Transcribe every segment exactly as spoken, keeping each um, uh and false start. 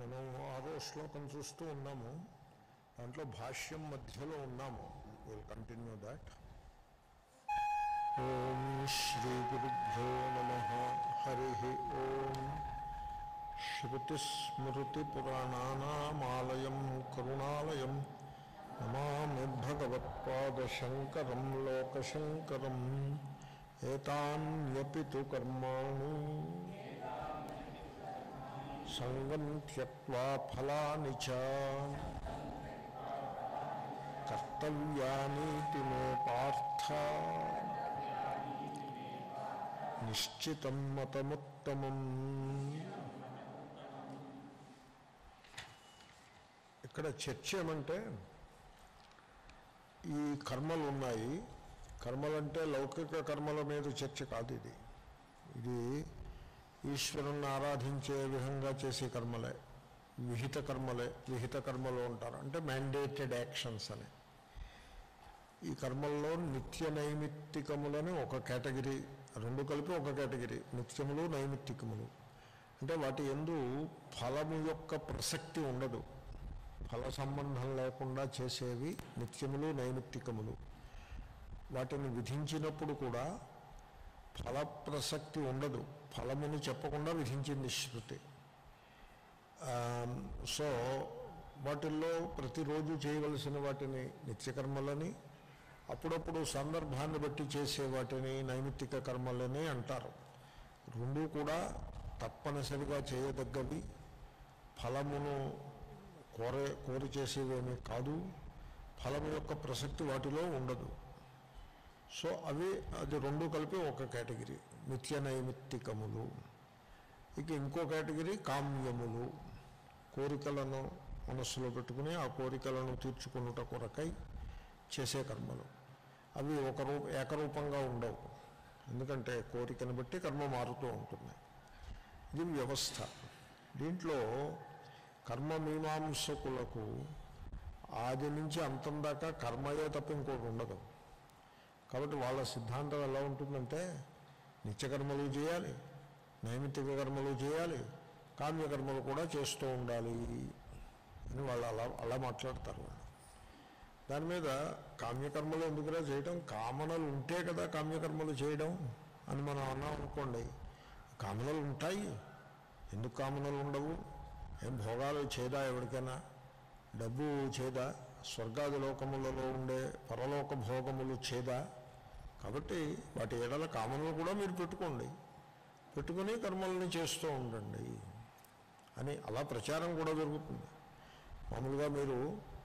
మనం ఆరో శ్లోకం చూస్తూ ఉన్నాము. దాంట్లో భాష్యం మధ్యలో ఉన్నాము. Will continue that. ఓం శ్రీ గురుభ్యో నమః. హరి ఓం. శ్రుతిస్మృతిపురాణానామాలయం కరుణాలయం నమామి భగవత్పాదశంకరం లోకశంకరం. ఏతాన్యపి తు కర్మాణి సంగం త్యక్త్వా ఫలాని చ కర్తవ్యానీతి మే పార్థ నిశ్చితం మతముత్తమం. ఇక్కడ చర్చ ఏమంటే, ఈ కర్మలు ఉన్నాయి. కర్మలంటే లౌకిక కర్మల మీద చర్చ కాదు. ఇది ఇది ఈశ్వరుణ్ణి ఆరాధించే విధంగా చేసే కర్మలే విహిత కర్మలే. విహిత కర్మలు అంటారు అంటే మ్యాండేటెడ్ యాక్షన్స్ అని. ఈ కర్మల్లో నిత్య నైమిత్తికములని ఒక కేటగిరీ, రెండు కలిపి ఒక కేటగిరీ. నిత్యములు నైమిత్తికములు అంటే వాటి యందు ఫలము యొక్క ప్రసక్తి ఉండదు. ఫల సంబంధం లేకుండా చేసేవి నిత్యములు నైమిత్తికములు. వాటిని విధించినప్పుడు కూడా ఫల ప్రసక్తి ఉండదు. ఫలమును చెప్పకుండా విధించింది శృతి. సో వాటిల్లో ప్రతిరోజు చేయవలసిన వాటిని నిత్యకర్మలని, అప్పుడప్పుడు సందర్భాన్ని బట్టి చేసే వాటిని నైమిత్తిక కర్మలని అంటారు. రెండూ కూడా తప్పనిసరిగా చేయదగ్గవి, ఫలమును కోరే కోరి చేసేవేమీ కాదు. ఫలము యొక్క ప్రసక్తి వాటిలో ఉండదు. సో అవి అది రెండు కలిపి ఒక కేటగిరీ నిత్య నైమిత్తికములు. ఇక ఇంకో కేటగిరీ కామ్యములు. కోరికలను మనస్సులో పెట్టుకుని ఆ కోరికలను తీర్చుకున్నట కొరకై చేసే కర్మలు. అవి ఒక రూ ఏకరూపంగా ఉండవు. ఎందుకంటే కోరికను బట్టి కర్మ మారుతూ ఉంటుంది. ఇది వ్యవస్థ. దీంట్లో కర్మ మీమాంసకులకు ఆది నుంచి అంతం దాకా కర్మయే తప్ప ఇంకోటి ఉండదు. కాబట్టి వాళ్ళ సిద్ధాంతం ఎలా ఉంటుందంటే నిత్యకర్మలు చేయాలి, నైమిత్తిక కర్మలు చేయాలి, కామ్యకర్మలు కూడా చేస్తూ ఉండాలి అని వాళ్ళు అలా అలా మాట్లాడతారు. వాళ్ళు దాని మీద కామ్యకర్మలు ఎందుకురా చేయడం, కామనలు ఉంటే కదా కామ్యకర్మలు చేయడం అని మనం అన్నాం అనుకోండి. కామనలు ఉంటాయి, ఎందుకు కామనలు ఉండవు? ఏం భోగాలు చేదా? ఎవరికైనా డబ్బు చేదా? స్వర్గాది లోకములలో ఉండే పరలోక భోగములు చేదా? కాబట్టి వాటి ఏడల కామనలు కూడా మీరు పెట్టుకోండి, పెట్టుకుని కర్మల్ని చేస్తూ ఉండండి అని అలా ప్రచారం కూడా జరుగుతుంది. మామూలుగా మీరు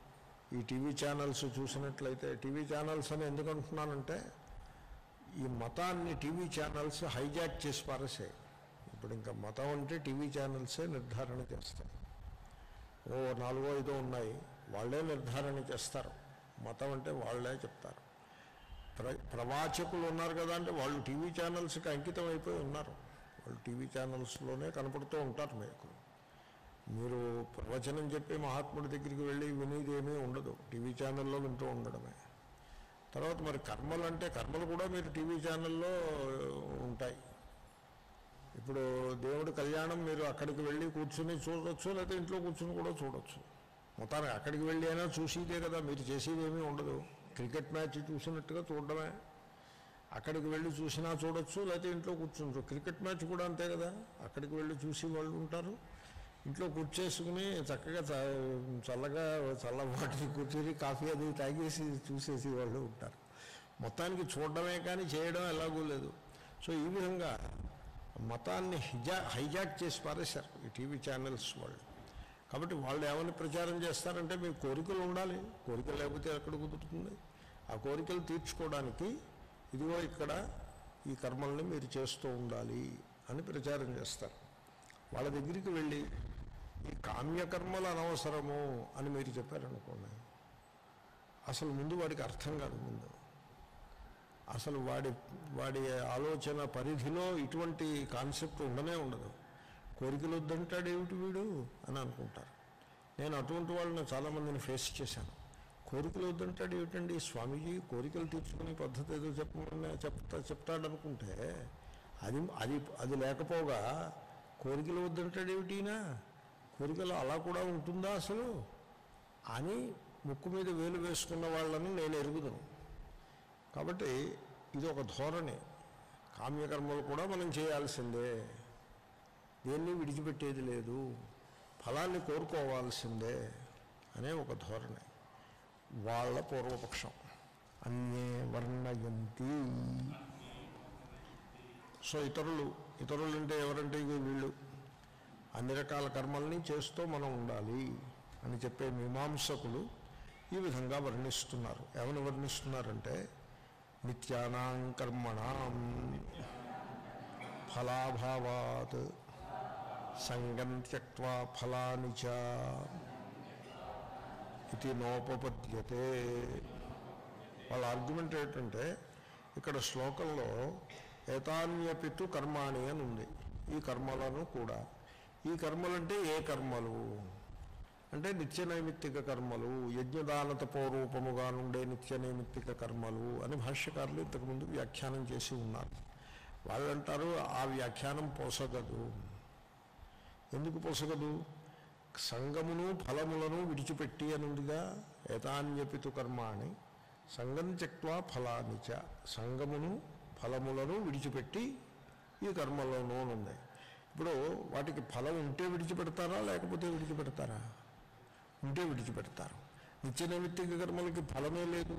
ఈ టీవీ ఛానల్స్ చూసినట్లయితే, టీవీ ఛానల్స్ అని ఎందుకు అంటున్నానంటే ఈ మతాన్ని టీవీ ఛానల్స్ హైజాక్ చేసి పారేసాయి. ఇప్పుడు ఇంకా మతం అంటే టీవీ ఛానల్సే నిర్ధారణ చేస్తాయి. ఓ నాలుగో ఐదో ఉన్నాయి, వాళ్ళే నిర్ధారణ చేస్తారు. మతం అంటే వాళ్ళే చెప్తారు. ప్ర ప్రవాచకులు ఉన్నారు కదా అంటే వాళ్ళు టీవీ ఛానల్స్కి అంకితం అయిపోయి ఉన్నారు. వాళ్ళు టీవీ ఛానల్స్లోనే కనపడుతూ ఉంటారు. మీకు మీరు ప్రవచనం చెప్పి మహాత్ముడి దగ్గరికి వెళ్ళి వినేది ఏమీ ఉండదు, టీవీ ఛానల్లో వింటూ ఉండడమే. తర్వాత మరి కర్మలు అంటే కర్మలు కూడా మీరు టీవీ ఛానల్లో ఉంటాయి. ఇప్పుడు దేవుడి కళ్యాణం మీరు అక్కడికి వెళ్ళి కూర్చుని చూడవచ్చు, లేకపోతే ఇంట్లో కూర్చుని కూడా చూడవచ్చు. మొత్తానికి అక్కడికి వెళ్ళి అయినా చూసిదే కదా, మీరు చేసేది ఏమీ ఉండదు. క్రికెట్ మ్యాచ్ చూసినట్టుగా చూడడమే. అక్కడికి వెళ్ళి చూసినా చూడొచ్చు, లేకపోతే ఇంట్లో కూర్చుంటారు. క్రికెట్ మ్యాచ్ కూడా అంతే కదా, అక్కడికి వెళ్ళి చూసి వాళ్ళు ఉంటారు, ఇంట్లో కూర్చేసుకుని చక్కగా చల్లగా చల్లవాటిని కూర్చొని కాఫీ అది తాగేసి చూసేసి వాళ్ళు ఉంటారు. మొత్తానికి చూడడమే కానీ చేయడం ఎలాగూ లేదు. సో ఈ విధంగా మతాన్ని హిజా హైజాక్ చేసి పారేశారు ఈ టీవీ ఛానల్స్ వాళ్ళు. కాబట్టి వాళ్ళు ఏమని ప్రచారం చేస్తారంటే మీకు కోరికలు ఉండాలి, కోరికలు లేకపోతే ఎక్కడ కుదురుతుంది? ఆ కోరికలు తీర్చుకోవడానికి ఇదిగో ఇక్కడ ఈ కర్మల్ని మీరు చేస్తూ ఉండాలి అని ప్రచారం చేస్తారు. వాళ్ళ దగ్గరికి వెళ్ళి ఈ కామ్యకర్మలు అనవసరము అని మీరు చెప్పారనుకోండి, అసలు ముందు వాడికి అర్థం కాదు. ముందు అసలు వాడి వాడి ఆలోచన పరిధిలో ఇటువంటి కాన్సెప్ట్ ఉండనే ఉండదు. కోరికలు వద్దంటాడు ఏమిటి వీడు అని అనుకుంటారు. నేను అటువంటి వాళ్ళని చాలామందిని ఫేస్ చేశాను. కోరికలు వద్దంటాడు ఏమిటండి స్వామీజీ, కోరికలు తీర్చుకునే పద్ధతి ఏదో చెప్పమని చెప్తా చెప్తాడనుకుంటే అది అది అది లేకపోగా కోరికలు వద్దంటాడు ఏమిటినా? కోరికలు అలా కూడా ఉంటుందా అసలు అని ముక్కు మీద వేలు వేసుకున్న వాళ్ళను నేను ఎరుగుదును. కాబట్టి ఇది ఒక ధోరణి. కామ్యకర్మలు కూడా మనం చేయాల్సిందే, దేన్ని విడిచిపెట్టేది లేదు, ఫలాన్ని కోరుకోవాల్సిందే అనే ఒక ధోరణి వాళ్ళ పూర్వపక్షం. అన్యే వర్ణయంతి. సో ఇతరులు ఇతరులు అంటే ఎవరంటే ఇవి వీళ్ళు అన్ని రకాల కర్మల్ని చేస్తూ మనం ఉండాలి అని చెప్పే మీమాంసకులు ఈ విధంగా వర్ణిస్తున్నారు. ఏమని వర్ణిస్తున్నారంటే నిత్యానాం కర్మణాం ఫలాభావాత్ సంగం త్యక్త్వా ఫలాని చ ఇది నోపపద్యతే. వాళ్ళ ఆర్గ్యుమెంట్ ఏంటంటే ఇక్కడ శ్లోకంలో ఏతాన్యపితు కర్మాణి అని ఉంది. ఈ కర్మలను కూడా, ఈ కర్మలంటే ఏ కర్మలు అంటే నిత్య నైమిత్తిక కర్మలు, యజ్ఞదాన తపోరూపముగా నుండే నిత్య నైమిత్తిక కర్మలు అని భాష్యకారులు ఇంతకుముందు వ్యాఖ్యానం చేసి ఉన్నారు. వాళ్ళంటారు ఆ వ్యాఖ్యానం పోసగదు. ఎందుకు పోసగదు? సంగమును ఫలములను విడిచిపెట్టి అనుందిగా. ఏతాన్యపితు కర్మాణి సంగం త్యక్త్వా ఫలానిచ. సంగమును ఫలములను విడిచిపెట్టి ఈ కర్మలను ఉంది. ఇప్పుడు వాటికి ఫలం ఉంటే విడిచిపెడతారా లేకపోతే విడిచిపెడతారా? ఉంటే విడిచిపెడతారు. నిత్య నైమిత్తిక కర్మలకి ఫలమే లేదు,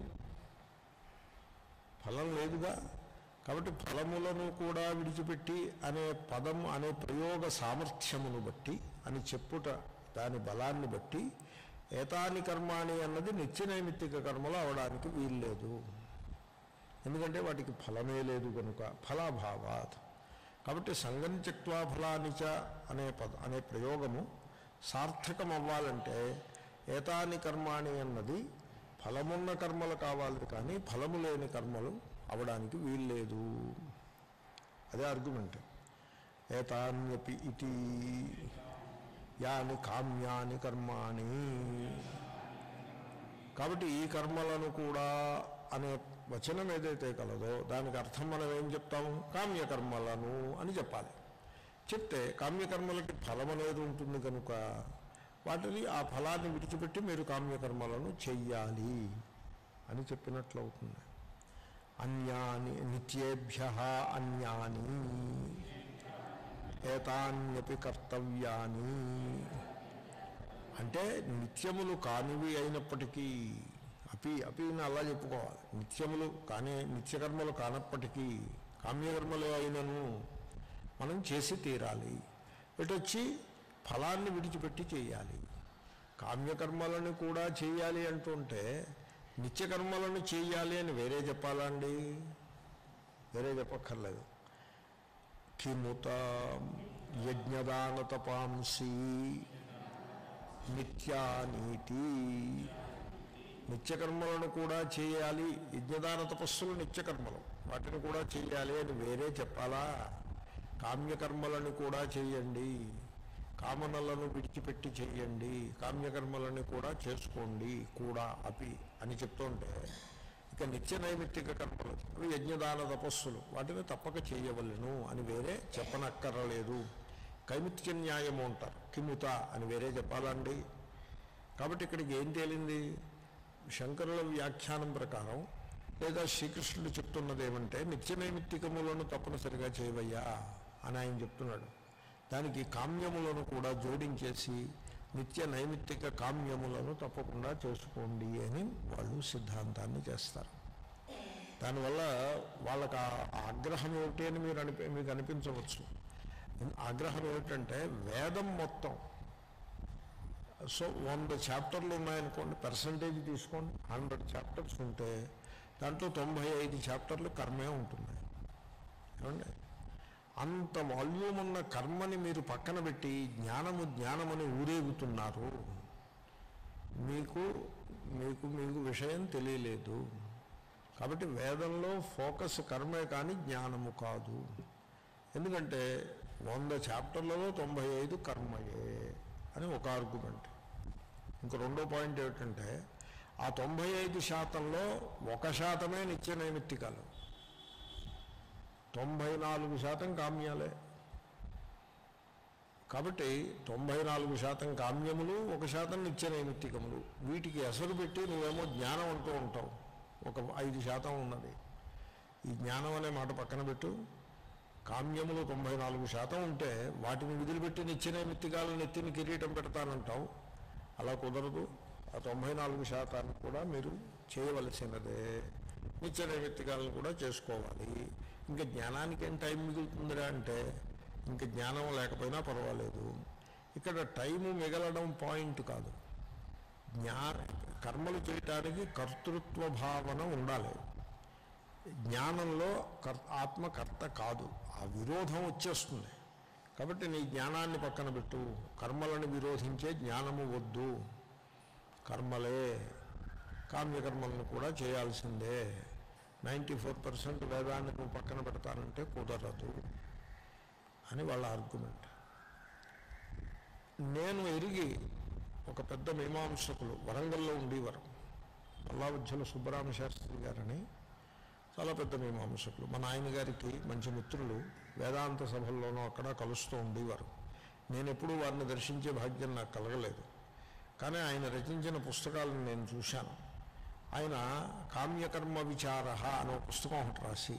ఫలం లేదుగా. కాబట్టి ఫలములను కూడా విడిచిపెట్టి అనే పదము అనే ప్రయోగ సామర్థ్యమును బట్టి అని చెప్పుట, దాని బలాన్ని బట్టి ఏతాని కర్మాణి అన్నది నిత్య నైమిత్తిక కర్మలు అవడానికి వీల్లేదు. ఎందుకంటే వాటికి ఫలమే లేదు కనుక, ఫలాభావాత్. కాబట్టి సంగం త్యక్త్వా ఫలానిచ అనే పద అనే ప్రయోగము సార్థకం అవ్వాలంటే ఏతాని కర్మాణి అన్నది ఫలమున్న కర్మలు కావాలి, కానీ ఫలము లేని కర్మలు అవడానికి వీల్లేదు. అదే ఆర్గ్యుమెంట్. ఏతాన్యపి ఇతి యాని కామ్యాని కర్మాణి. కాబట్టి ఈ కర్మలను కూడా అనే వచనం ఏదైతే కలదో దానికి అర్థం మనం ఏం చెప్తాము? కామ్యకర్మలను అని చెప్పాలి. చెప్తే కామ్యకర్మలకి ఫలం అనేది ఉంటుంది కనుక వాటిని ఆ ఫలాన్ని విడిచిపెట్టి మీరు కామ్యకర్మలను చెయ్యాలి అని చెప్పినట్లు అవుతుంది. అన్యాని నిత్యేభ్య అన్యాని ఏతాన్యపి కర్తవ్యాని అంటే నిత్యములు కానివి అయినప్పటికీ, అపి అపిని అలా చెప్పుకోవాలి. నిత్యములు కానీ నిత్యకర్మలు కానప్పటికీ కామ్యకర్మలు అయినను మనం చేసి తీరాలి. ఇటొచ్చి ఫలాన్ని విడిచిపెట్టి చేయాలి. కామ్యకర్మలను కూడా చేయాలి అంటుంటే నిత్యకర్మలను చేయాలి అని వేరే చెప్పాలా అండి? వేరే చెప్పక్కర్లేదు. కిముత యజ్ఞదాన తపాంసి నిత్యానీతి. నిత్యకర్మలను కూడా చేయాలి, యజ్ఞదాన తపస్సులు నిత్యకర్మలు, వాటిని కూడా చేయాలి అని వేరే చెప్పాలా? కామ్యకర్మలను కూడా చేయండి, కామనలను విడిచిపెట్టి చేయండి, కామ్యకర్మలను కూడా చేసుకోండి కూడా అపి అని చెప్తుంటే, ఇక నిత్య నైమిత్తిక కర్మలు అవి యజ్ఞదాన తపస్సులు, వాటిని తప్పక చేయవలను అని వేరే చెప్పనక్కర్లేదు. కైమిత్య న్యాయము అంటారు, కిముత అని వేరే చెప్పాలండి. కాబట్టి ఇక్కడికి ఏం తేలింది? శంకరుల వ్యాఖ్యానం ప్రకారం లేదా శ్రీకృష్ణుడు చెప్తున్నది ఏమంటే నిత్య నైమిత్తికములను తప్పనిసరిగా చేయవయ్యా అని ఆయన చెప్తున్నాడు. దానికి కామ్యములను కూడా జోడించేసి నిత్య నైమిత్తిక కామ్యములను తప్పకుండా చేసుకోండి అని వాళ్ళు సిద్ధాంతాన్ని చేస్తారు. దానివల్ల వాళ్ళకి ఆగ్రహం ఏమిటి అని మీరు అనిపి మీకు అనిపించవచ్చు. ఆగ్రహం ఏమిటంటే వేదం మొత్తం, సో వంద చాప్టర్లు ఉన్నాయనుకోండి, పర్సంటేజ్ తీసుకోండి, హండ్రెడ్ చాప్టర్స్ ఉంటే దాంట్లో తొంభై ఐదు చాప్టర్లు కర్మే ఉంటుంది. ఏమండి, అంత వాల్యూమ్ ఉన్న కర్మని మీరు పక్కన పెట్టి జ్ఞానము జ్ఞానమని ఊరేగుతున్నారు. మీకు మీకు మీకు విషయం తెలియలేదు. కాబట్టి వేదంలో ఫోకస్ కర్మే కానీ జ్ఞానము కాదు. ఎందుకంటే వంద చాప్టర్లలో తొంభై ఐదు కర్మయే అని ఒక ఆర్గ్యుమెంట్. ఇంకో రెండో పాయింట్ ఏమిటంటే ఆ తొంభై ఐదు శాతంలో ఒక శాతమే నిత్య నైమిత్తికాలు, తొంభై నాలుగు శాతం కామ్యాలే. కాబట్టి తొంభై నాలుగు శాతం కామ్యములు, ఒక శాతం నిత్య నైమిత్తికములు. వీటికి ఎసరు పెట్టి నువ్వేమో జ్ఞానం అంటూ ఉంటావు. ఒక ఐదు శాతం ఉన్నది. ఈ జ్ఞానం అనే మాట పక్కన పెట్టు. కామ్యములు తొంభై నాలుగు శాతం ఉంటే వాటిని విదిలిపెట్టి నిత్య నైమిత్తికాలను నెత్తిని కిరీటం పెడతానంటావు. అలా కుదరదు. ఆ తొంభై నాలుగు శాతాన్ని కూడా మీరు చేయవలసినదే. నిత్య నైమిత్తికాలను కూడా చేసుకోవాలి. ఇంకా జ్ఞానానికి ఏం టైం మిగులుతుందిరా అంటే ఇంకా జ్ఞానం లేకపోయినా పర్వాలేదు. ఇక్కడ టైము మిగలడం పాయింట్ కాదు. జ్ఞాన కర్మలు చేయటానికి కర్తృత్వ భావన ఉండాలి. జ్ఞానంలో కర్ ఆత్మకర్త కాదు. ఆ విరోధం వచ్చేస్తుంది. కాబట్టి నీ జ్ఞానాన్ని పక్కన పెట్టు. కర్మలను విరోధించే జ్ఞానము వద్దు. కర్మలే, కామ్యకర్మలను కూడా చేయాల్సిందే. నైంటీ ఫోర్ పర్సెంట్ వేదాన్ని నువ్వు పక్కన పెడతానంటే కుదరదు అని వాళ్ళ ఆర్గ్యుమెంట్. నేను ఎరిగి ఒక పెద్ద మీమాంసకులు వరంగల్లో ఉండేవారు, మల్లావజ్జల సుబ్బరామ శాస్త్రి గారని, చాలా పెద్ద మీమాంసకులు. మా నాయనగారికి మంచి మిత్రులు. వేదాంత సభల్లోనూ అక్కడ కలుస్తూ ఉండేవారు. నేను ఎప్పుడూ వారిని దర్శించే భాగ్యం నాకు కలగలేదు. కానీ ఆయన రచించిన పుస్తకాలను నేను చూశాను. ఆయన కామ్యకర్మ విచార అనే పుస్తకం ఒకటి రాసి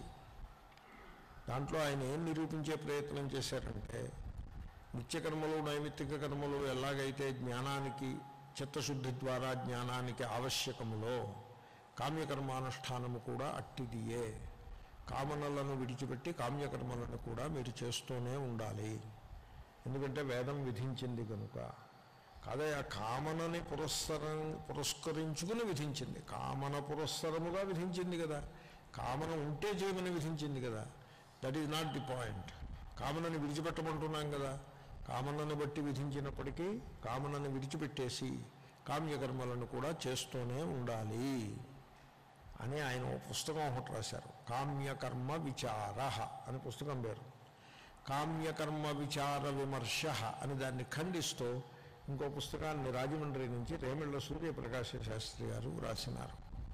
దాంట్లో ఆయన ఏం నిరూపించే ప్రయత్నం చేశారంటే, నిత్యకర్మలు నైమిత్తిక కర్మలు ఎలాగైతే జ్ఞానానికి చిత్తశుద్ధి ద్వారా జ్ఞానానికి ఆవశ్యకములో కామ్యకర్మానుష్ఠానము కూడా అట్టిదియే. కామనలను విడిచిపెట్టి కామ్యకర్మలను కూడా మీరు చేస్తూనే ఉండాలి. ఎందుకంటే వేదం విధించింది కనుక. కాదే ఆ కామనని పురస్సరం పురస్కరించుకుని విధించింది. కామన పురస్సరముగా విధించింది కదా. కామన ఉంటే చేయమని విధించింది కదా. That is not the point. కామనని విడిచిపెట్టమంటున్నాం కదా. కామనని బట్టి విధించినప్పటికీ కామనని విడిచిపెట్టేసి కామ్యకర్మలను కూడా చేస్తూనే ఉండాలి అని ఆయన పుస్తకం ఒకటి రాశారు. కామ్యకర్మ విచార అని పుస్తకం పేరు. కామ్యకర్మ విచార విమర్శ అని దాన్ని ఖండిస్తూ ఇంకో పుస్తకాన్ని రాజమండ్రి నుంచి రేమిళ్ళ సూర్యప్రకాశ శాస్త్రి గారు రాసినారు.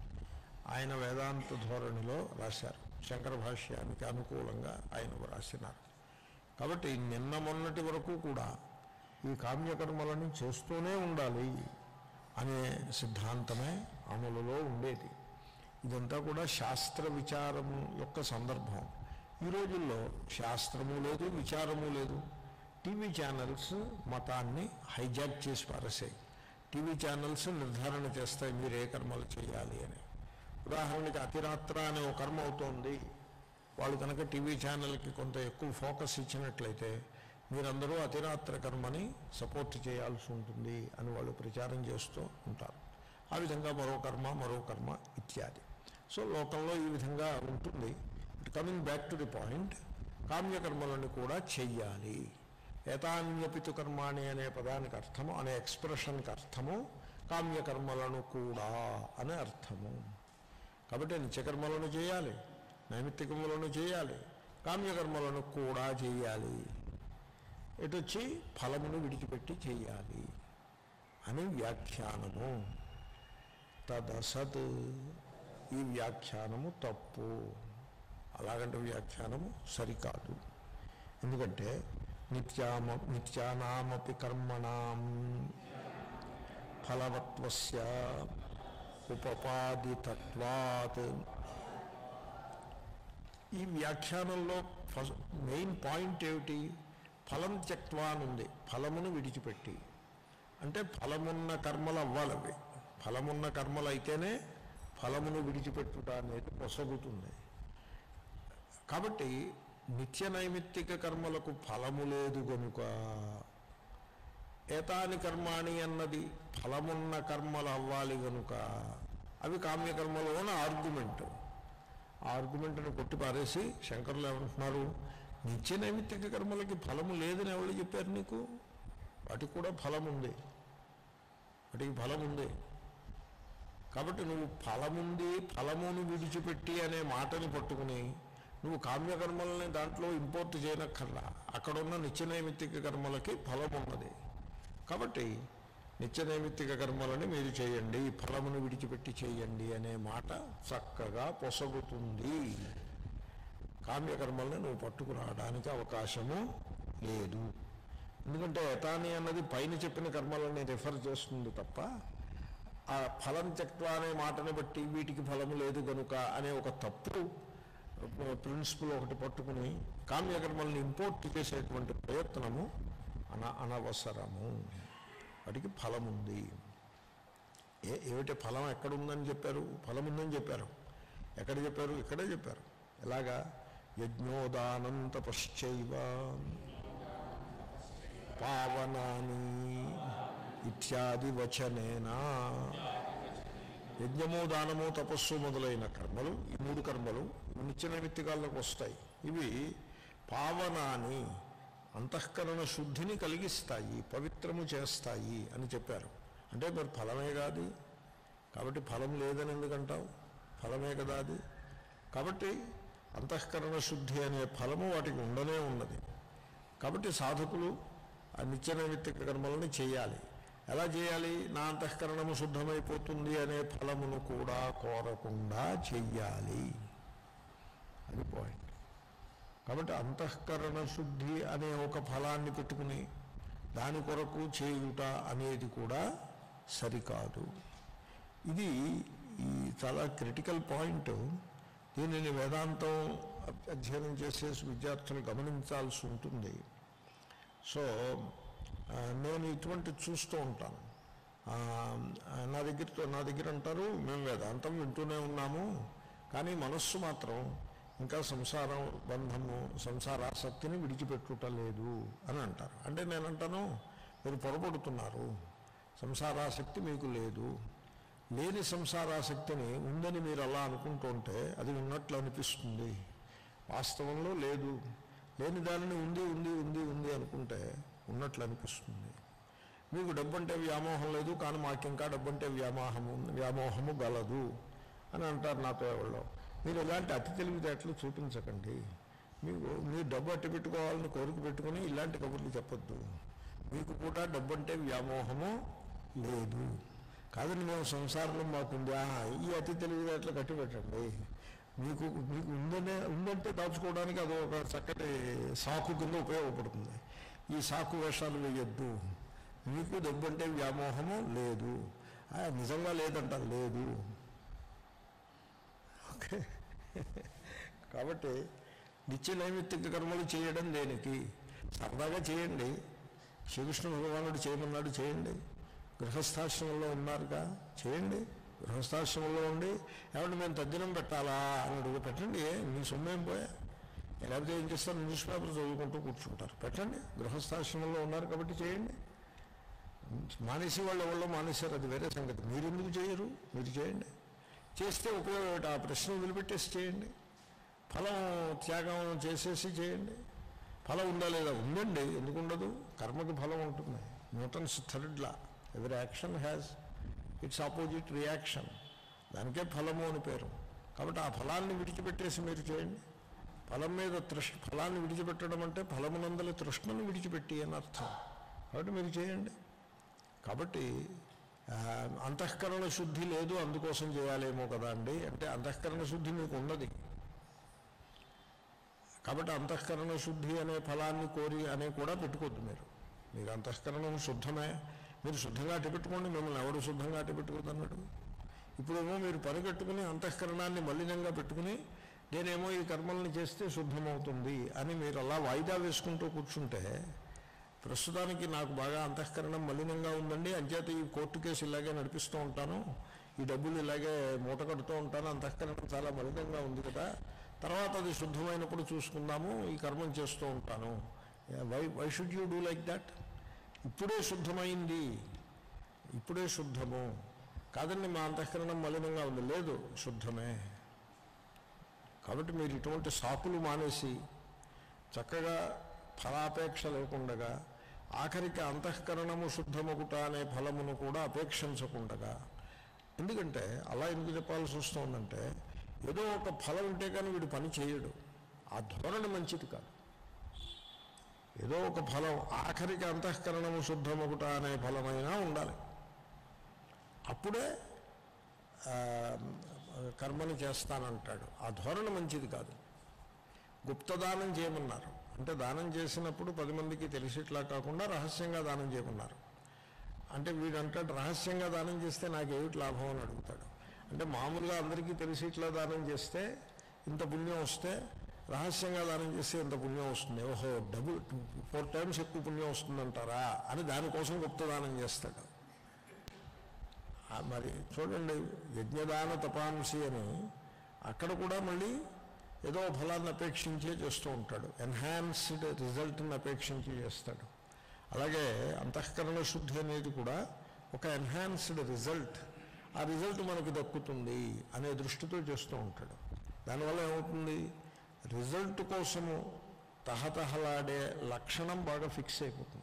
ఆయన వేదాంత ధోరణిలో రాశారు. శంకర భాష్యానికి అనుకూలంగా ఆయన రాసినారు. కాబట్టి నిన్న మొన్నటి వరకు కూడా ఈ కామ్యకర్మలను చేస్తూనే ఉండాలి అనే సిద్ధాంతమే అమలులో ఉండేది. ఇదంతా కూడా శాస్త్ర విచారము యొక్క సందర్భం. ఈ రోజుల్లో శాస్త్రము లేదు, విచారము లేదు. టీవీ ఛానల్స్ మతాన్ని హైజాక్ చేసి పారేసాయి. టీవీ ఛానల్స్ నిర్ధారణ చేస్తాయి మీరు ఏ కర్మలు చేయాలి అని. ఉదాహరణకి అతిరాత్ర అనే ఒక కర్మ అవుతోంది. వాళ్ళు కనుక టీవీ ఛానల్కి కొంత ఎక్కువ ఫోకస్ ఇచ్చినట్లయితే మీరందరూ అతిరాత్ర కర్మని సపోర్ట్ చేయాల్సి ఉంటుంది అని వాళ్ళు ప్రచారం చేస్తూ ఉంటారు. ఆ విధంగా మరో కర్మ మరో కర్మ ఇత్యాది. సో లోకంలో ఈ విధంగా ఉంటుంది. It coming back to the point, కామ్యకర్మలను కూడా చెయ్యాలి. ఏతాన్యపితు కర్మాణి అనే పదానికి అర్థము, అనే ఎక్స్ప్రెషన్కి అర్థము కామ్యకర్మలను కూడా అనే అర్థము. కాబట్టి నిత్యకర్మలను చేయాలి, నైమిత్తికములను చేయాలి, కామ్యకర్మలను కూడా చేయాలి. ఎటొచ్చి ఫలమును విడిచిపెట్టి చేయాలి అని వ్యాఖ్యానము. తదసత్, ఈ వ్యాఖ్యానము తప్పు. అలాగంటే వ్యాఖ్యానము సరికాదు. ఎందుకంటే నిత్యామ నిత్యానామపి కర్మణాం ఫలవత్వస్య ఉపపాదితత్వాత్. ఈ వ్యాఖ్యానంలో ఫస్ట్ మెయిన్ పాయింట్ ఏమిటి? ఫలం త్యక్త్వా ఉంది. ఫలమును విడిచిపెట్టి అంటే ఫలమున్న కర్మలు అవ్వాలి. అవి ఫలమున్న కర్మలు అయితేనే ఫలమును విడిచిపెట్టుట అనేది పొసగుతుంది. కాబట్టి నిత్య నైమిత్తిక కర్మలకు ఫలము లేదు కనుక ఏతాని కర్మాణి అన్నది ఫలమున్న కర్మలు అవ్వాలి కనుక అవి కామ్యకర్మలు అని ఆర్గ్యుమెంట్. ఆ ఆర్గ్యుమెంట్ని కొట్టి పారేసి శంకరులు ఏమంటున్నారు, నిత్య నైమిత్తిక కర్మలకి ఫలము లేదని ఎవరు చెప్పారు నీకు? వాటికి కూడా ఫలం ఉంది, వాటికి ఫలం ఉంది. కాబట్టి నువ్వు ఫలముంది ఫలమును విడిచిపెట్టి అనే మాటని పట్టుకుని నువ్వు కామ్యకర్మలని దాంట్లో ఇంపోర్ట్ చేయనక్కర్లా. అక్కడున్న నిత్య నైమిత్తిక కర్మలకి ఫలం ఉన్నది. కాబట్టి నిత్య నైమిత్తిక కర్మలని మీరు చేయండి, ఫలమును విడిచిపెట్టి చేయండి అనే మాట చక్కగా పొసగుతుంది. కామ్యకర్మల్ని నువ్వు పట్టుకురావడానికి అవకాశము లేదు. ఎందుకంటే ఎతాని అన్నది పైన చెప్పిన కర్మలని రిఫర్ చేస్తుంది తప్ప ఆ ఫలం త్యక్త్వా అనే మాటను బట్టి వీటికి ఫలము లేదు కనుక అనే ఒక తప్పు ప్రిన్సిపల్ ఒకటి పట్టుకుని కామ్యకర్మల్ని ఇంపోర్ట్ చేసేటువంటి ప్రయత్నము అన అనవసరము. వాటికి ఫలం ఉంది. ఏ ఏమిటి ఫలం ఎక్కడుందని చెప్పారు? ఫలం ఉందని చెప్పారు. ఎక్కడ చెప్పారు? ఇక్కడే చెప్పారు. ఎలాగా? యజ్ఞోదానం తపశ్చైవ పావనాని ఇత్యాది వచనేనా. యజ్ఞము, దానము, తపస్సు మొదలైన కర్మలు, ఈ మూడు కర్మలు నిత్య నైమిత్తికాలకు వస్తాయి. ఇవి పావనాని, అంతఃకరణ శుద్ధిని కలిగిస్తాయి, పవిత్రము చేస్తాయి అని చెప్పారు. అంటే మరి ఫలమే కాదు కాబట్టి ఫలం లేదని ఎందుకంటావు? ఫలమే కదా అది. కాబట్టి అంతఃకరణ శుద్ధి అనే ఫలము వాటికి ఉండనే ఉన్నది. కాబట్టి సాధకులు ఆ నిత్య నైమిత్తిక కర్మలను చేయాలి. ఎలా చేయాలి? నా అంతఃకరణము శుద్ధమైపోతుంది అనే ఫలమును కూడా కోరకుండా చెయ్యాలి. అది పాయింట్. కాబట్టి అంతఃకరణ శుద్ధి అనే ఒక ఫలాన్ని పెట్టుకుని దాని కొరకు చేయుట అనేది కూడా సరికాదు. ఇది ఈ చాలా క్రిటికల్ పాయింట్. దీనిని వేదాంతం అధ్యయనం చేసే విద్యార్థులు గమనించాల్సి ఉంటుంది. సో నేను ఇటువంటి చూస్తూ ఉంటాను. నా దగ్గరతో నా దగ్గర అంటారు, మేము వేదాంతం వింటూనే ఉన్నాము కానీ మనస్సు మాత్రం ఇంకా సంసారం బంధము, సంసారాసక్తిని విడిచిపెట్టుటలేదు అని అంటారు. అంటే నేనంటాను, మీరు పొరపడుతున్నారు. సంసారాసక్తి మీకు లేదు. లేని సంసారాసక్తిని ఉందని మీరు అలా అనుకుంటుంటే అది ఉన్నట్లు అనిపిస్తుంది. వాస్తవంలో లేదు. లేని దానిని ఉంది ఉంది ఉంది ఉంది అనుకుంటే ఉన్నట్లు అనిపిస్తుంది. మీకు డబ్బంటే వ్యామోహం లేదు కానీ మాకింకా డబ్బంటే వ్యామోహము వ్యామోహము గలదు అని అంటారు నాతో ఎవరో. మీరు ఇలాంటి అతి తెలివితేటలు చూపించకండి. మీకు మీరు డబ్బు అట్టి పెట్టుకోవాలని కోరిక పెట్టుకుని ఇలాంటి కబుర్లు చెప్పొద్దు. మీకు కూడా డబ్బు అంటే వ్యామోహము లేదు. కాదని మేము సంసారంలో మాకుంది, ఈ అతి తెలివితేటలు కట్టి పెట్టండి. మీకు మీకు ఉందనే ఉందంటే దాచుకోవడానికి అది ఒక చక్కటి సాకు కింద ఉపయోగపడుతుంది. ఈ సాకు వేషాలు వేయొద్దు. మీకు డబ్బు అంటే వ్యామోహము లేదు. నిజంగా లేదంటారు, లేదు. ఓకే. కాబట్టి నిత్య నైమిత్తిక కర్మలు చేయడం దేనికి? సరదాగా చేయండి. శ్రీకృష్ణ భగవానుడు చేయమన్నాడు, చేయండి. గృహస్థాశ్రమంలో ఉన్నారుగా, చేయండి. గృహస్థాశ్రమంలో ఉండి ఏమంటే మేము తద్దినం పెట్టాలా అని అడుగు, పెట్టండి. మీ సొమ్మేం పోయా? లేకపోతే ఏం చేస్తారు? న్యూస్ పేపర్ చదువుకుంటూ కూర్చుంటారు. పెట్టండి. గృహస్థాశ్రమంలో ఉన్నారు కాబట్టి చేయండి. మానేసి వాళ్ళు ఎవరో మానేశారు, అది వేరే సంగతి. మీరు ఎందుకు చేయరు? మీరు చేయండి. చేస్తే ఉపయోగం. ఆ ప్రశ్న వదిలిపెట్టేసి చేయండి. ఫలం త్యాగం చేసేసి చేయండి. ఫలం ఉందా లేదా? ఉందండి, ఎందుకు ఉండదు? కర్మకి ఫలం ఉంటుంది. Newton's third law, every action has its opposite reaction. దానికే ఫలము అని పేరు. కాబట్టి ఆ ఫలాన్ని విడిచిపెట్టేసి మీరు చేయండి. ఫలం మీద తృష్ణ, ఫలాన్ని విడిచిపెట్టడం అంటే ఫలమునందలి తృష్ణను విడిచిపెట్టి అని అర్థం. కాబట్టి మీరు చేయండి. కాబట్టి అంతఃకరణ శుద్ధి లేదు అందుకోసం చేయాలేమో కదా అండి అంటే అంతఃకరణ శుద్ధి మీకు ఉన్నది. కాబట్టి అంతఃకరణ శుద్ధి అనే ఫలాన్ని కోరి అనే కూడా పెట్టుకోద్దు. మీరు మీకు అంతఃకరణం శుద్ధమే, మీరు శుద్ధంగా అట్టి పెట్టుకోండి. మిమ్మల్ని ఎవడు శుద్ధంగా అట్టి పెట్టుకోదన్నాడు? ఇప్పుడేమో మీరు పరిగెట్టుకుని అంతఃకరణాన్ని మలినంగా పెట్టుకుని నేనేమో ఈ కర్మల్ని చేస్తే శుద్ధమవుతుంది అని మీరు అలా వాయిదా వేసుకుంటూ కూర్చుంటే, ప్రస్తుతానికి నాకు బాగా అంతఃకరణం మలినంగా ఉందండి, అంచేత ఈ కోర్టు కేసు ఇలాగే నడిపిస్తూ ఉంటాను, ఈ డబ్బులు ఇలాగే మూట కడుతూ ఉంటాను, అంతఃకరణం చాలా మలినంగా ఉంది కదా, తర్వాత అది శుద్ధమైనప్పుడు చూసుకుందాము, ఈ కర్మం చేస్తూ ఉంటాను. Why why should you do like that? ఇప్పుడే శుద్ధమైంది, ఇప్పుడే శుద్ధము కాదండి, మా అంతఃకరణం మలినంగా ఉంది, లేదు శుద్ధమే. కాబట్టి మీరు ఇటువంటి సాకులు మానేసి చక్కగా ఫలాపేక్ష లేకుండగా, ఆఖరికి అంతఃకరణము శుద్ధమగుట అనే ఫలమును కూడా అపేక్షించకుండగా, ఎందుకంటే అలా ఎందుకు చెప్పాల్సి వస్తుందంటే ఏదో ఒక ఫలం ఉంటే కానీ వీడు పని చేయడు, ఆ ధోరణి మంచిది కాదు. ఏదో ఒక ఫలం, ఆఖరికి అంతఃకరణము శుద్ధమగుట అనే ఫలమైనా ఉండాలి, అప్పుడే కర్మని చేస్తానంటాడు. ఆ ధోరణి మంచిది కాదు. గుప్తదానం చేయమన్నారు, అంటే దానం చేసినప్పుడు పది మందికి తెలిసేట్లా కాకుండా రహస్యంగా దానం చేయమన్నారు. అంటే వీడు అంటాడు రహస్యంగా దానం చేస్తే నాకేమిటి లాభం అని అడుగుతాడు. అంటే మామూలుగా అందరికీ తెలిసేట్లా దానం చేస్తే ఇంత పుణ్యం వస్తే, రహస్యంగా దానం చేస్తే ఇంత పుణ్యం వస్తుంది, ఓహో డబుల్ ఫోర్ టైమ్స్ ఎక్కువ పుణ్యం వస్తుందంటారా అని దానికోసం గుప్త దానం చేస్తాడు. మరి చూడండి, యజ్ఞదాన తపాంసి అని అక్కడ కూడా మళ్ళీ ఏదో ఫలాన్ని అపేక్షించే చేస్తూ ఉంటాడు, ఎన్హాన్స్డ్ రిజల్ట్ని అపేక్షించి చేస్తాడు. అలాగే అంతఃకరణ శుద్ధి అనేది కూడా ఒక ఎన్హాన్స్డ్ రిజల్ట్, ఆ రిజల్ట్ మనకు దక్కుతుంది అనే దృష్టితో చేస్తూ ఉంటాడు. దానివల్ల ఏమవుతుంది, రిజల్ట్ కోసము తహతహలాడే లక్షణం బాగా ఫిక్స్ అయిపోతుంది.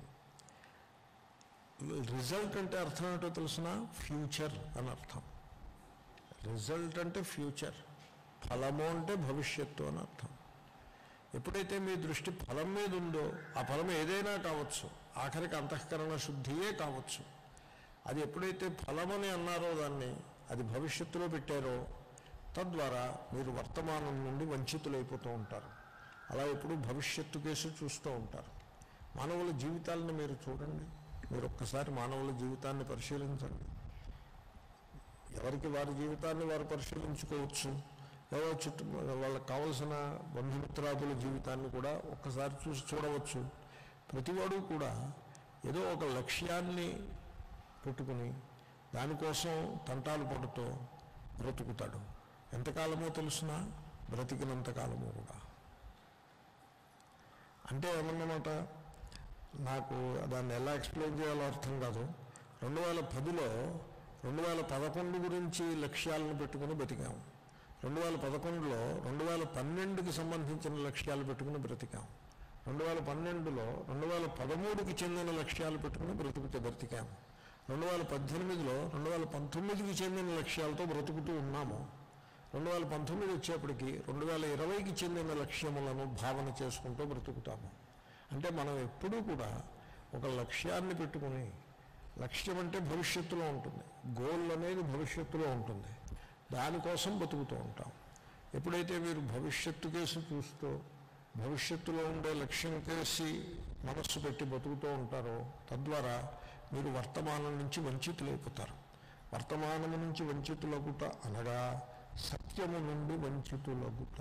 రిజల్ట్ అంటే అర్థం ఏంటో తెలిసిన, ఫ్యూచర్ అని అర్థం. రిజల్ట్ అంటే ఫ్యూచర్, ఫలము అంటే భవిష్యత్తు అని అర్థం. ఎప్పుడైతే మీ దృష్టి ఫలం మీద ఉందో, ఆ ఫలం ఏదైనా కావచ్చు, ఆఖరికి అంతఃకరణ శుద్ధియే కావచ్చు, అది ఎప్పుడైతే ఫలమని అన్నారో దాన్ని, అది భవిష్యత్తులో పెట్టారో, తద్వారా మీరు వర్తమానం నుండి వంచితులైపోతూ ఉంటారు. అలా ఎప్పుడు భవిష్యత్తు కేసు చూస్తూ ఉంటారు. మానవుల జీవితాలను మీరు చూడండి, మీరు ఒక్కసారి మానవుల జీవితాన్ని పరిశీలించండి. ఎవరికి వారి జీవితాన్ని వారు పరిశీలించుకోవచ్చు, ఎవరో చుట్టూ వాళ్ళకి కావలసిన బంధుమిత్రాదుల జీవితాన్ని కూడా ఒక్కసారి చూసి చూడవచ్చు. ప్రతివాడు కూడా ఏదో ఒక లక్ష్యాన్ని పెట్టుకుని దానికోసం తంటాలు పడుతూ బ్రతుకుతాడు. ఎంతకాలమో తెలుసిన, బ్రతికినంతకాలము కూడా. అంటే ఏమన్నమాట, నాకు దాన్ని ఎలా ఎక్స్ప్లెయిన్ చేయాలో అర్థం కాదు. రెండు వేల పదిలో రెండు వేల పదకొండు గురించి లక్ష్యాలను పెట్టుకుని బ్రతికాము. రెండు వేల పదకొండులో రెండు వేల పన్నెండుకి సంబంధించిన లక్ష్యాలు పెట్టుకుని బ్రతికాము. రెండు వేల పన్నెండులో రెండు వేల పదమూడుకి చెందిన లక్ష్యాలు పెట్టుకుని బ్రతుకుతూ బ్రతికాము. రెండు వేల పద్దెనిమిదిలో రెండు వేల పంతొమ్మిదికి చెందిన లక్ష్యాలతో బ్రతుకుతూ ఉన్నాము. రెండు వేల పంతొమ్మిది వచ్చేప్పటికి రెండు వేల ఇరవైకి చెందిన లక్ష్యములను భావన చేసుకుంటూ బ్రతుకుతాము. అంటే మనం ఎప్పుడూ కూడా ఒక లక్ష్యాన్ని పెట్టుకుని, లక్ష్యం అంటే భవిష్యత్తులో ఉంటుంది, గోల్ అనేది భవిష్యత్తులో ఉంటుంది, దానికోసం బతుకుతూ ఉంటాం. ఎప్పుడైతే మీరు భవిష్యత్తు కేసు చూస్తూ భవిష్యత్తులో ఉండే లక్ష్యం కేసి మనస్సు పెట్టి బతుకుతూ ఉంటారో, తద్వారా మీరు వర్తమానం నుంచి వంచితులైపోతారు. వర్తమానము నుంచి వంచితులగుట అనగా సత్యము నుండి వంచితులగుట.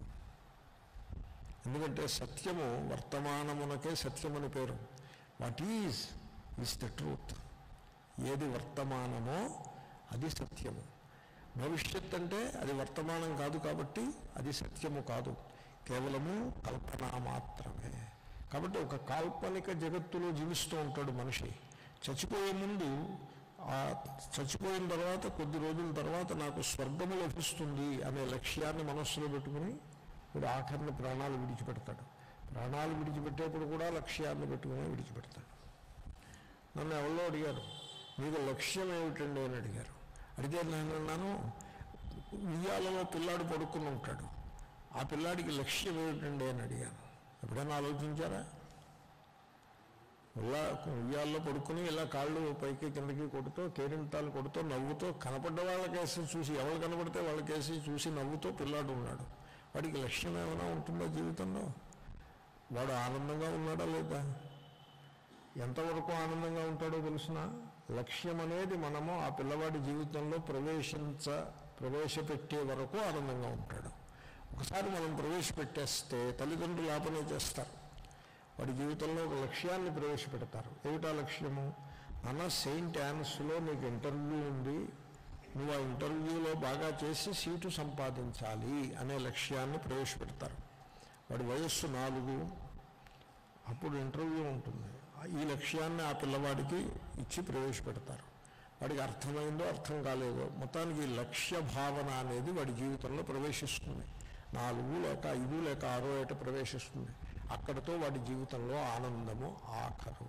ఎందుకంటే సత్యము వర్తమానమునకే సత్యమని పేరు. What is is the truth. ఏది వర్తమానమో అది సత్యము. భవిష్యత్ అంటే అది వర్తమానం కాదు కాబట్టి అది సత్యము కాదు, కేవలము కల్పన మాత్రమే. కాబట్టి ఒక కాల్పనిక జగత్తులో జీవిస్తూ ఉంటాడు మనిషి. చచ్చిపోయే ముందు, ఆ చచ్చిపోయిన తర్వాత కొద్ది రోజుల తర్వాత నాకు స్వర్గము లభిస్తుంది అనే లక్ష్యాన్ని మనస్సులో పెట్టుకుని వీడు ఆఖరిని ప్రాణాలు విడిచిపెడతాడు. ప్రాణాలు విడిచిపెట్టేప్పుడు కూడా లక్ష్యాన్ని పెట్టుకుని విడిచిపెడతాడు. నన్ను ఎవరో అడిగారు, మీకు లక్ష్యం ఏమిటండి అని అడిగారు. అడిగితే నేను అన్నాను, ఉయ్యాలలో పిల్లాడు పడుకుని ఉంటాడు, ఆ పిల్లాడికి లక్ష్యం ఏమిటండి అని అడిగాను. ఎప్పుడైనా ఆలోచించారా? ఇలా ఉయ్యాల్లో పడుకుని ఇలా కాళ్ళు పైకి కిందకి కొడుతూ, కేరింతాలు కొడుతూ, నవ్వుతూ, కనపడ్డ వాళ్ళకేసి చూసి, ఎవరు కనపడితే వాళ్ళకేసి చూసి నవ్వుతూ పిల్లాడు ఉన్నాడు. వాడికి లక్ష్యం ఏమైనా ఉంటుందో జీవితంలో? వాడు ఆనందంగా ఉన్నాడా లేదా? ఎంతవరకు ఆనందంగా ఉంటాడో తెలిసిన, లక్ష్యం అనేది మనము ఆ పిల్లవాడి జీవితంలో ప్రవేశించ ప్రవేశపెట్టే వరకు ఆనందంగా ఉంటాడు. ఒకసారి మనం ప్రవేశపెట్టేస్తే తల్లిదండ్రులు ఆపనే చేస్తారు. వాడి జీవితంలో ఒక లక్ష్యాన్ని ప్రవేశపెడతారు. ఏమిటా లక్ష్యము? అన్న సెయింట్ యాన్స్లో నీకు ఇంటర్వ్యూ ఉంది, నువ్వు ఆ ఇంటర్వ్యూలో బాగా చేసి సీటు సంపాదించాలి అనే లక్ష్యాన్ని ప్రవేశపెడతారు. వాడి వయస్సు నాలుగు, అప్పుడు ఇంటర్వ్యూ ఉంటుంది. ఈ లక్ష్యాన్ని ఆ పిల్లవాడికి ఇచ్చి ప్రవేశపెడతారు. వాడికి అర్థమైందో అర్థం కాలేదో, మొత్తానికి లక్ష్య భావన అనేది వాడి జీవితంలో ప్రవేశిస్తుంది. నాలుగు లేక ఐదు లేక ఆరో ఏట ప్రవేశిస్తుంది. అక్కడితో వాడి జీవితంలో ఆనందము ఆఖరు.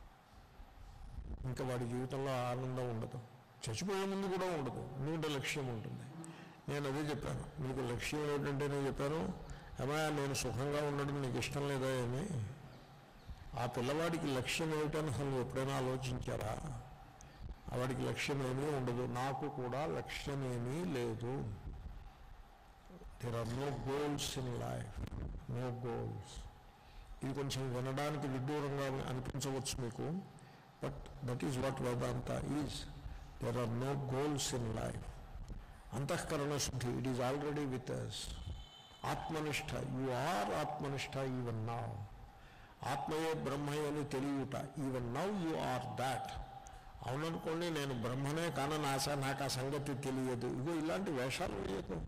ఇంకా వాడి జీవితంలో ఆనందం ఉండదు, చచ్చిపోయే ముందు కూడా ఉండదు. ఎందుకంటే లక్ష్యం ఉంటుంది. నేను అదే చెప్పాను, మీకు లక్ష్యం ఏంటంటే నేను చెప్పాను, ఏమయ్యా నేను సుఖంగా ఉండడం నీకు ఇష్టం లేదా అని. ఆ పిల్లవాడికి లక్ష్యం ఏమిటని అసలు ఎప్పుడైనా ఆలోచించారా? వాడికి లక్ష్యం ఏమీ ఉండదు, నాకు కూడా లక్ష్యమేమీ లేదు. There are no goals in life, no goals. ఇది కొంచెం వినడానికి విడ్డూరంగా అనిపించవచ్చు మీకు, but that is what Vedanta is. There are no goals in life. అంతఃకరణ శుద్ధి, it is already with us. ఆత్మనిష్ట, యు ఆర్ ఆత్మనిష్ట ఈవెన్ నౌ. ఆత్మయే బ్రహ్మయే అని తెలియట, even now you are that. అవుననుకోండి, నేను బ్రహ్మనే కానీ నాశ నాకు ఆ సంగతి తెలియదు. ఇగో ఇలాంటి వేషాలు వేయకు.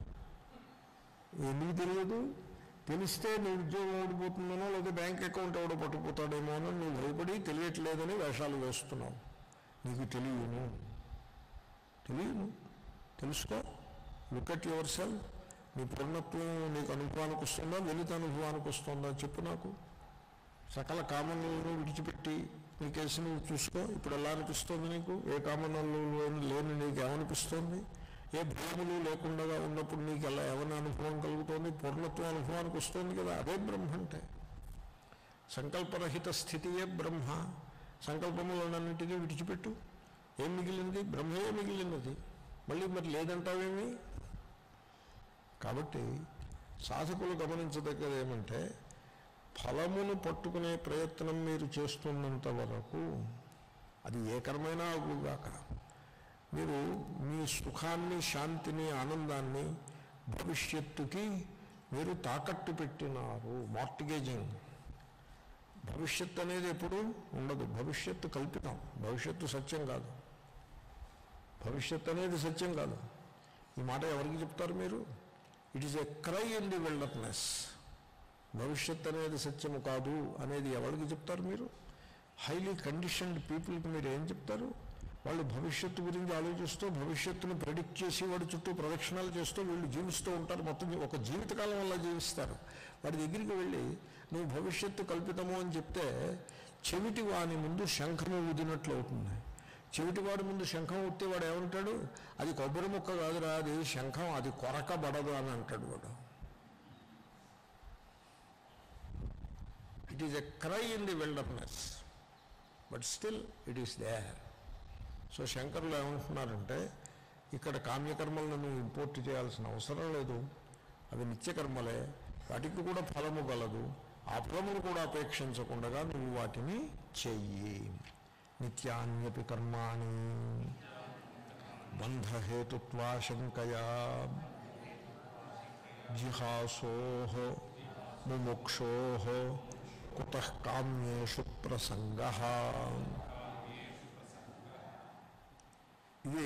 ఎందుకు తెలియదు? తెలిస్తే నీ ఉద్యోగం ఓడిపోతుందనో లేదా బ్యాంక్ అకౌంట్ ఎవడో పట్టుకుపోతాడేమో అని నువ్వు భయపడి తెలియట్లేదని వేషాలు వేస్తున్నావు. నీకు తెలియను, తెలియను, తెలుసుకో. Look at yourself. నీ పూర్ణత్వం నీకు అనుభవానికి వస్తుందా, వెలిత అనుభవానికి వస్తుందా చెప్పు నాకు. సకల కామనలను విడిచిపెట్టి నీ కేసు నువ్వు చూసుకో. ఇప్పుడు ఎలా అనిపిస్తుంది నీకు? ఏ కామనలు లేని నీకు ఏమనిపిస్తుంది? ఏ భ్రమలు లేకుండా ఉన్నప్పుడు నీకు ఎలా ఏమైనా అనుభవం కలుగుతుంది? పూర్ణత్వం అనుభవానికి వస్తుంది కదా, అదే బ్రహ్మ అంటే. సంకల్పరహిత స్థితియే బ్రహ్మ. సంకల్పములన్నింటినీ విడిచిపెట్టు. ఏం మిగిలింది? బ్రహ్మయే మిగిలినది. మళ్ళీ మరి లేదంటావేమి? కాబట్టి సాధకులు గమనించదగ్గది ఏమంటే, ఫలమును పట్టుకునే ప్రయత్నం మీరు చేస్తున్నంత వరకు అది ఏ కర్మైనా అగుగాక, మీరు మీ సుఖాన్ని, శాంతిని, ఆనందాన్ని భవిష్యత్తుకి మీరు తాకట్టు పెట్టినారు. మార్టిగేజింగ్. భవిష్యత్తు అనేది ఎప్పుడు ఉండదు. భవిష్యత్తు కల్పితం, భవిష్యత్తు సత్యం కాదు. భవిష్యత్తు అనేది సత్యం కాదు. ఈ మాట ఎవరికి చెప్తారు మీరు? It is a cry in the wilderness. భవిష్యత్ అనేది సత్యము కాదు అనేది ఎవరికి చెప్తారు మీరు? హైలీ కండిషన్డ్ పీపుల్కి మీరు ఏం చెప్తారు? వాళ్ళు భవిష్యత్తు గురించి ఆలోచిస్తూ భవిష్యత్తును ప్రెడిక్ట్ చేసి వాడి చుట్టూ ప్రదక్షిణాలు చేస్తూ వీళ్ళు జీవిస్తూ ఉంటారు. మొత్తం ఒక జీవితకాలం వల్ల జీవిస్తారు. వాడి దగ్గరికి వెళ్ళి నువ్వు భవిష్యత్తు కల్పితము అని చెప్తే చెవిటి వాని ముందు శంఖము ఊదినట్లు అవుతుంది. చెవిటివాడి ముందు శంఖం ఊస్తే వాడు ఏమంటాడు? అది కొబ్బరి ముక్క కాదురా, అది శంఖం, అది కొరకబడదు అని అంటాడు వాడు. It is a cry in the wilderness, but still it is there. So శంకరులు ఏమంటున్నారంటే, ఇక్కడ కామ్యకర్మలను నువ్వు ఇంపోర్ట్ చేయాల్సిన అవసరం లేదు. అవి నిత్యకర్మలే, వాటికి కూడా ఫలము గలదు. ఆ ఫలమును కూడా అపేక్షించకుండా నువ్వు వాటిని చెయ్యి. నిత్యాన్యపి కర్మాణి బంధహేతుత్వాశంకయా జిహాసోః ముముక్షోః కుతః కామ్యేషు ప్రసంగః. ఇది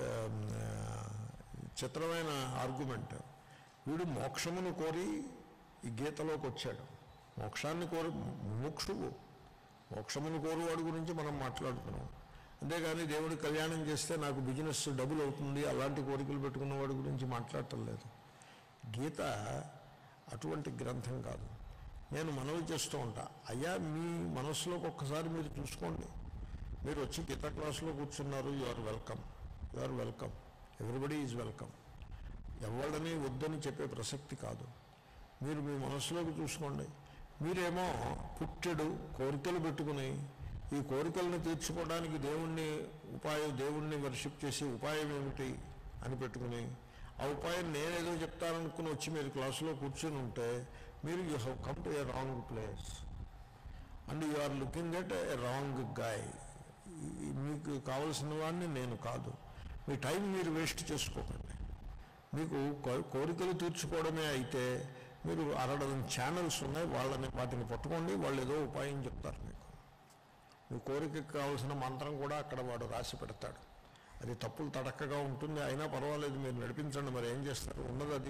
చిత్రమైన ఆర్గ్యుమెంట్. వీడు మోక్షమును కోరి ఈ గీతలోకి వచ్చాడు. మోక్షాన్ని కోరి ముముక్షువు, మోక్షమును కోరువాడి గురించి మనం మాట్లాడుతున్నాం. అంతేగాని దేవుడి కళ్యాణం చేస్తే నాకు బిజినెస్ డబుల్ అవుతుంది అలాంటి కోరికలు పెట్టుకున్న వాడి గురించి మాట్లాడటం లేదు. గీత అటువంటి గ్రంథం కాదు. నేను మనవి చేస్తూ ఉంటా, అయ్యా మీ మనస్సులోకి ఒక్కసారి మీరు చూసుకోండి. మీరు వచ్చి గీత క్లాసులో కూర్చున్నారు, you are welcome, you are welcome, everybody is welcome. ఎవరిని వద్దని చెప్పే ప్రసక్తి కాదు. మీరు మీ మనస్సులోకి చూసుకోండి. మీరేమో పుట్టెడు కోరికలు పెట్టుకుని ఈ కోరికలను తీర్చుకోవడానికి దేవుణ్ణి ఉపాయం, దేవుణ్ణి వర్షిప్ చేసి ఉపాయం ఏమిటి అని పెట్టుకుని ఆ ఉపాయం నేనేదో చెప్తాననుకుని వచ్చి మీరు క్లాసులో కూర్చొని ఉంటే మీరు you have come to a wrong place and you are looking at a wrong guy. మీకు కావలసిన వాడిని నేను కాదు. మీ టైం మీరు వేస్ట్ చేసుకోకండి. మీకు కోరికలు తీర్చుకోవడమే అయితే మీరు అరడజన్ ఛానల్స్ ఉన్నాయి, వాళ్ళని వాటిని పట్టుకోండి, వాళ్ళు ఏదో ఉపాయం చెప్తారు మీకు. మీ కోరికకి కావాల్సిన మంత్రం కూడా అక్కడ వాడు రాసి పెడతాడు. అది తప్పులు తడక్కగా ఉంటుంది, అయినా పర్వాలేదు మీరు నడిపించండి, మరి ఏం చేస్తారు, ఉన్నది అది.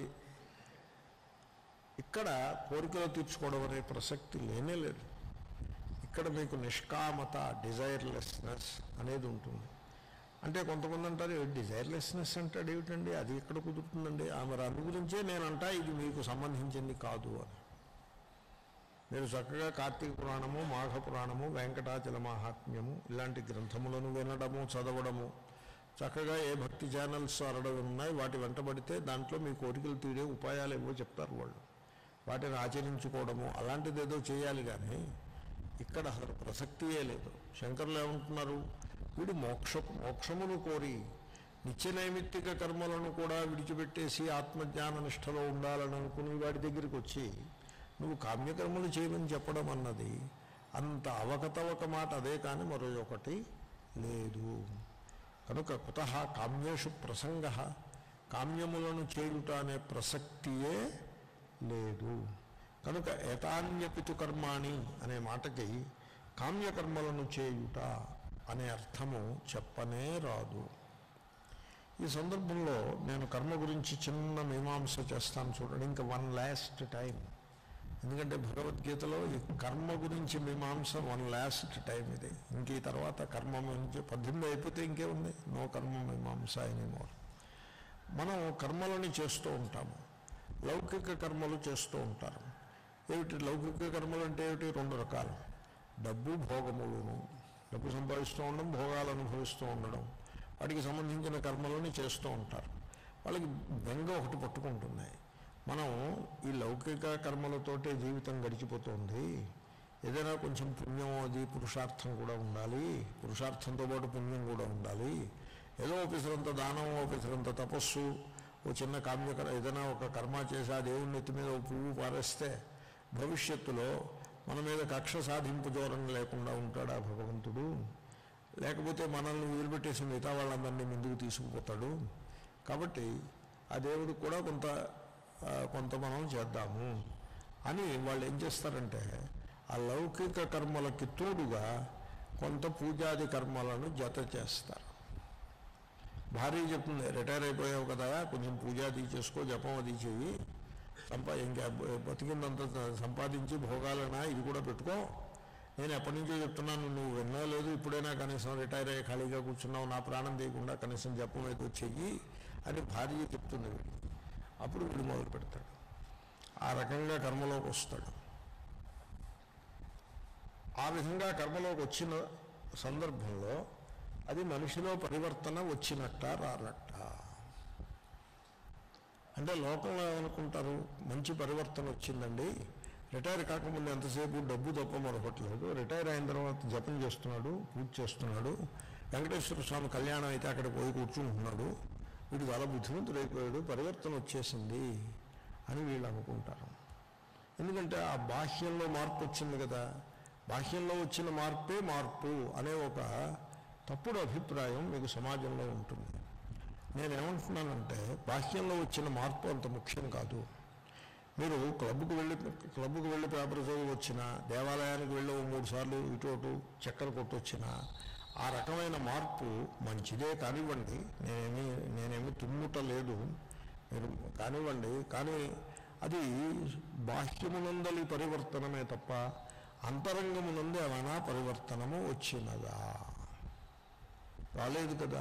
ఇక్కడ కోరికలు తీర్చుకోవడం అనే ప్రసక్తి లేనే లేదు. ఇక్కడ మీకు నిష్కామత, డిజైర్లెస్నెస్ అనేది ఉంటుంది. అంటే కొంతమంది అంటారు డిజైర్లెస్నెస్ అంటాడు ఏమిటండి, అది ఎక్కడ కుదురుతుందండి? మరి అందు గురించే నేనంటా ఇది మీకు సంబంధించింది కాదు అని. మీరు చక్కగా కార్తీక పురాణము, మాఘ పురాణము, వెంకటాచల మహాత్మ్యము ఇలాంటి గ్రంథములను వినడము, చదవడము, చక్కగా ఏ భక్తి ఛానల్స్ అరడవి ఉన్నాయి వాటి వెంటబడితే దాంట్లో మీ కోరికలు తీరే ఉపాయాలు ఏవో చెప్తారు వాళ్ళు, వాటిని ఆచరించుకోవడము అలాంటిది ఏదో చేయాలి. కానీ ఇక్కడ అసలు ప్రసక్తియే లేదు. శంకరులు ఏమంటున్నారు, వీడు మోక్ష మోక్షమును కోరి నిత్య నైమిత్తిక కర్మలను కూడా విడిచిపెట్టేసి ఆత్మజ్ఞాన నిష్టలో ఉండాలని అనుకుని వాడి దగ్గరికి వచ్చి నువ్వు కామ్యకర్మలు చేయమని చెప్పడం అన్నది అంత అవకతవక మాట అదే కానీ మరో ఒకటి లేదు. కనుక కుతః కామ్యేషు ప్రసంగ, కామ్యములను చేయుట అనే ప్రసక్తియే లేదు. కనుక ఏతాన్యపితు కర్మాణి అనే మాటకి కామ్యకర్మలను చేయుట అనే అర్థము చెప్పనే రాదు. ఈ సందర్భంలో నేను కర్మ గురించి చిన్న మీమాంస చేస్తాను చూడండి, ఇంకా వన్ లాస్ట్ టైం. ఎందుకంటే భగవద్గీతలో ఈ కర్మ గురించి మీమాంస వన్ లాస్ట్ టైం ఇది. ఇంక ఈ తర్వాత కర్మ నుంచి పద్దెనిమిది అయిపోతే ఇంకే ఉంది, నో కర్మ మీమాంస ఎనీమోర్. మనం కర్మలని చేస్తూ ఉంటాము, లౌకిక కర్మలు చేస్తూ ఉంటారు. ఏమిటి లౌకిక కర్మలు అంటే ఏమిటి? రెండు రకాలు, డబ్బు భోగములను. డబ్బు సంపాదిస్తూ ఉండడం, భోగాలు అనుభవిస్తూ ఉండడం, వాటికి సంబంధించిన కర్మలని చేస్తూ ఉంటారు. వాళ్ళకి బెంగ ఒకటి పట్టుకుంటున్నాయి, మనం ఈ లౌకిక కర్మలతోటే జీవితం గడిచిపోతుంది, ఏదైనా కొంచెం పుణ్యం అది పురుషార్థం కూడా ఉండాలి, పురుషార్థంతో పాటు పుణ్యం కూడా ఉండాలి, ఏదో ఓపిసరంత దానం, ఓపిసరంత తపస్సు, ఓ చిన్న కామ్యకర ఏదైనా ఒక కర్మ చేసి ఆ దేవుని ఎత్తి మీద ఓ పువ్వు పారేస్తే భవిష్యత్తులో మన మీద కక్ష సాధింపు ధోరణి లేకుండా ఉంటాడా భగవంతుడు, లేకపోతే మనల్ని వదిలిపెట్టేసి మిగతా వాళ్ళందరినీ ముందుకు తీసుకుపోతాడు. కాబట్టి ఆ దేవుడు కూడా కొంత కొంత మనం చేద్దాము అని వాళ్ళు ఏం చేస్తారంటే ఆ లౌకిక కర్మలకి తోడుగా కొంత పూజాది కర్మలను జత చేస్తారు. భార్య చెప్తుంది, రిటైర్ అయిపోయావు కదా, కొంచెం పూజాది చేసుకో, జపం అది చెయ్యి, సంపా ఇంకా బతికిందంత సంపాదించి భోగాలనా ఇది కూడా పెట్టుకో, నేను ఎప్పటి నుంచో చెప్తున్నాను, నువ్వు విన్నా లేదు, ఇప్పుడైనా కనీసం రిటైర్ అయ్యి ఖాళీగా కూర్చున్నావు, నా ప్రాణం తీయకుండా కనీసం జపం అయితే చెయ్యి అని భార్య చెప్తుంది వీడు. అప్పుడు వీడు మొదలు పెడతాడు, ఆ రకంగా కర్మలోకి వస్తాడు. ఆ విధంగా కర్మలోకి వచ్చిన సందర్భంలో అది మనిషిలో పరివర్తన వచ్చినట్ట రానట్ట. అంటే లోకంలో ఏమనుకుంటారు, మంచి పరివర్తన వచ్చిందండి, రిటైర్ కాకముందు ఎంతసేపు డబ్బు తప్ప మరొకట్లేదు, రిటైర్ అయిన తర్వాత జపం చేస్తున్నాడు, పూజ చేస్తున్నాడు, వెంకటేశ్వర స్వామి కళ్యాణం అయితే అక్కడ పోయి కూర్చుంటున్నాడు, వీడు చాలా బుద్ధిమంతుడు అయిపోయాడు, పరివర్తన వచ్చేసింది అని వీళ్ళు అనుకుంటారు. ఎందుకంటే ఆ బాహ్యంలో మార్పు వచ్చింది కదా, బాహ్యంలో వచ్చిన మార్పే మార్పు అనే ఒక తప్పుడు అభిప్రాయం మీకు సమాజంలో ఉంటుంది. నేనేమంటున్నానంటే బాహ్యంలో వచ్చిన మార్పు అంత ముఖ్యం కాదు. మీరు క్లబ్కు వెళ్ళి క్లబ్కు వెళ్ళి పేపర్ చదివి వచ్చిన, దేవాలయానికి వెళ్ళి మూడు సార్లు ఇటు అటు చక్కెర కొట్టొచ్చిన, ఆ రకమైన మార్పు మంచిదే కానివ్వండి, నేనేమి నేనేమి తుమ్ముటలేదు, మీరు కానివ్వండి. కానీ అది బాహ్యమునందలి పరివర్తనమే తప్ప అంతరంగమునందు ఏమైనా పరివర్తనము వచ్చినదా? రాలేదు కదా.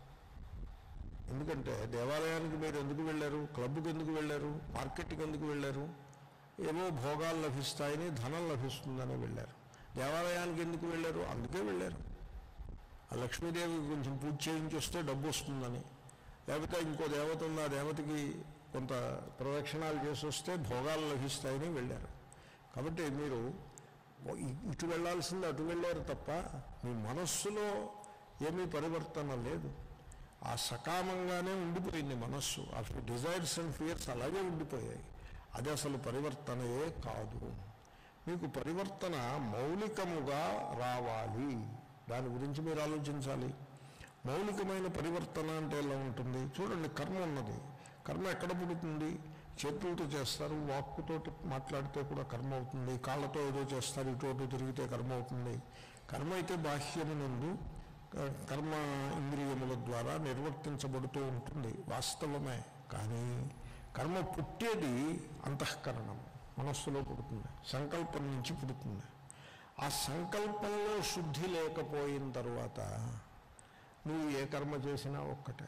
ఎందుకంటే దేవాలయానికి మీరు ఎందుకు వెళ్ళారు, క్లబ్కి ఎందుకు వెళ్ళారు, మార్కెట్కి ఎందుకు వెళ్ళారు? ఏవో భోగాలు లభిస్తాయని, ధనం లభిస్తుందని వెళ్ళారు. దేవాలయానికి ఎందుకు వెళ్ళారు? అందుకే వెళ్ళారు. ఆ లక్ష్మీదేవికి కొంచెం పూజ చేయించి వస్తే డబ్బు వస్తుందని, లేకపోతే ఇంకో దేవత ఉంది, ఆ దేవతకి కొంత ప్రదక్షిణాలు చేసి వస్తే భోగాలు లభిస్తాయని వెళ్ళారు. కాబట్టి మీరు ఇటు వెళ్ళాల్సింది అటు వెళ్ళారు తప్ప మీ మనస్సులో ఏమీ పరివర్తన లేదు. ఆ సకామంగానే ఉండిపోయింది మనస్సు. ఆ డిజైర్స్ అండ్ ఫియర్స్ అలాగే ఉండిపోయాయి. అది అసలు పరివర్తనయే కాదు. మీకు పరివర్తన మౌలికముగా రావాలి, దాని గురించి మీరు ఆలోచించాలి. మౌలికమైన పరివర్తన అంటే ఎలా ఉంటుంది చూడండి. కర్మ ఉన్నది, కర్మ ఎక్కడ పుడుతుంది? చేతులతో చేస్తారు, వాక్కుతోటి మాట్లాడితే కూడా కర్మ అవుతుంది, కాళ్ళతో ఏదో చేస్తారు, ఇటు అటు తిరిగితే కర్మ అవుతుంది. కర్మ అయితే బాహ్యమునందు కర్మ ఇంద్రియముల ద్వారా నిర్వర్తించబడుతూ ఉంటుంది, వాస్తవమే. కానీ కర్మ పుట్టేది అంతఃకరణం, మనస్సులో పుడుతుంది, సంకల్పం నుంచి పుడుతుంది. ఆ సంకల్పంలో శుద్ధి లేకపోయిన తర్వాత నువ్వు ఏ కర్మ చేసినా ఒక్కటే.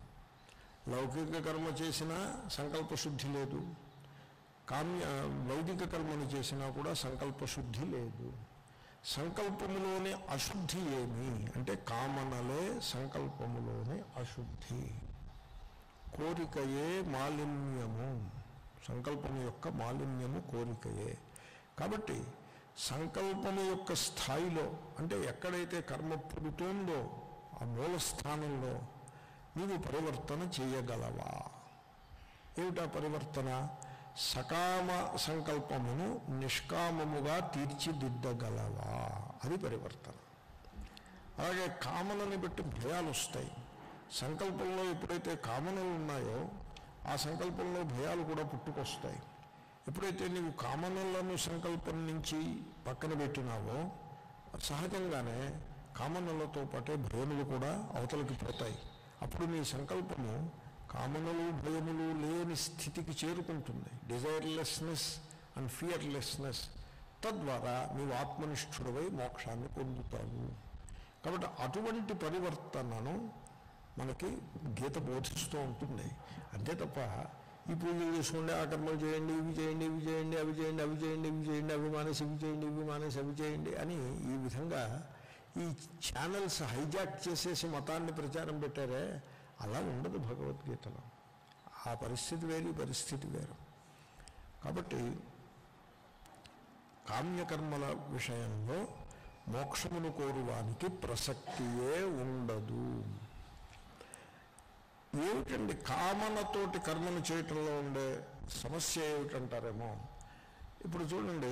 లౌకిక కర్మ చేసినా సంకల్ప శుద్ధి లేదు, కామ్య లౌకిక కర్మను చేసినా కూడా సంకల్ప శుద్ధి లేదు. సంకల్పములోని అశుద్ధి ఏమి అంటే కామనలే సంకల్పములోని అశుద్ధి. కోరికయే మాలిన్యము, సంకల్పము యొక్క మాలిన్యము కోరికయే. కాబట్టి సంకల్పము యొక్క స్థాయిలో అంటే ఎక్కడైతే కర్మ పుడుతోందో ఆ మూల స్థానంలో నీవు పరివర్తన చేయగలవా? ఏమిటా పరివర్తన? సకామ సంకల్పమును నిష్కామముగా తీర్చిదిద్దగలవా, అది పరివర్తన. అలాగే కామనని బట్టి భయాలు వస్తాయి. సంకల్పంలో ఎప్పుడైతే కామనలు ఉన్నాయో ఆ సంకల్పంలో భయాలు కూడా పుట్టుకొస్తాయి. ఎప్పుడైతే నీవు కామనలను సంకల్పం నుంచి పక్కన పెట్టినావో సహజంగానే కామనలతో పాటే భయములు కూడా అవతలకి పోతాయి. అప్పుడు నీ సంకల్పము కామనలు భయములు లేని స్థితికి చేరుకుంటుంది. Desirelessness and fearlessness. తద్వారా నీవు ఆత్మనిష్ఠుడవై మోక్షాన్ని పొందుతావు. కాబట్టి అటువంటి పరివర్తనను మనకి గీత బోధిస్తూ ఉంటుంది. అంతే తప్ప ఈ పూజలు చేసుకోండి, ఆ కర్మలు చేయండి, ఇవి చేయండి, ఇవి చేయండి, అవి చేయండి, అవి చేయండి, ఇవి చేయండి, అవి మానేసి ఇవి చేయండి, ఇవి మానేసి అవి చేయండి అని ఈ విధంగా ఈ ఛానల్స్ హైజాక్ చేసేసి మతాన్ని ప్రచారం పెట్టారే, అలా ఉండదు భగవద్గీతలో. ఆ పరిస్థితి వేరు, ఈ పరిస్థితి వేరు. కాబట్టి కామ్యకర్మల విషయంలో మోక్షమును కోరువానికి ప్రసక్తియే ఉండదు. ఏమిటండి కామనతోటి కర్మను చేయటంలో ఉండే సమస్య ఏమిటంటారేమో. ఇప్పుడు చూడండి,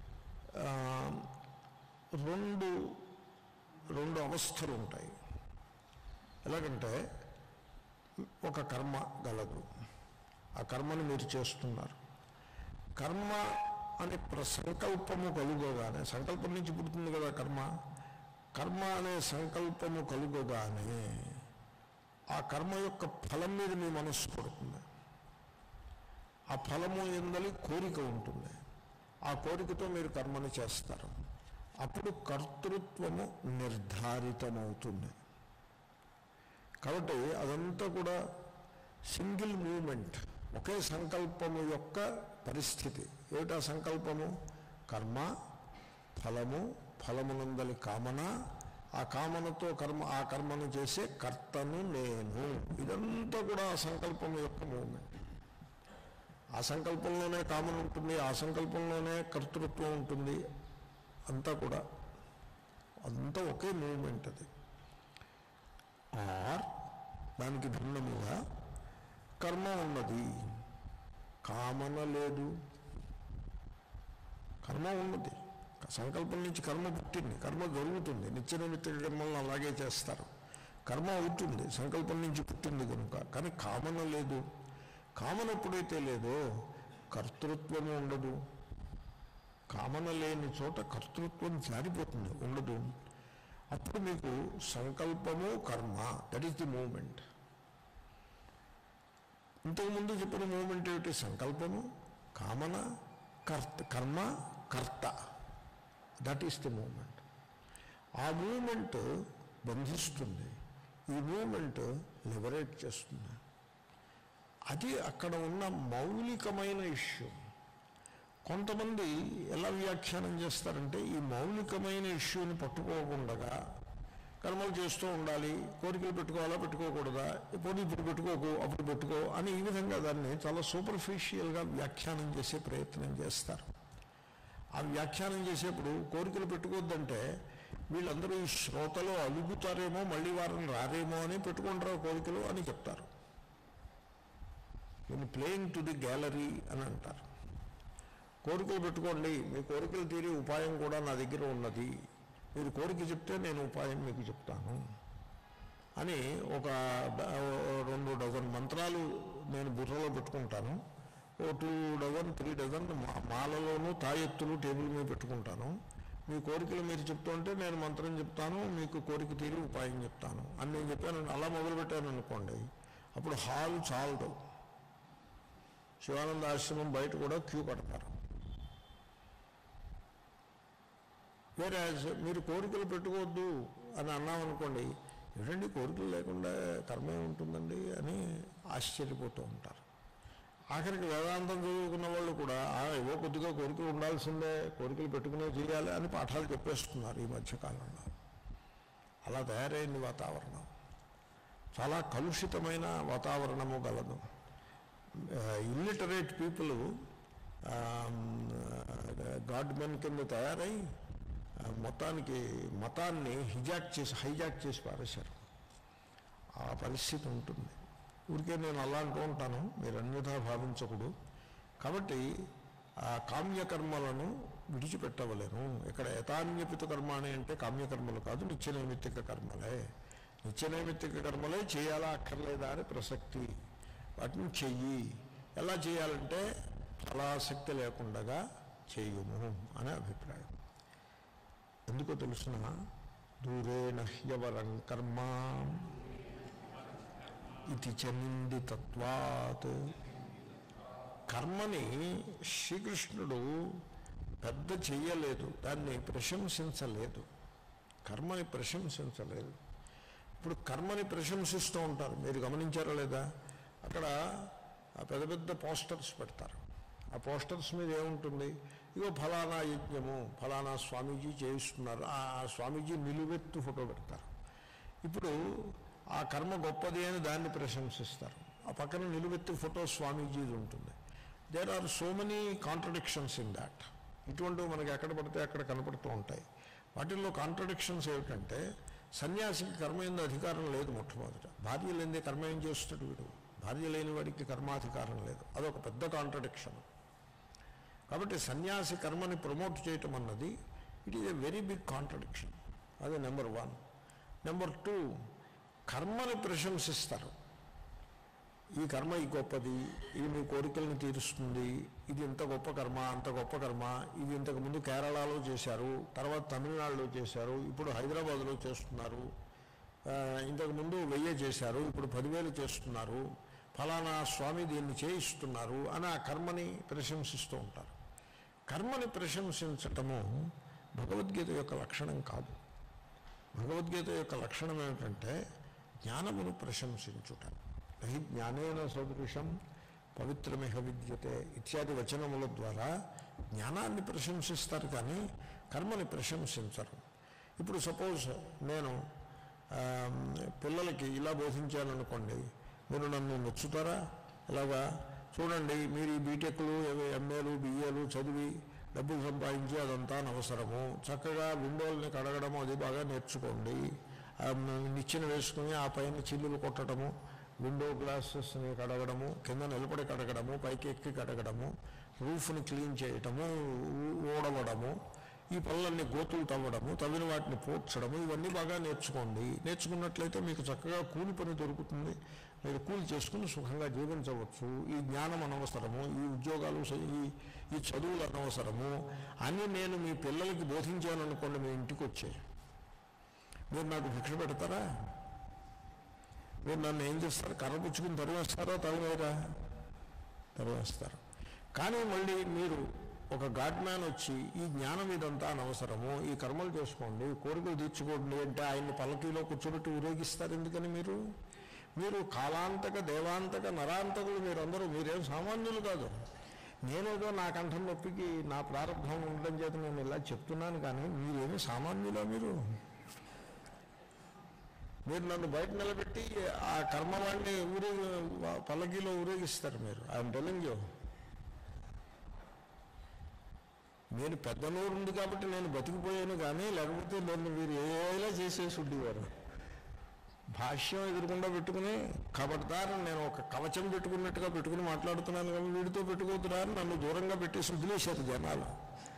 రెండు రెండు అవస్థలు ఉంటాయి. ఎలాగంటే ఒక కర్మ గలదు, ఆ కర్మను మీరు చేస్తున్నారు. కర్మ అనే సంకల్పము కలుగగానే, సంకల్పం నుంచి పుడుతుంది కదా కర్మ, కర్మ అనే సంకల్పము కలుగగానే ఆ కర్మ యొక్క ఫలం మీద మీ మనస్సు పడుతుంది. ఆ ఫలము ఎందలి కోరిక ఉంటుంది. ఆ కోరికతో మీరు కర్మను చేస్తారు. అప్పుడు కర్తృత్వము నిర్ధారితమవుతుంది. కాబట్టి అదంతా కూడా సింగిల్ మూమెంట్, ఒకే సంకల్పము యొక్క పరిస్థితి. ఏమిటా సంకల్పము? కర్మ, ఫలము, ఫలమునందలి కామన, ఆ కామనతో కర్మ, ఆ కర్మను చేసే కర్తను నేను. ఇదంతా కూడా ఆ సంకల్పం యొక్క మూమెంట్. ఆ సంకల్పంలోనే కామన ఉంటుంది, ఆ సంకల్పంలోనే కర్తృత్వం ఉంటుంది. అంతా కూడా అంతా ఒకే మూమెంట్ అది. ఆర్ దానికి భిన్నముగా కర్మ ఉన్నది, కామన లేదు. కర్మ ఉన్నది, సంకల్పం నుంచి కర్మ పుట్టింది, కర్మ జరుగుతుంది. నిత్య నిమిత్త కర్మలను అలాగే చేస్తారు. కర్మ అవుతుంది, సంకల్పం నుంచి పుట్టింది కనుక. కానీ కామన లేదు. కామన ఎప్పుడైతే లేదో కర్తృత్వము ఉండదు. కామన లేని చోట కర్తృత్వం జారిపోతుంది, ఉండదు. అప్పుడు మీకు సంకల్పము కర్మ, దట్ ఈస్ ది మూమెంట్. ఇంతకుముందు చెప్పిన మూమెంట్ ఏమిటి? సంకల్పము, కామన, కర్త, కర్మ, కర్త, దట్ ఈస్ ది మూమెంట్. ఆ మూమెంట్ బంధిస్తుంది, ఈ మూమెంట్ లిబరేట్ చేస్తుంది. అది అక్కడ ఉన్న మౌలికమైన ఇష్యూ. కొంతమంది ఎలా వ్యాఖ్యానం చేస్తారంటే, ఈ మౌలికమైన ఇష్యూని పట్టుకోకుండా కర్మలు చేస్తూ ఉండాలి, కోరికలు పెట్టుకోవాలా పెట్టుకోకూడదా, పోనీ ఇప్పుడు పెట్టుకోకు అప్పుడు పెట్టుకో అని ఈ విధంగా దాన్ని చాలా సూపర్ఫిషియల్గా వ్యాఖ్యానం చేసే ప్రయత్నం చేస్తారు. ఆ వ్యాఖ్యానం చేసేప్పుడు కోరికలు పెట్టుకోవద్దంటే వీళ్ళందరూ ఈ శ్రోతలో అలుగుతారేమో, మళ్ళీ వారిని రారేమో అని పెట్టుకుంటారు కోరికలు అని చెప్తారు. దీన్ని ప్లేయింగ్ టు ది గ్యాలరీ అని అంటారు. కోరికలు పెట్టుకోండి, మీ కోరికలు తీరే ఉపాయం కూడా నా దగ్గర ఉన్నది, మీరు కోరిక చెప్తే నేను ఉపాయం మీకు చెప్తాను అని ఒక రెండు డజన్ మంత్రాలు నేను బుర్రలో పెట్టుకుంటాను. ఓ టూ డజన్ త్రీ డజన్ మాలలోనూ తాయెత్తులు టేబుల్ మీద పెట్టుకుంటాను. మీ కోరికలు మీరు చెప్తుంటే నేను మంత్రం చెప్తాను, మీకు కోరిక తీరి ఉపాయం చెప్తాను అని నేను చెప్పాను. అలా మొదలుపెట్టాను అనుకోండి, అప్పుడు హాల్ చాలదు. శివానంద ఆశ్రమం బయట కూడా క్యూ కడతారు. వేరే మీరు కోరికలు పెట్టుకోవద్దు అని అన్నామనుకోండి, ఏంటండి కోరికలు లేకుండా కర్మే ఉంటుందండి అని ఆశ్చర్యపోతూ ఉంటారు. ఆఖరికి వేదాంతం చదువుకున్న వాళ్ళు కూడా ఏవో కొద్దిగా కోరికలు ఉండాల్సిందే, కోరికలు పెట్టుకునే చేయాలి అని పాఠాలు చెప్పేస్తున్నారు ఈ మధ్యకాలంలో. అలా తయారైంది వాతావరణం. చాలా కలుషితమైన వాతావరణము గలదు. ఇల్లిటరేట్ పీపుల్ గాడ్ మెన్ కింద తయారై మొత్తానికి మతాన్ని హిజాక్ చేసి హైజాక్ చేసి పారేశారు. ఆ పరిస్థితి ఉంటుంది. ఊరికే నేను అలా అంటూ ఉంటాను, మీరు అన్యథా భావించకూడదు. కాబట్టి ఆ కామ్యకర్మలను విడిచిపెట్టవలేను. ఇక్కడ యథాన్యపిత కర్మాణి అంటే కామ్యకర్మలు కాదు, నిత్యనైమిత్తిక కర్మలే. నిత్యనైమిత్తిక కర్మలే చేయాలా అక్కర్లేదా అని ప్రసక్తి. వాటిని చెయ్యి. ఎలా చేయాలంటే ఫలాసక్తి లేకుండా చేయుము అనే అభిప్రాయం. ఎందుకో తెలుసిన దూరేణ హ్యవరం కర్మ ఇది చ నిందితత్వాత్. కర్మని శ్రీకృష్ణుడు పెద్ద చెయ్యలేదు, దాన్ని ప్రశంసించలేదు. కర్మని ప్రశంసించలేదు. ఇప్పుడు కర్మని ప్రశంసిస్తూ ఉంటారు, మీరు గమనించారా లేదా? అక్కడ పెద్ద పెద్ద పోస్టర్స్ పెడతారు. ఆ పోస్టర్స్ మీద ఏముంటుంది? ఇగో ఫలానా యజ్ఞము, ఫలానా స్వామీజీ చేయిస్తున్నారు. ఆ స్వామీజీ నిలువెత్తు ఫోటో పెడతారు. ఇప్పుడు ఆ కర్మ గొప్పది అని దాన్ని ప్రశంసిస్తారు. ఆ పక్కన నిలువెత్తు ఫోటో స్వామీజీది ఉంటుంది. There are so many contradictions in that. ఇటువంటివి మనకి ఎక్కడ పడితే అక్కడ కనపడుతూ ఉంటాయి. వాటిల్లో కాంట్రడిక్షన్స్ ఏమిటంటే, సన్యాసికి కర్మ ఎందు అధికారం లేదు. మొట్టమొదట భార్య లేనిదే కర్మ ఏం చేస్తాడు వీడు? భార్య లేని వాడికి కర్మాధికారం లేదు. అదొక పెద్ద కాంట్రడిక్షన్. కాబట్టి సన్యాసి కర్మని ప్రమోట్ చేయటం అన్నది it is a very big contradiction. అది నెంబర్ వన్. నెంబర్ టూ, కర్మని ప్రశంసిస్తారు. ఈ కర్మ ఈ గొప్పది, ఇది మీ కోరికలను తీరుస్తుంది, ఇది ఇంత గొప్ప కర్మ, అంత గొప్ప కర్మ, ఇది ఇంతకుముందు కేరళలో చేశారు, తర్వాత తమిళనాడులో చేశారు, ఇప్పుడు హైదరాబాద్లో చేస్తున్నారు, ఇంతకుముందు వెయ్యి చేశారు, ఇప్పుడు పదివేలు చేస్తున్నారు, ఫలానా స్వామి దీన్ని చేయిస్తున్నారు అని ఆ కర్మని ప్రశంసిస్తూ ఉంటారు. కర్మని ప్రశంసించటము భగవద్గీత యొక్క లక్షణం కాదు. భగవద్గీత యొక్క లక్షణం ఏమిటంటే జ్ఞానమును ప్రశంసించుట. నహి జ్ఞానేన సదృశం పవిత్రమిహ విద్యతే ఇత్యాది వచనముల ద్వారా జ్ఞానాన్ని ప్రశంసిస్తారు, కానీ కర్మని ప్రశంసించరు. ఇప్పుడు సపోజ్ నేను పిల్లలకి ఇలా బోధించాననుకోండి, మీరు నన్ను మెచ్చుతారా? ఇలాగా చూడండి, మీరు ఈ బీటెక్లు, ఎంఏలు, బిఏలు చదివి డబ్బులు సంపాదించి అదంతా అనవసరము, చక్కగా విండోల్ని కడగడము అది బాగా నేర్చుకోండి, నిచ్చెన వేసుకుని ఆ పైన చిల్లులు కొట్టడము, విండో గ్లాసెస్ని కడగడము, కింద నిలబడి కడగడము, పైకి ఎక్కి కడగడము, రూఫ్ని క్లీన్ చేయటము, ఊడవడము, ఈ పనులన్నీ గోతులు తవ్వడము, తవ్విన వాటిని పోడ్చడము, ఇవన్నీ బాగా నేర్చుకోండి. నేర్చుకున్నట్లయితే మీకు చక్కగా కూలి పని దొరుకుతుంది, మీరు కూలి చేసుకుని సుఖంగా జీవించవచ్చు. ఈ జ్ఞానం అనవసరము, ఈ ఉద్యోగాలు, ఈ ఈ చదువులు అనవసరము అని నేను మీ పిల్లలకి బోధించాను అనుకోండి. మీ ఇంటికి వచ్చే మీరు నాకు భిక్ష పెడతారా? మీరు నన్ను ఏం చేస్తారు? కర్ర పుచ్చుకుని తరివేస్తారో తరివేరా? తరివేస్తారు. కానీ మళ్ళీ మీరు ఒక గాడ్ మ్యాన్ వచ్చి ఈ జ్ఞానం ఇదంతా అనవసరము, ఈ కర్మలు చేసుకోండి, కోరికలు తీర్చుకోండి అంటే ఆయన్ని పల్లకీలో కూర్చోబెట్టి ఊరేగిస్తారు. ఎందుకని? మీరు మీరు కాలాంతక, దేవాంతక, నరాంతకులు మీరందరూ. మీరేం సామాన్యులు కాదు. నేనేదో నా కంఠం నొప్పికి నా ప్రారంభం ఉండడం చేత నేను ఇలా చెప్తున్నాను, కానీ మీరేమీ సామాన్యులా? మీరు మీరు నన్ను బయట నిలబెట్టి ఆ కర్మవాడిని ఊరే పల్లకీలో ఊరేగిస్తారు. మీరు ఐఎమ్ టెల్లింగ్ యూ. నేను పెద్ద నోరు ఉంది కాబట్టి నేను బతికిపోయాను, కానీ లేకపోతే నన్ను వీరు ఏలా చేసేసి ఉండేవారు. భాష్యం ఎదురుకుండా పెట్టుకుని కబడ్దారు నేను ఒక కవచం పెట్టుకున్నట్టుగా పెట్టుకుని మాట్లాడుతున్నాను, కానీ వీడితో పెట్టుకోతున్నారు, నన్ను దూరంగా పెట్టేసి వదిలేశారు జనాలు.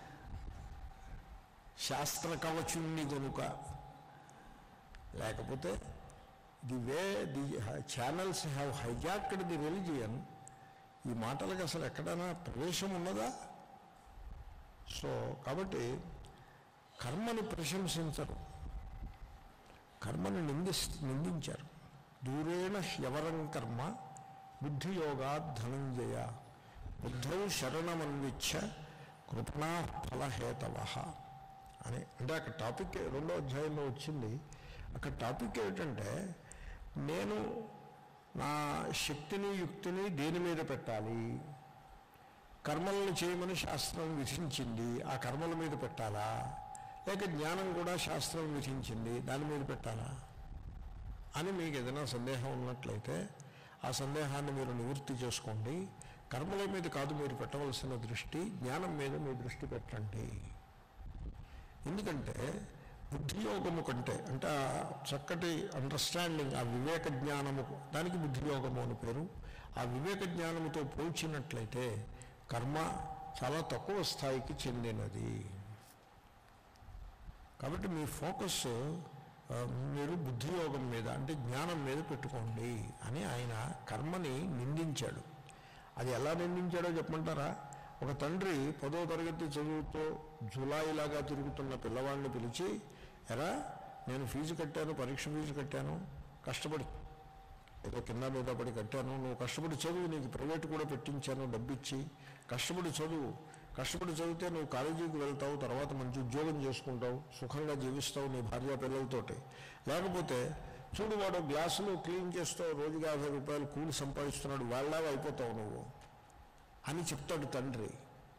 శాస్త్ర కవచుణ్ణి కనుక. లేకపోతే the way the channels have hijacked the religion. ఈ మాటలకు అసలు ఎక్కడైనా ప్రవేశం ఉన్నదా? సో కాబట్టి కర్మని ప్రశంసించరు, కర్మని నింది నిందించారు. దూరేణ హ్యవరం కర్మ బుద్ధియోగా ధనంజయ బుద్ధౌ శరణమన్విచ్ఛ కృపణా ఫలహేతవ అని. అంటే అక్కడ టాపిక్ రెండో అధ్యాయంలో వచ్చింది. అక్కడ టాపిక్ ఏమిటంటే, నేను నా శక్తిని యుక్తిని దేని మీద పెట్టాలి? కర్మలను చేయమని శాస్త్రం విధించింది, ఆ కర్మల మీద పెట్టాలా? లేక జ్ఞానం కూడా శాస్త్రం విధించింది, దాని మీద పెట్టాలా అని మీకు ఏదైనా సందేహం ఉన్నట్లయితే ఆ సందేహాన్ని మీరు నివృత్తి చేసుకోండి. కర్మల మీద కాదు మీరు పెట్టవలసిన దృష్టి, జ్ఞానం మీద మీ దృష్టి పెట్టండి. ఎందుకంటే బుద్ధియోగము కంటే, అంటే ఆ చక్కటి అండర్స్టాండింగ్, ఆ వివేక జ్ఞానము, దానికి బుద్ధియోగము అని పేరు. ఆ వివేక జ్ఞానముతో పోల్చినట్లయితే కర్మ చాలా తక్కువ స్థాయికి చెందినది. కాబట్టి మీ ఫోకస్ మీరు బుద్ధియోగం మీద అంటే జ్ఞానం మీద పెట్టుకోండి అని ఆయన కర్మని నిందించాడు. అది ఎలా నిందించాడో చెప్పమంటారా? ఒక తండ్రి పదో తరగతి చదువుతో జులాయిలాగా తిరుగుతున్న పిల్లవాడిని పిలిచి, ఎరా నేను ఫీజు కట్టాను, పరీక్ష ఫీజు కట్టాను, కష్టపడి ఏదో కింద మీద పడి కట్టాను, నువ్వు కష్టపడి చదువు, నీకు ప్రైవేట్ కూడా పెట్టించాను డబ్బిచ్చి, కష్టపడి చదువు, కష్టపడి చదివితే నువ్వు కాలేజీకి వెళ్తావు, తర్వాత మంచి ఉద్యోగం చేసుకుంటావు, సుఖంగా జీవిస్తావు నీ భార్య పిల్లలతోటి. లేకపోతే చూడు వాడు గ్లాసులు క్లీన్ చేస్తావు, రోజుకి యాభై రూపాయలు కూలి సంపాదిస్తున్నాడు, వాళ్ళలాగా అయిపోతావు నువ్వు అని చెప్తాడు తండ్రి.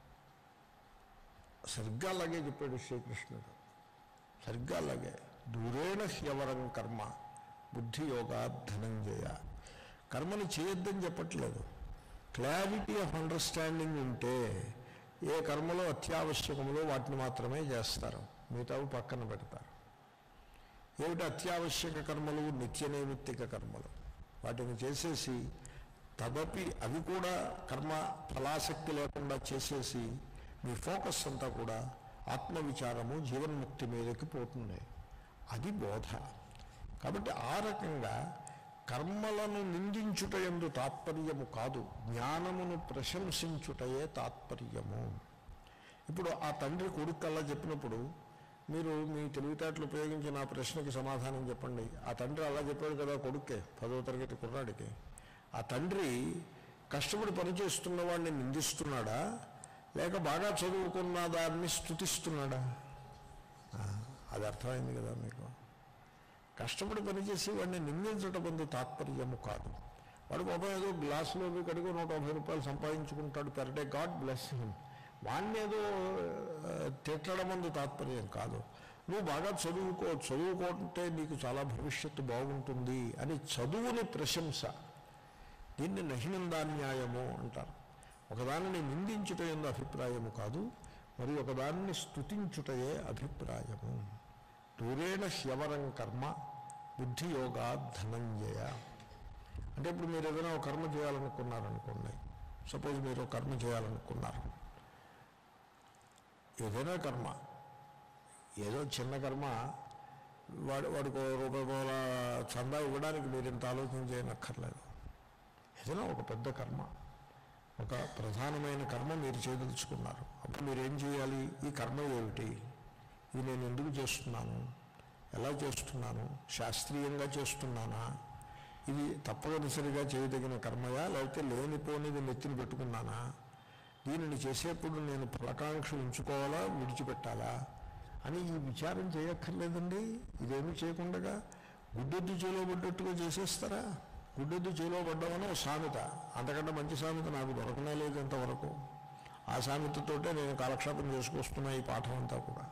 సరిగ్గా అలాగే చెప్పాడు శ్రీకృష్ణుడు, సరిగ్గా అలాగే. దూరేణ హ్యవరం కర్మ బుద్ధియోగా ధనంజయ. కర్మని చేయొద్దని చెప్పట్లేదు. క్లారిటీ ఆఫ్ అండర్స్టాండింగ్ ఉంటే ఏ కర్మలో అత్యావశ్యకములో వాటిని మాత్రమే చేస్తారు, మిగతావి పక్కన పెడతారు. ఏమిటి అత్యావశ్యక కర్మలు? నిత్య నైమిత్తిక కర్మలు. వాటిని చేసేసి తదపి అవి కూడా కర్మ ఫలాసక్తి లేకుండా చేసేసి మీ ఫోకస్ అంతా కూడా ఆత్మవిచారము జీవన్ముక్తి మీదకి పోతుంది. అది బోధ. కాబట్టి ఆ రకంగా కర్మలను నిందించుటయందు తాత్పర్యము కాదు, జ్ఞానమును ప్రశంసించుటయే తాత్పర్యము. ఇప్పుడు ఆ తండ్రి కొడుకు అలా చెప్పినప్పుడు మీరు మీ తెలివితేటలు ఉపయోగించి నా ప్రశ్నకి సమాధానం చెప్పండి. ఆ తండ్రి అలా చెప్పాడు కదా కొడుక్కే, పదో తరగతి కుర్రాడికి. ఆ తండ్రి కష్టపడి పనిచేస్తున్న వాడిని నిందిస్తున్నాడా, లేక బాగా చదువుకున్న దాన్ని స్తుతిస్తున్నాడా? అది అర్థమైంది కదా మీకు. కష్టపడి పనిచేసి వాడిని నిందించడం పొందు తాత్పర్యము కాదు. వాడు పాపం ఏదో గ్లాసులో కడిగి నూట యాభై రూపాయలు సంపాదించుకుంటాడు per day, God bless him. వాడిని ఏదో తిట్టడం అందు తాత్పర్యం కాదు. నువ్వు బాగా చదువుకో, చదువుకుంటే నీకు చాలా భవిష్యత్తు బాగుంటుంది అని చదువుని ప్రశంస. దీన్ని నహినందాన్యాయము అంటారు. ఒకదానిని నిందించుట ఎందు అభిప్రాయము కాదు, మరి ఒకదానిని స్తుతించుటయే అభిప్రాయము. దూరేణ హ్యవరం కర్మ బుద్ధియోగా ధనంజయ. అంటే ఇప్పుడు మీరు ఏదైనా ఒక కర్మ చేయాలనుకున్నారనుకోండి, సపోజ్ మీరు ఒక కర్మ చేయాలనుకున్నారు, ఏదైనా కర్మ, ఏదో చిన్న కర్మ, వాడు వాడికి రూపాయి కోల చందా ఇవ్వడానికి మీరు ఇంత ఆలోచన చేయనక్కర్లేదు. ఏదైనా ఒక పెద్ద కర్మ, ఒక ప్రధానమైన కర్మ మీరు చేయదలుచుకున్నారు. అప్పుడు మీరేం చేయాలి? ఈ కర్మ ఏమిటి, ఇది నేను ఎందుకు చేస్తున్నాను, ఎలా చేస్తున్నాను, శాస్త్రీయంగా చేస్తున్నానా, ఇది తప్పనిసరిగా చేయదగిన కర్మయా, లేకపోతే లేనిపోనిది నెత్తిని పెట్టుకున్నానా, దీనిని చేసేప్పుడు నేను ఫలకాంక్ష ఉంచుకోవాలా విడిచిపెట్టాలా అని ఈ విచారం చేయక్కర్లేదండి. ఇదేమీ చేయకుండా గుడ్డెద్దు చేలో పడ్డట్టుగా చేసేస్తారా? గుడ్డెద్దు చేలో పడ్డామని ఒక సామెత, అంతకంటే మంచి సామెత నాకు దొరకనే లేదు ఇంతవరకు. ఆ సామెతతోటే నేను కాలక్షేపం చేసుకొస్తున్నా ఈ పాఠం అంతా కూడా.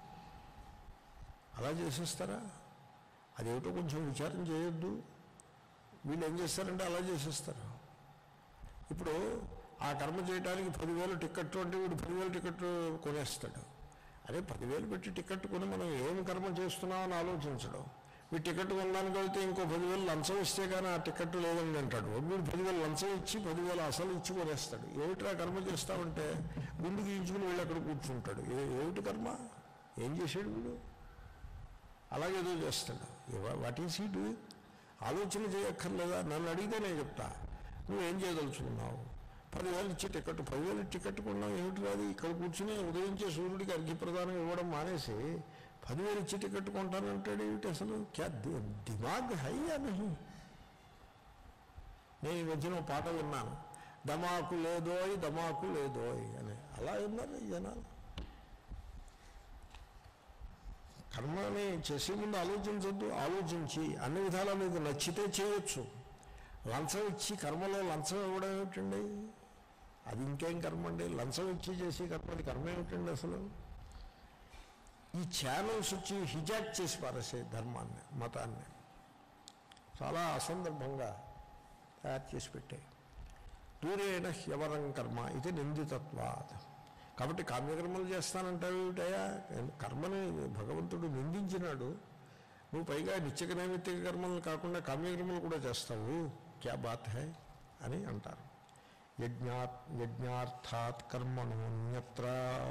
అలా చేసేస్తారా? అదేమిటో కొంచెం విచారం చేయొద్దు. వీళ్ళు ఏం చేస్తారంటే అలా చేసేస్తారు. ఇప్పుడు ఆ కర్మ చేయడానికి పదివేలు టికెట్ అంటే వీడు పదివేలు టికెట్ కొనేస్తాడు. అరే పదివేలు పెట్టి టికెట్ కొని మనం ఏం కర్మ చేస్తున్నామని ఆలోచించడం. వీడు టికెట్ కొనడానికి వెళ్తే ఇంకో పదివేలు లంచం ఇస్తే కానీ ఆ టికెట్ లేదని అంటాడు. వీడు పదివేలు లంచం ఇచ్చి పదివేలు అసలు ఇచ్చి కొనేస్తాడు. ఏమిట్రా కర్మ చేస్తామంటే గుండు గీయించుకుని వీళ్ళు అక్కడ కూర్చుంటాడు. ఏ ఏమిటి కర్మ, ఏం చేశాడు వీడు? అలాగేదో చేస్తాడు. What is he doing? ఆలోచన చేయక్కర్లేదా? నన్ను అడిగితే నేను చెప్తా. నువ్వేం చేయదలుచుకున్నావు? పదివేలు ఇచ్చే టికెట్, పదివేలు టికెట్ కొన్నావు ఏమిటి రాదు? ఇక్కడ కూర్చుని ఉదయించే సూర్యుడికి అర్ఘ్యప్రదానం ఇవ్వడం మానేసి పదివేలు ఇచ్చే టికెట్ కొంటానంటాడు ఏమిటి అసలు? క్యా దిమాగ్ హై అని. నేను ఈ మధ్యన పాట విన్నాను, దమాకు లేదోయ్ దమాకు లేదోయ్ అని. అలా ఉన్నారు ఈ జనాలు. కర్మని చేసే ముందు ఆలోచించద్దు. ఆలోచించి అన్ని విధాలా మీకు నచ్చితే చేయొచ్చు. లంచం ఇచ్చి కర్మలో లంచం ఇవ్వడం ఏమిటండి? అది ఇంకేం కర్మ అండి? లంచం ఇచ్చి చేసే కర్మది కర్మ ఏమిటండి అసలు? ఈ ఛానల్స్ వచ్చి హిజాక్ చేసి పారేసే ధర్మాన్ని, మతాన్ని చాలా అసందర్భంగా తయారు చేసి పెట్టాయి. దూరేణ హ్యవరం కర్మ ఇది నిందితత్వాత్. కాబట్టి కామ్యకర్మలు చేస్తానంటావు ఏమిటయా? కర్మని భగవంతుడు నిందించినాడు, నువ్వు పైగా నిత్యక నైమిత్తిక కర్మలు కాకుండా కామ్యకర్మలు కూడా చేస్తావు, క్యా బాత్ హై అని అంటారు. యజ్ఞా యజ్ఞార్థాత్ కర్మణోన్యత్ర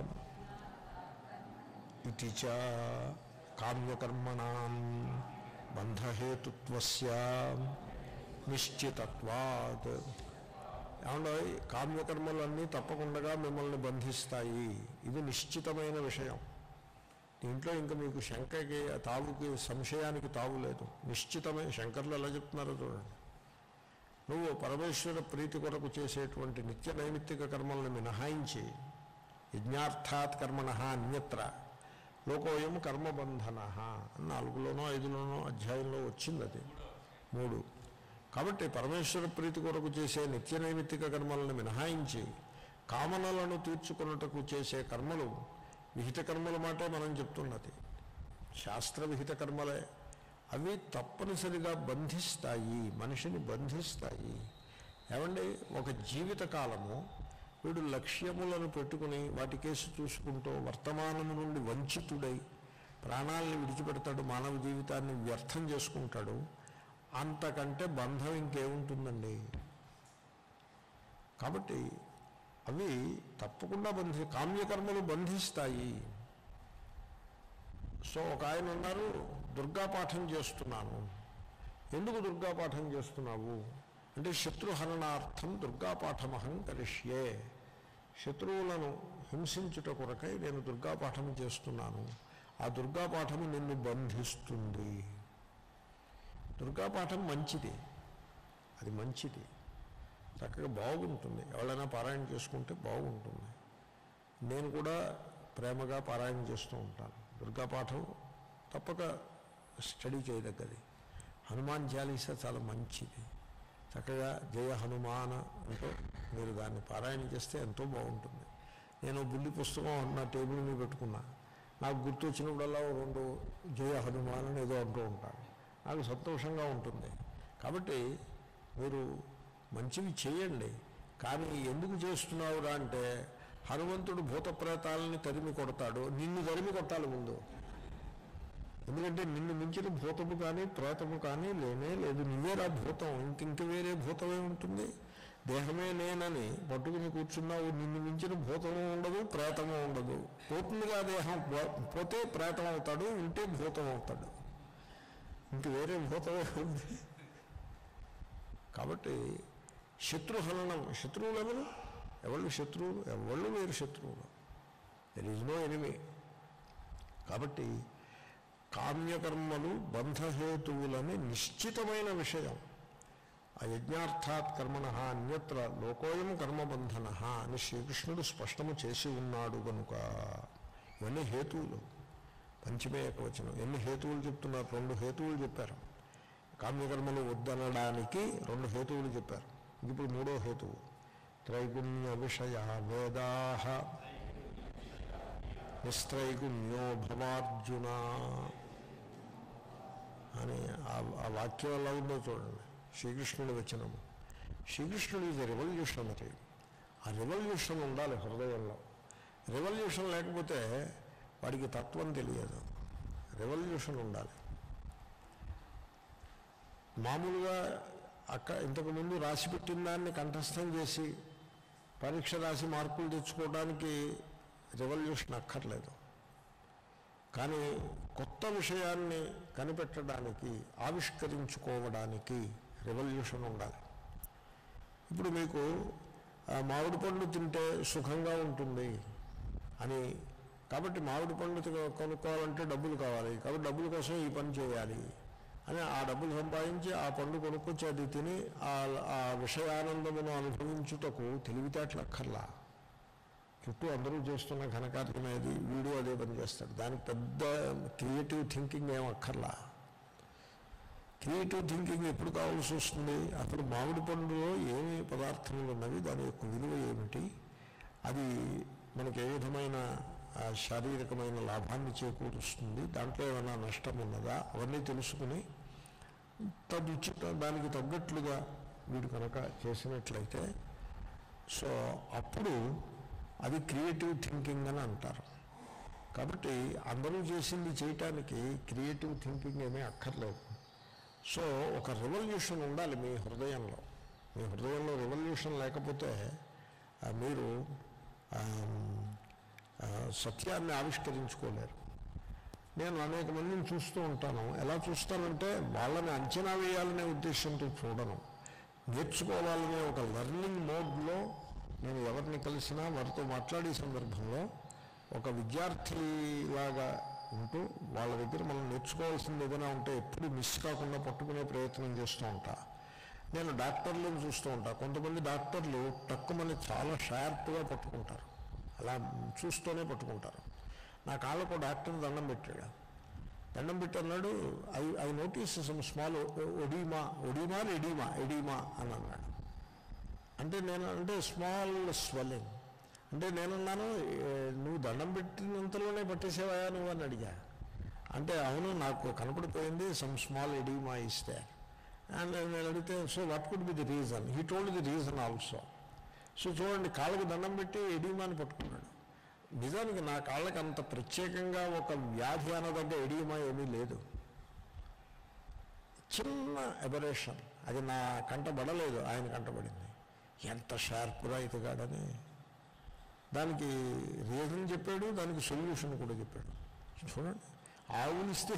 ఇతి చ కామ్యకర్మణాం బంధహేతుత్వస్య నిశ్చితత్వాత్. ఏమంటే కామ్యకర్మలన్నీ తప్పకుండా మిమ్మల్ని బంధిస్తాయి, ఇది నిశ్చితమైన విషయం. దీంట్లో ఇంకా మీకు శంకకి తావుకి సంశయానికి తావు లేదు. నిశ్చితమైన శంకర్లు ఎలా చెప్తున్నారో చూడండి. నువ్వు పరమేశ్వర ప్రీతి కొరకు చేసేటువంటి నిత్య నైమిత్తిక కర్మలను మినహాయించి యజ్ఞార్థాత్ కర్మణ అన్యత్ర లోకోయం కర్మబంధన నాలుగులోనో ఐదులోనో అధ్యాయంలో వచ్చింది అది మూడు. కాబట్టి పరమేశ్వర ప్రీతి కొరకు చేసే నిత్య నైమిత్తిక కర్మలను మినహాయించి కామనలను తీర్చుకున్నటకు చేసే కర్మలు విహిత కర్మల మాటే మనం చెప్తున్నది, శాస్త్ర విహిత కర్మలే. అవి తప్పనిసరిగా బంధిస్తాయి, మనిషిని బంధిస్తాయి. ఏమండి, ఒక జీవిత కాలము వీడు లక్ష్యములను పెట్టుకుని వాటి కేసు చూసుకుంటూ వర్తమానము నుండి వంచితుడై ప్రాణాలను విడిచిపెడతాడు, మానవ జీవితాన్ని వ్యర్థం చేసుకుంటాడు. అంతకంటే బంధం ఇంకేముంటుందండి? కాబట్టి అవి తప్పకుండా బంధి కామ్యకర్మలు బంధిస్తాయి. సో ఒక ఆయన ఉన్నారు, దుర్గాపాఠం చేస్తున్నాను. ఎందుకు దుర్గాపాఠం చేస్తున్నావు అంటే శత్రుహరణార్థం దుర్గాపాఠమహం కరిష్యే, శత్రువులను హింసించుట కొరకై నేను దుర్గాపాఠం చేస్తున్నాను. ఆ దుర్గాపాఠము నిన్ను బంధిస్తుంది. దుర్గాపాఠం మంచిది, అది మంచిది, చక్కగా బాగుంటుంది. ఎవరైనా పారాయణ చేసుకుంటే బాగుంటుంది. నేను కూడా ప్రేమగా పారాయణ చేస్తూ ఉంటాను. దుర్గాపాఠం తప్పక స్టడీ చేయదగ్గది. హనుమాన్ చాలీసా చాలా మంచిది, చక్కగా జయ హనుమాన్ అంటూ మీరు దాన్ని పారాయణ చేస్తే ఎంతో బాగుంటుంది. నేను బుల్లి పుస్తకం నా టేబుల్ మీద పెట్టుకున్నా, నాకు గుర్తు వచ్చినప్పుడల్లా రెండు జయ హనుమాన్ అని ఏదో అంటూ ఉంటాను, నాకు సంతోషంగా ఉంటుంది. కాబట్టి మీరు మంచివి చేయండి. కానీ ఎందుకు చేస్తున్నావురా అంటే హనుమంతుడు భూత ప్రేతాలని తరిమి కొడతాడు, నిన్ను తరిమి కొట్టాలి ముందు. ఎందుకంటే నిన్ను మించిన భూతము కానీ ప్రేతము కానీ లేనే లేదు, నువ్వేరా భూతం, ఇంక ఇంక వేరే భూతమే ఉంటుంది. దేహమే నేనని పట్టుకుని కూర్చున్నావు, నిన్ను మించిన భూతము ఉండదు, ప్రేతము ఉండదు. పోతుందిగా దేహం, పోతే ప్రేతం అవుతాడు, ఉంటే భూతం అవుతాడు, ఇంక వేరే భూతమే ఉంది. కాబట్టి శత్రుహరణం, శత్రువులు ఎవరు? ఎవళ్ళు శత్రువులు? ఎవళ్ళు వేరు శత్రువులు. There is no enemy. కాబట్టి కామ్యకర్మలు బంధహేతువులని నిశ్చితమైన విషయం. ఆ యజ్ఞార్థాత్ కర్మణ అన్యత్ర లోకోయం కర్మబంధన అని శ్రీకృష్ణుడు స్పష్టము చేసి ఉన్నాడు కనుక ఇవన్నీ హేతువులు. పంచమే ఏకవచనం. ఎన్ని హేతువులు చెప్తున్నారు? రెండు హేతువులు చెప్పారు. కామ్యకర్మలు వద్దనడానికి రెండు హేతువులు చెప్పారు. ఇప్పుడు మూడో హేతువు త్రైగుణ్య విషయ వేదాః నిస్త్రైగుణ్యో భవార్జున అని ఆ వాక్యం ఎలా ఉందో చూడండి. శ్రీకృష్ణుడి వచనము. శ్రీకృష్ణుడు ఇది రెవల్యూషనరీ. ఆ రెవల్యూషన్ ఉండాలి హృదయంలో. రెవల్యూషన్ లేకపోతే వాడికి తత్వం తెలియదు. రెవల్యూషన్ ఉండాలి. మామూలుగా అక్క ఇంతకుముందు రాసిపెట్టిన దాన్ని కంఠస్థం చేసి పరీక్ష రాసి మార్కులు తెచ్చుకోవడానికి రెవల్యూషన్ అక్కర్లేదు. కానీ కొత్త విషయాన్ని కనిపెట్టడానికి, ఆవిష్కరించుకోవడానికి రెవల్యూషన్ ఉండాలి. ఇప్పుడు మీకు మామిడి పండు తింటే సుఖంగా ఉంటుంది అని, కాబట్టి మామిడి పండు కొనుక్కోవాలంటే డబ్బులు కావాలి, కాబట్టి డబ్బుల కోసం ఈ పని చేయాలి అని ఆ డబ్బులు సంపాదించి ఆ పండు కొనుక్కొచ్చి అది తిని ఆ విషయానందమును అనుభవించుటకు తెలివితేటలు అక్కర్లా. చుట్టూ అందరూ చేస్తున్న ఘనకార్యమేది, వీడు అదే పని చేస్తాడు. దానికి పెద్ద క్రియేటివ్ థింకింగ్ ఏం అక్కర్లా. క్రియేటివ్ థింకింగ్ ఎప్పుడు కావాల్సి వస్తుంది? అప్పుడు మామిడి పండులో ఏమి పదార్థములు ఉన్నవి, దాని యొక్క విలువ ఏమిటి, అది మనకి ఏ విధమైన శారీరకమైన లాభాన్ని చేకూరుస్తుంది, దాంట్లో ఏమైనా నష్టం ఉన్నదా, అవన్నీ తెలుసుకుని తదుచి దానికి తగ్గట్లుగా వీడు కనుక చేసినట్లయితే సో అప్పుడు అది క్రియేటివ్ థింకింగ్ అని అంటారు. కాబట్టి అందరూ చేసింది చేయటానికి క్రియేటివ్ థింకింగ్ ఏమీ అక్కర్లేదు. సో ఒక రెవల్యూషన్ ఉండాలి మీ హృదయంలో. మీ హృదయంలో రెవల్యూషన్ లేకపోతే మీరు సత్యాన్ని ఆవిష్కరించుకోలేరు. నేను అనేక మందిని చూస్తూ ఉంటాను. ఎలా చూస్తానంటే వాళ్ళని అంచనా వేయాలనే ఉద్దేశంతో చూడను, నేర్చుకోవాలనే ఒక లెర్నింగ్ మోడ్లో నేను ఎవరిని కలిసినా వారితో మాట్లాడే సందర్భంలో ఒక విద్యార్థిలాగా ఉంటూ వాళ్ళ దగ్గర మనం నేర్చుకోవాల్సింది ఏదైనా ఉంటే ఎప్పుడు మిస్ కాకుండా పట్టుకునే ప్రయత్నం చేస్తూ ఉంటా. నేను డాక్టర్లను చూస్తూ ఉంటా. కొంతమంది డాక్టర్లు టక్కుమని చాలా షార్ప్గా పట్టుకుంటారు, అలా చూస్తూనే పట్టుకుంటారు. నా కాళ్ళకు డాక్టర్ దండం పెట్టాడు. దండం పెట్టి అన్నాడు, I I notice some small oedema oedema oedema oedema అని అన్నాడు. అంటే నేను అంటే స్మాల్ స్వెల్లింగ్ అంటే నేనున్నాను, నువ్వు దండం పెట్టినంతలోనే పట్టేసేవా నువ్వు అని అడిగా. అంటే అవును నాకు కనపడిపోయింది, సమ్ స్మాల్ ఎడీమా ఇస్తే అండ్ నేను అడిగితే so what could be the reason, he told the reason also. So చూడండి, కాళ్ళకి దండం పెట్టి ఎడీమాని పట్టుకున్నాడు. నిజానికి నా కాళ్ళకి అంత ప్రత్యేకంగా ఒక వ్యాధి అనదగ్గ ఎడీమా ఏమీ లేదు, చిన్న ఎబరేషన్, అది నా కంటబడలేదు, ఆయన కంటబడింది. ఎంత షార్ప్గా ఇతగాడని దానికి రీజన్ చెప్పాడు, దానికి సొల్యూషన్ కూడా చెప్పాడు. చూడండి, ఆవులిస్తే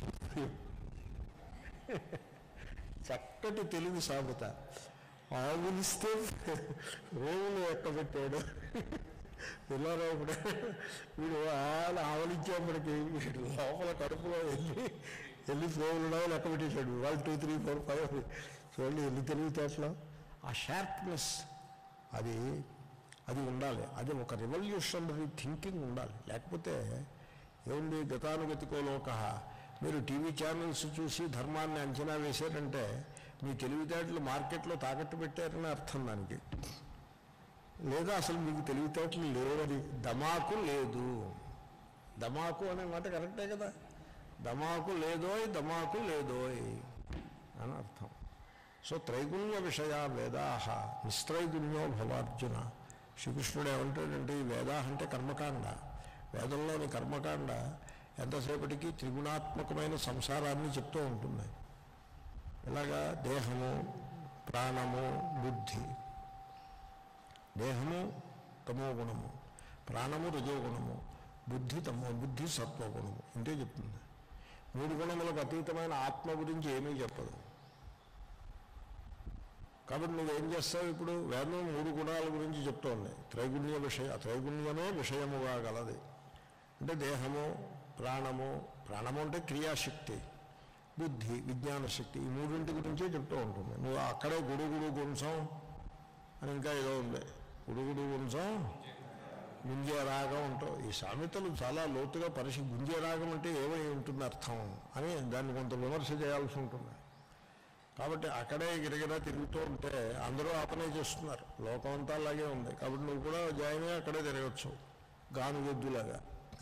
చక్కటి తెలుగు సామెత, ఆవులిస్తే రేవులు ఎక్కబెట్టాడు. పిల్లరావుడు వీడు ఆలు ఆవలించేప్పటికి లోపల కడుపులో వెళ్ళి వెళ్ళి రేవులు లెక్క పెట్టేశాడు. One two three four five చూడండి ఎన్ని తెలివితేటలో. ఆ షార్ప్నెస్ అది అది ఉండాలి. అది ఒక రెవల్యూషనరీ థింకింగ్ ఉండాలి. లేకపోతే ఏముంది, గతానుగతికో లోక. మీరు టీవీ ఛానల్స్ చూసి ధర్మాన్ని అంచనా వేశారంటే మీ తెలివితేటలు మార్కెట్లో తాకట్టు పెట్టారని అర్థం దానికి. లేదా అసలు మీకు తెలివితేటలు లేవని, దమాకు లేదు. దమాకు అనే మాట కరెక్టే కదా, దమాకు లేదోయ్ దమాకు లేదోయ్ అని అర్థం. సో త్రైగుణ్య విషయ వేదాహ నిస్త్రైగుణ్యో భవార్జున. శ్రీకృష్ణుడు ఏమంటాడంటే ఈ వేదాహ అంటే కర్మకాండ, వేదంలోని కర్మకాండ ఎంతసేపటికి త్రిగుణాత్మకమైన సంసారాన్ని చెప్తూ ఉంటుంది. ఇలాగా దేహము, ప్రాణము, బుద్ధి. దేహము తమో గుణము, ప్రాణము రజోగుణము, బుద్ధి తమో బుద్ధి సత్వగుణము, ఇంతే చెప్తుంది. మూడు గుణములకు అతీతమైన ఆత్మ గురించి ఏమీ చెప్పదు. కాబట్టి నువ్వేం చేస్తావు ఇప్పుడు? వేదం మూడు గుణాల గురించి చెప్తోంది. త్రైగుణ్య విషయ, త్రైగుణ్యమే విషయముగా గలది. అంటే దేహము, ప్రాణము, ప్రాణము అంటే క్రియాశక్తి, బుద్ధి విజ్ఞాన శక్తి, ఈ మూడింటి గురించే చెప్తూ ఉంటుంది. నువ్వు అక్కడే గుడుగుడు గుంసం అని ఇంకా ఏదో ఉంది, గుడుగుడు గుంసం గుంజే రాగం ఉంటావు. ఈ సామెతలు చాలా లోతుగా పరిశీ గుంజే రాగం అంటే ఏమై ఉంటుంది అర్థం అని దాన్ని కొంత విమర్శ చేయాల్సి ఉంటుంది. కాబట్టి అక్కడే గిరగిరా తిరుగుతూ ఉంటే అందరూ ఆపనే చేస్తున్నారు, లోకం అంతా అలాగే ఉంది. కాబట్టి నువ్వు కూడా జాయిన్ అయ్యి అక్కడే తిరగచ్చు, గానుగెద్దులాగా.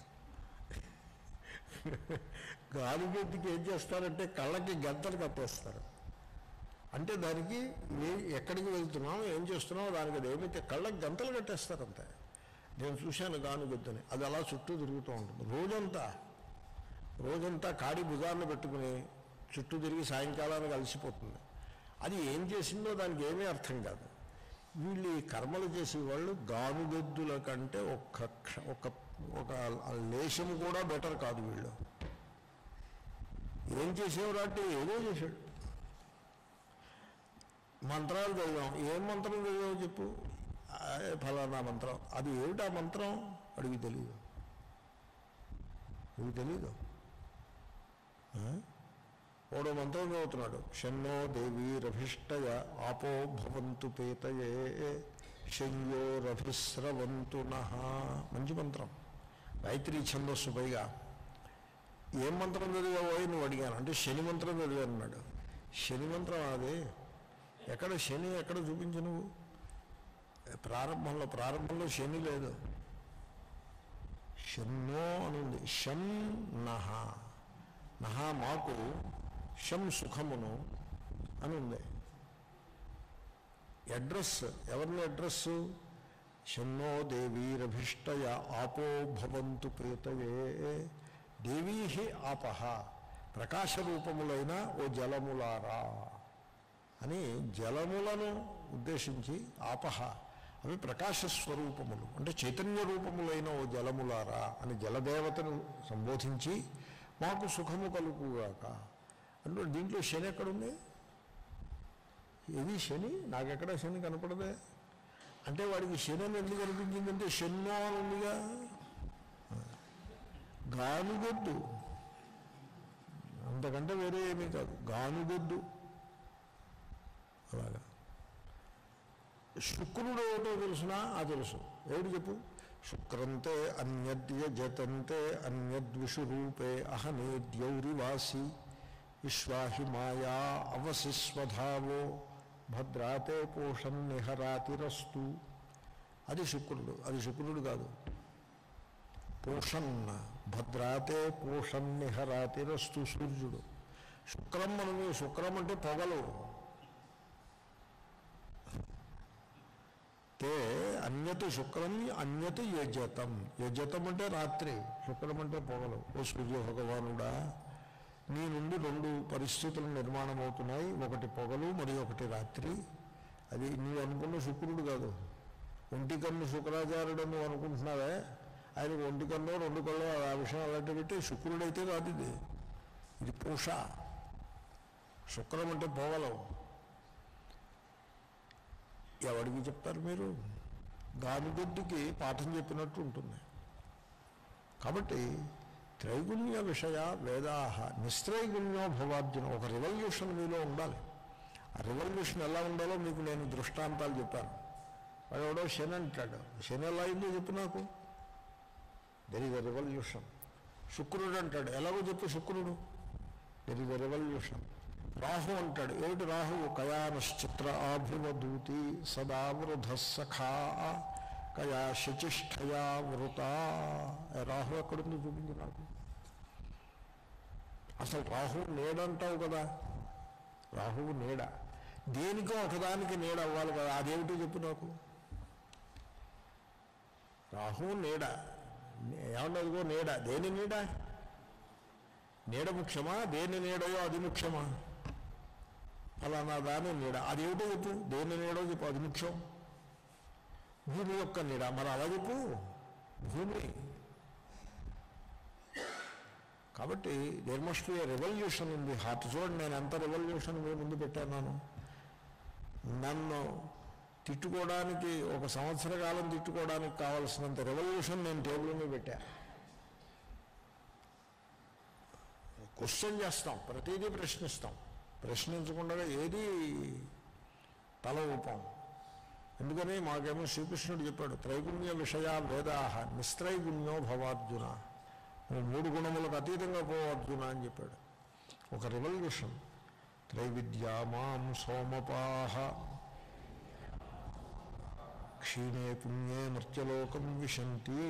గానుగెద్దుకి ఏం చేస్తారంటే కళ్ళకి గంతలు కట్టేస్తారు. అంటే దానికి ఏ ఎక్కడికి వెళ్తున్నాం, ఏం చేస్తున్నాం దానికి అది ఏమైతే కళ్ళకి గంతలు కట్టేస్తారు అంతే. నేను చూశాను గానుగెద్దుని, అది అలా చుట్టూ తిరుగుతూ ఉంటుంది రోజంతా. రోజంతా కాడి భుజాన్ని పెట్టుకుని చుట్టూ తిరిగి సాయంకాలానికి అలసిపోతుంది. అది ఏం చేసిందో దానికి ఏమీ అర్థం కాదు. వీళ్ళు ఈ కర్మలు చేసేవాళ్ళు గానుగెద్దుల కంటే ఒక్క ఒక ఒక లేశము కూడా బెటర్ కాదు. వీళ్ళు ఏం చేసేవారు అంటే ఏదో చేశాడు. మంత్రాలు చదివాం, ఏం మంత్రం చదివావు చెప్పు, ఫలానా మంత్రం. అది ఏమిటా మంత్రం అడిగి తెలియదు, ఇవి తెలీదు. ఓడో మంత్రం చదువుతున్నాడు, షన్నో దేవీరభిష్టయ ఆపో భవంతు పేతయే శయ్యో రభిస్రవంతు నః. మంచి మంత్రం, గాయత్రీ ఛందస్సు. పైగా ఏం మంత్రం చదివావో నువ్వు అడిగాను అంటే శని మంత్రం చదివాను అన్నాడు. శని మంత్రం అది ఎక్కడ శని ఎక్కడ చూపించు నువ్వు? ప్రారంభంలో ప్రారంభంలో శని లేదు, షన్నో అనుంది. షం నహ, నహ మాకు, షం సుఖమును అని ఉంది. అడ్రస్ ఎవరిని అడ్రస్సు? షన్నో దేవీరభిష్టయ ఆపో భవంతు ప్రేతయే. దేవీ ఆపహ, ప్రకాశరూపములైన ఓ జలములారా. అని జలములను ఉద్దేశించి ఆపహ అవి ప్రకాశస్వరూపములు అంటే చైతన్య రూపములైన ఓ జలములారా అని జలదేవతను సంబోధించి మాకు సుఖము కలుగుగాక అంటే దీంట్లో శని ఎక్కడుంది? ఇది శని నాకెక్కడ శని కనపడదే అంటే వాడికి శని అని ఎందుకు కనిపించిందంటే శన్నో అని ఉందిగా. గానుగొద్దు, అంతకంటే వేరే ఏమీ కాదు, గానుగొద్దు. అలాగా శుక్రుడు ఏమిటో తెలుసునా? ఆ తెలుసు. ఏమిటి చెప్పు? శుక్రంతే అన్యద్య జతంతే అన్యద్విషురూపే అహనేద్యౌరివాసి విశ్వాహి మాయా అవశిస్వధావో భద్రాతే పోషన్ నిహరాతిరస్తు. అది శుక్రుడు, అది శుక్రుడు కాదు. పోషన్ భద్రాతే పోషన్ నిహరాతిరస్తు సూర్యుడు. శుక్రం మనము శుక్రం అంటే పొగలు. తే అన్యత శుక్రం అన్యత యజతం. యజతం అంటే రాత్రి, శుక్రం అంటే పొగలు. ఓ సూర్య భగవానుడా, నీ నుండి రెండు పరిస్థితులు నిర్మాణం అవుతున్నాయి, ఒకటి పొగలు మరి ఒకటి రాత్రి. అది నీవు అనుకున్న శుక్రుడు కాదు. ఒంటి కన్ను శుక్రాచార్యుడు నువ్వు అనుకుంటున్నావే, ఆయన ఒంటి కన్ను రెండు కళ్ళు ఆ విషయం అలాంటి పెట్టి శుక్రుడైతే కాదు. ఇది ఇది పూష. శుక్రం అంటే పొగలు. ఎవడికి చెప్తారు మీరు? గానుగొద్దుకి పాఠం చెప్పినట్టు ఉంటుంది. కాబట్టి త్రైగుణ్య విషయ వేదాహ నిస్త్రైగుణ్యో భవార్జున. ఒక రివల్యూషన్ మీలో ఉండాలి. ఆ రివల్యూషన్ ఎలా ఉండాలో మీకు నేను దృష్టాంతాలు చెప్పాను. వాడు ఎవడో శని అంటాడు, శని ఎలా అయిందో చెప్పు నాకు. There is a revolution. శుక్రుడు అంటాడు, ఎలాగో చెప్పు శుక్రుడు. There is a revolution. Rahu అంటాడు, ఏమిటి రాహువు? కయానశ్చిత్ర ఆభివదూతి సదా వృధ సఖా కయా శచిష్ఠయా వృత. రాహు ఎక్కడుందో చూపించి నాకు. అసలు రాహువు నీడంటావు కదా, రాహువు నీడ. దేనికో ఒకదానికి నీడ అవ్వాలి కదా, అదేమిటో చెప్పు నాకు. రాహువు నీడ ఏమన్నదిగో నీడ. దేని నీడ? నీడ ముఖ్యమా? దేని నీడయో అది ముఖ్యమా? అలానా దాని నీడ అదేమిటో చెప్పు. దేని నీడో చెప్పు, అది ముఖ్యం. భూమి యొక్క నీడ మరి అలా చెప్పు. భూమి. కాబట్టి there must be a revolution in the heart. చూడండి నేను ఎంత రెవల్యూషన్ మీ ముందు పెట్టాను. నన్ను తిట్టుకోవడానికి ఒక సంవత్సర కాలం తిట్టుకోవడానికి కావాల్సినంత రెవల్యూషన్ నేను టేబుల్ మీద పెట్టా. క్వశ్చన్ చేస్తాం, ప్రతిదీ ప్రశ్నిస్తాం. ప్రశ్నించకుండా ఏది తల ఊపం. ఎందుకని మాకేమో శ్రీకృష్ణుడు చెప్పాడు, త్రైగుణ్య విషయా వేదాహ నిస్త్రైగుణ్యో భవార్జున. నువ్వు మూడు గుణములకు అతీతంగా పో అర్జున అని చెప్పాడు. ఒక రెవల్యూషన్. త్రైవిద్యా మాం సోమపాహ క్షీణే పుణ్యే మర్త్యలోకం విశంతి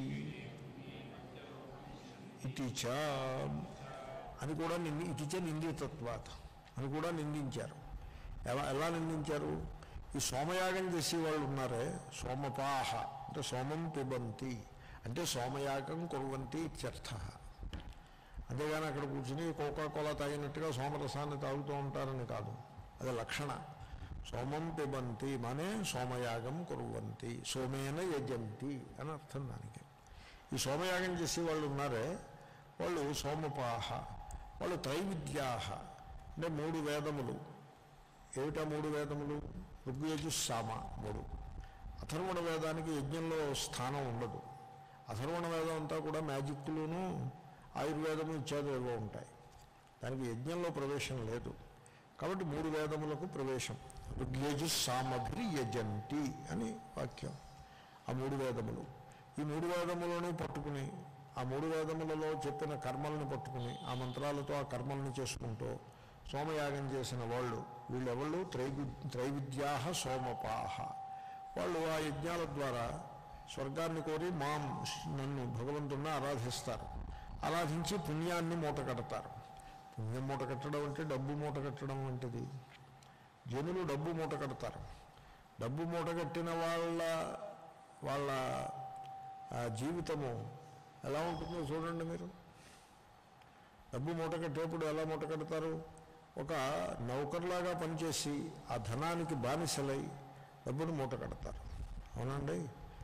ఇతి చ అని కూడా నింది ఇతి చ నిందితత్వాత్ అని కూడా నిందించారు. ఎలా ఎలా నిందించారు? ఈ సోమయాగం చేసే వాళ్ళు ఉన్నారే, సోమపాహ అంటే సోమం పిబంతి అంటే సోమయాగం కుర్వంతి ఇత్యర్థ. అంతేగాని అక్కడ కూర్చుని కోకా కోలా తాగినట్టుగా సోమరసాన్ని తాగుతూ ఉంటారని కాదు, అది లక్షణ. సోమం పిబంతి మానే సోమయాగం కుర్వంతి, సోమేన యజంతి అని అర్థం దానికి. ఈ సోమయాగం చేసే వాళ్ళు ఉన్నారే వాళ్ళు సోమపాహ. వాళ్ళు త్రైవిద్యాహ అంటే మూడు వేదములు. ఏమిటా మూడు వేదములు? ఋగ్యజుస్సామ మూడు. అథర్వణ వేదానికి యజ్ఞంలో స్థానం ఉండదు. అథర్వణ వేదం అంతా కూడా మ్యాజిక్లును ఆయుర్వేదము ఇత్యాది ఏవో ఉంటాయి. దానికి యజ్ఞంలో ప్రవేశం లేదు. కాబట్టి మూడు వేదములకు ప్రవేశం. ఋగ్యజుస్సామభిర్ యజంతి అని వాక్యం. ఆ మూడు వేదములు, ఈ మూడు వేదములను పట్టుకుని ఆ మూడు వేదములలో చెప్పిన కర్మలను పట్టుకుని ఆ మంత్రాలతో ఆ కర్మలను చేసుకుంటూ సోమయాగం చేసిన వాళ్ళు వీళ్ళెవళ్ళు త్రైవి త్రైవిద్యాహ సోమపాహ. వాళ్ళు ఆ యజ్ఞాల ద్వారా స్వర్గాన్ని కోరి మాం నన్ను భగవంతుడిని ఆరాధిస్తారు. ఆరాధించి పుణ్యాన్ని మూట కడతారు. పుణ్యం మూట కట్టడం అంటే డబ్బు మూట కట్టడం వంటిది. జనులు డబ్బు మూట కడతారు. డబ్బు మూట కట్టిన వాళ్ళ వాళ్ళ జీవితము ఎలా ఉంటుందో చూడండి మీరు. డబ్బు మూట కట్టేప్పుడు ఎలా మూట కడతారు? ఒక నౌకర్లాగా పనిచేసి ఆ ధనానికి బానిసలై డబ్బును మూట కడతారు. అవునండి.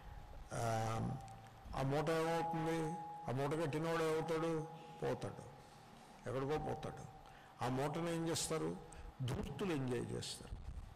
ఆ మూట ఏమవుతుంది? ఆ మూట కట్టినవాడు ఏమవుతాడు? పోతాడు, ఎక్కడికో పోతాడు. ఆ మూటను ఏం చేస్తారు? ధూర్తులు ఎంజాయ్ చేస్తారు,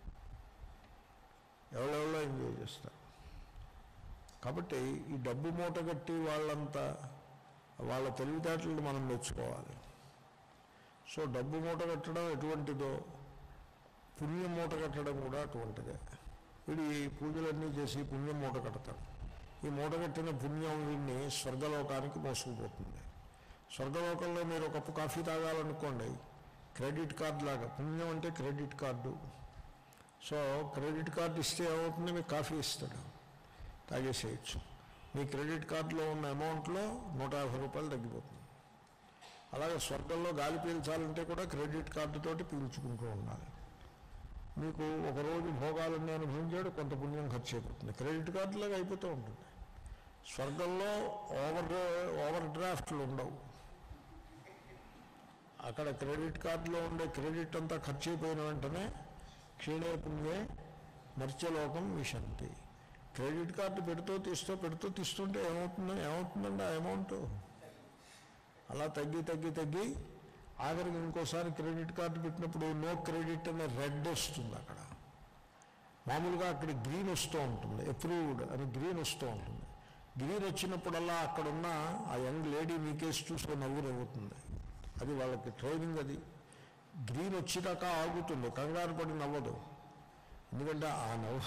ఎవరెవరో ఎంజాయ్ చేస్తారు. కాబట్టి ఈ డబ్బు మూట కట్టి వాళ్ళంతా వాళ్ళ తెలివితేటలను మనం మెచ్చుకోవాలి. సో డబ్బు మూట కట్టడం ఎటువంటిదో పుణ్యం మూట కట్టడం కూడా అటువంటిదే. వీడు ఈ పూజలన్నీ చేసి పుణ్యం మూట కడతాడు. ఈ మూట కట్టిన పుణ్యం వీడిని స్వర్గలోకానికి మోసుకుపోతుంది. స్వర్గలోకంలో మీరు ఒక కప్పు కాఫీ తాగాలనుకోండి, క్రెడిట్ కార్డు లాగా, పుణ్యం అంటే credit card. So credit card ఇస్తే ఏమవుతుంది? మీకు కాఫీ ఇస్తాడు, తాగేసేయచ్చు. మీ క్రెడిట్ కార్డులో ఉన్న అమౌంట్లో నూట యాభై రూపాయలు తగ్గిపోతుంది. అలాగే స్వర్గంలో గాలి పీల్చాలంటే కూడా క్రెడిట్ కార్డుతోటి పీల్చుకుంటూ ఉండాలి. మీకు ఒకరోజు భోగాలన్నీ అనుభవించాడు, కొంత పుణ్యం ఖర్చు అయిపోతుంది. క్రెడిట్ కార్డులాగా అయిపోతూ ఉంటుంది. స్వర్గంలో ఓవర్ ఓవర్ డ్రాఫ్ట్లు ఉండవు. అక్కడ క్రెడిట్ కార్డులో ఉండే క్రెడిట్ అంతా ఖర్చు అయిపోయిన వెంటనే క్షీణే పుణ్యే మర్త్యలోకం విశంతి. క్రెడిట్ కార్డు పెడుతూ తీస్తూ పెడుతూ తీస్తుంటే ఏమవుతుందో ఏమవుతుందండి ఆ అమౌంట్ అలా తగ్గి తగ్గి తగ్గి ఆఖరికి ఇంకోసారి క్రెడిట్ కార్డు పెట్టినప్పుడు నో క్రెడిట్ అనే రెడ్ వస్తుంది. అక్కడ మామూలుగా అక్కడ గ్రీన్ వస్తూ ఉంటుంది, అప్రూవ్డ్ అని గ్రీన్ వస్తూ ఉంటుంది. గ్రీన్ వచ్చినప్పుడల్లా అక్కడున్న ఆ యంగ్ లేడీ మీ కేసు చూసుకొని నవ్వు నవ్వుతుంది. అది వాళ్ళకి ట్రైనింగ్. అది గ్రీన్ వచ్చేదాకా ఆగుతుంది, కంగారు పడి నవ్వదు. ఎందుకంటే ఆ నవ్వు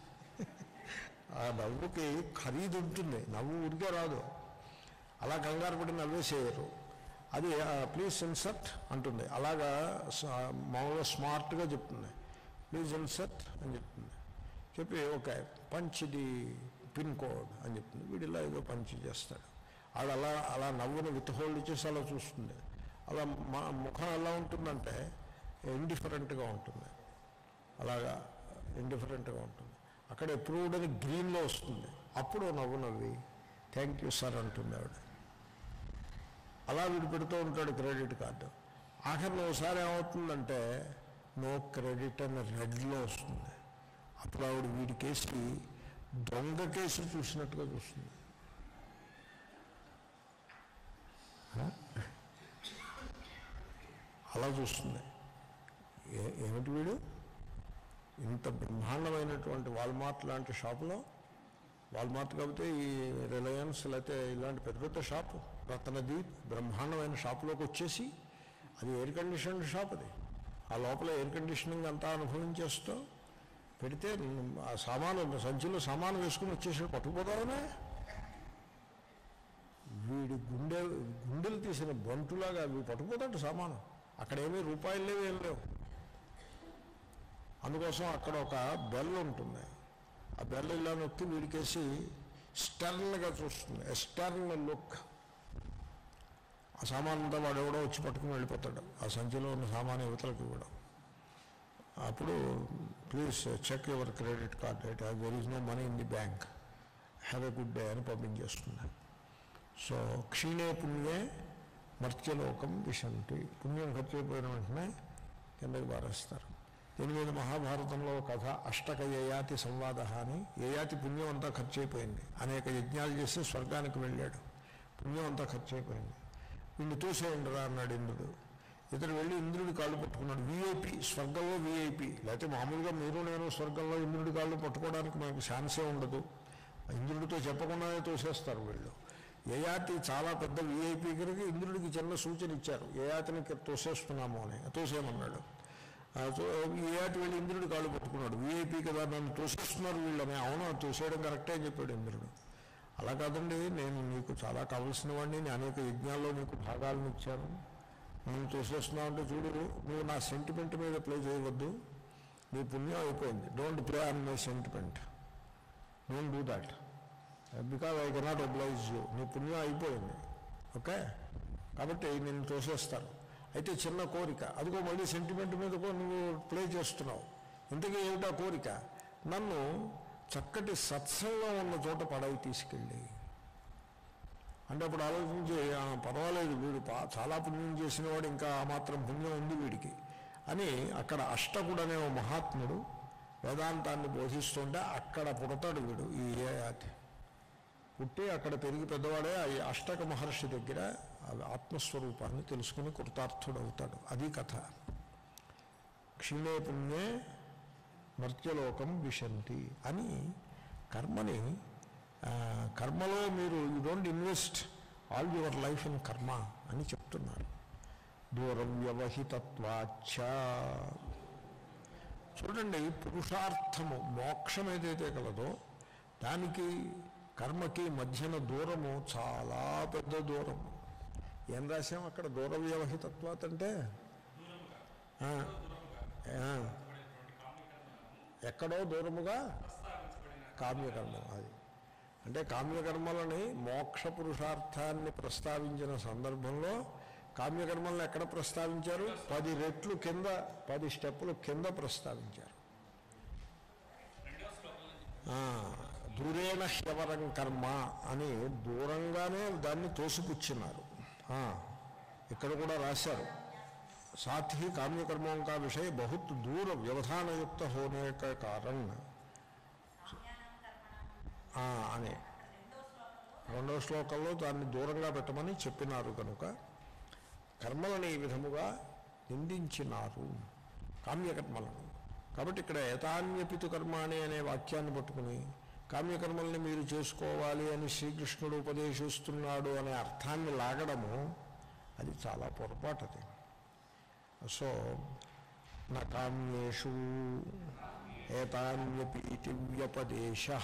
ఆ నవ్వుకి ఖరీదు ఉంటుంది, నవ్వు ఉడికే రాదు. అలా కంగారు పడి నవ్వేసేయరు. అది ప్లీజ్ ఇన్సర్ట్ అంటుంది. అలాగా మామూలుగా స్మార్ట్గా చెప్తుంది, ప్లీజ్ ఇన్సర్ట్ అని చెప్తుంది. చెప్పి okay punch the pin code అని చెప్తుంది. వీడిలా ఏదో పంచ్ చేస్తాడు. అది అలా అలా నవ్వుని విత్ హోల్డ్ చేసి అలా చూస్తుంది. అలా మా ముఖం ఎలా ఉంటుందంటే ఇండిఫరెంట్గా ఉంటుంది, అలాగా ఇండిఫరెంట్గా ఉంటుంది. అక్కడ అప్రూవ్డ్ అని గ్రీన్లో వస్తుంది. అప్పుడు నవ్వు నవ్వి థ్యాంక్ యూ సార్ అంటుంది ఆవిడ. అలా వీడు పెడుతూ ఉంటాడు క్రెడిట్ కార్డు. ఆఖరిలో ఒకసారి ఏమవుతుందంటే నో క్రెడిట్ అని రెడ్లో వస్తుంది. అప్పుడు ఆవిడ వీడి కేసు దొంగ కేసు చూసినట్టుగా చూస్తుంది. అలా చూస్తుంది. ఏ ఏమిటి వీడు ఇంత బ్రహ్మాండమైనటువంటి వాల్మార్ట్ లాంటి షాపులో, వాల్మార్ట్ కాకపోతే ఈ రిలయన్స్ లేకపోతే ఇలాంటి పెద్ద పెద్ద షాపు రత్నదీప్ బ్రహ్మాండమైన షాపులోకి వచ్చేసి, అది ఎయిర్ కండిషన్డ్ షాప్. అది ఆ లోపల ఎయిర్ కండిషనింగ్ అంతా అనుభవించేస్తూ పెడితే ఆ సామాను సంచిలో సామాను వేసుకుని వచ్చేసి పట్టుకుపోతామనే వీడి గుండె గుండెలు తీసిన బంటులాగా అవి పట్టుకుపోతాడు సామాను. అక్కడేమీ రూపాయలు లేవు, ఏం లేవు. అందుకోసం అక్కడ ఒక బెల్ ఉంటుంది. ఆ బెల్ ఇలా నొక్కి వీడికేసి స్టర్న్గా చూస్తుంది, స్టర్న్ లుక్. ఆ సామాన్ అంతా వాడు ఎవడో వచ్చి పట్టుకుని వెళ్ళిపోతాడు. ఆ సంచిలో ఉన్న సామాన్ యువతలకు ఇవ్వడం. అప్పుడు please check your credit card right, there is no money in the bank, have a good day అని పంపించేస్తుంది. సో క్షీణే పుణ్యే మర్త్యలోకం విశంతి. పుణ్యం ఖర్చు అయిపోయిన వెంటనే కిందకి పారేస్తారు. దీని మీద మహాభారతంలో కథ అష్టక యయాతి సంవాద అని. యయాతి పుణ్యం అంతా ఖర్చు అయిపోయింది, అనేక యజ్ఞాలు చేసి స్వర్గానికి వెళ్ళాడు, పుణ్యం అంతా ఖర్చు అయిపోయింది. వీళ్ళు తోసేయండి రా అన్నాడు ఇంద్రుడు. ఇతడు వెళ్ళి ఇంద్రుడి కాళ్ళు పట్టుకున్నాడు. వీఐపీ, స్వర్గంలో వీఐపీ. లేకపోతే మామూలుగా మీరు నేను స్వర్గంలో ఇంద్రుడి కాళ్ళు పట్టుకోవడానికి మనకు ఛాన్సే ఉండదు. ఇంద్రుడితో చెప్పకుండానే తోసేస్తారు వీళ్ళు. యయాతి చాలా పెద్ద వీఐపీ కనుక ఇంద్రుడికి చిన్న సూచన ఇచ్చారు, యయాతిని తోసేస్తున్నాము అని. తోసేయమన్నాడు. యయాతి వెళ్ళి ఇంద్రుడి కాళ్ళు పట్టుకున్నాడు. వీఐపీ కదా, నన్ను తోసేస్తున్నారు వీళ్ళని. అవును తోసేయడం కరెక్టే అని చెప్పాడు ఇంద్రుడు. అలా కాదండి, నేను నీకు చాలా కావలసిన వాడిని, నేను అనేక యజ్ఞాల్లో నీకు భాగాలను ఇచ్చాను, నేను తోసేస్తున్నావు అంటే చూడు, నువ్వు నా సెంటిమెంట్ మీద ప్లే చేయవద్దు, నీ పుణ్యం అయిపోయింది. Don't play on my sentiment, don't do that because I cannot oblige you. నీ పుణ్యం అయిపోయింది, ఓకే, కాబట్టి నేను తోసేస్తాను. అయితే చిన్న కోరిక, అదిగో మళ్ళీ సెంటిమెంట్ మీద నువ్వు ప్లే చేస్తున్నావు. ఇంతకీ ఏమిటా కోరిక? నన్ను చక్కటి సత్సంగం ఉన్న చోట పడవి తీసుకెళ్ళి. అంటే అప్పుడు ఆలోచించి పర్వాలేదు, వీడు చాలా పుణ్యం చేసిన వాడు, ఇంకా ఆ మాత్రం పుణ్యం ఉంది వీడికి, అని అక్కడ అష్టకుడనే ఓ మహాత్ముడు వేదాంతాన్ని బోధిస్తుంటే అక్కడ పుడతాడు వీడు. ఈ పుట్టి అక్కడ పెరిగి పెద్దవాడే ఈ అష్టక మహర్షి దగ్గర ఆత్మస్వరూపాన్ని తెలుసుకుని కృతార్థుడవుతాడు. అది కథ. క్షీణే పుణ్యే మర్త్యలోకం విశంతి అని కర్మని కర్మలో మీరు you don't invest all your life in karma అని చెప్తున్నారు. దూరం వ్యవహితత్వాచ్చ. చూడండి, పురుషార్థము మోక్షం ఏదైతే కలదో దానికి కర్మకి మధ్యన దూరము చాలా పెద్ద దూరం. ఏం రాశాం అక్కడ? దూర వ్యవహితత్వాత్ అంటే ఎక్కడో దూరముగా కామ్యకర్మ. అది అంటే కామ్యకర్మలని మోక్ష పురుషార్థాన్ని ప్రస్తావించిన సందర్భంలో కామ్యకర్మలను ఎక్కడ ప్రస్తావించారు? పది రెట్లు కింద, పది స్టెప్పులు కింద ప్రస్తావించారు. దూరేణ హ్యవరం కర్మ అని దూరంగానే దాన్ని తోసిపుచ్చినారు. ఇక్కడ కూడా రాశారు, साथ ही काम्यकर्मों का विषय बहुत दूर व्यवधान युक्त होने के कारण అనే రెండవ శ్లోకంలో దాన్ని దూరంగా పెట్టమని చెప్పినారు. కనుక కర్మలను ఈ విధముగా నిందించినారు, కామ్యకర్మలను. కాబట్టి ఇక్కడ ఏతాన్యపితు కర్మాణి అనే వాక్యాన్ని పట్టుకుని కామ్యకర్మల్ని మీరు చేసుకోవాలి అని శ్రీకృష్ణుడు ఉపదేశిస్తున్నాడు అనే అర్థాన్ని లాగడము అది చాలా పొరపాటు. అది సో నా కామ్యేషు ఏతాన్యపీతి వ్యపదేశః.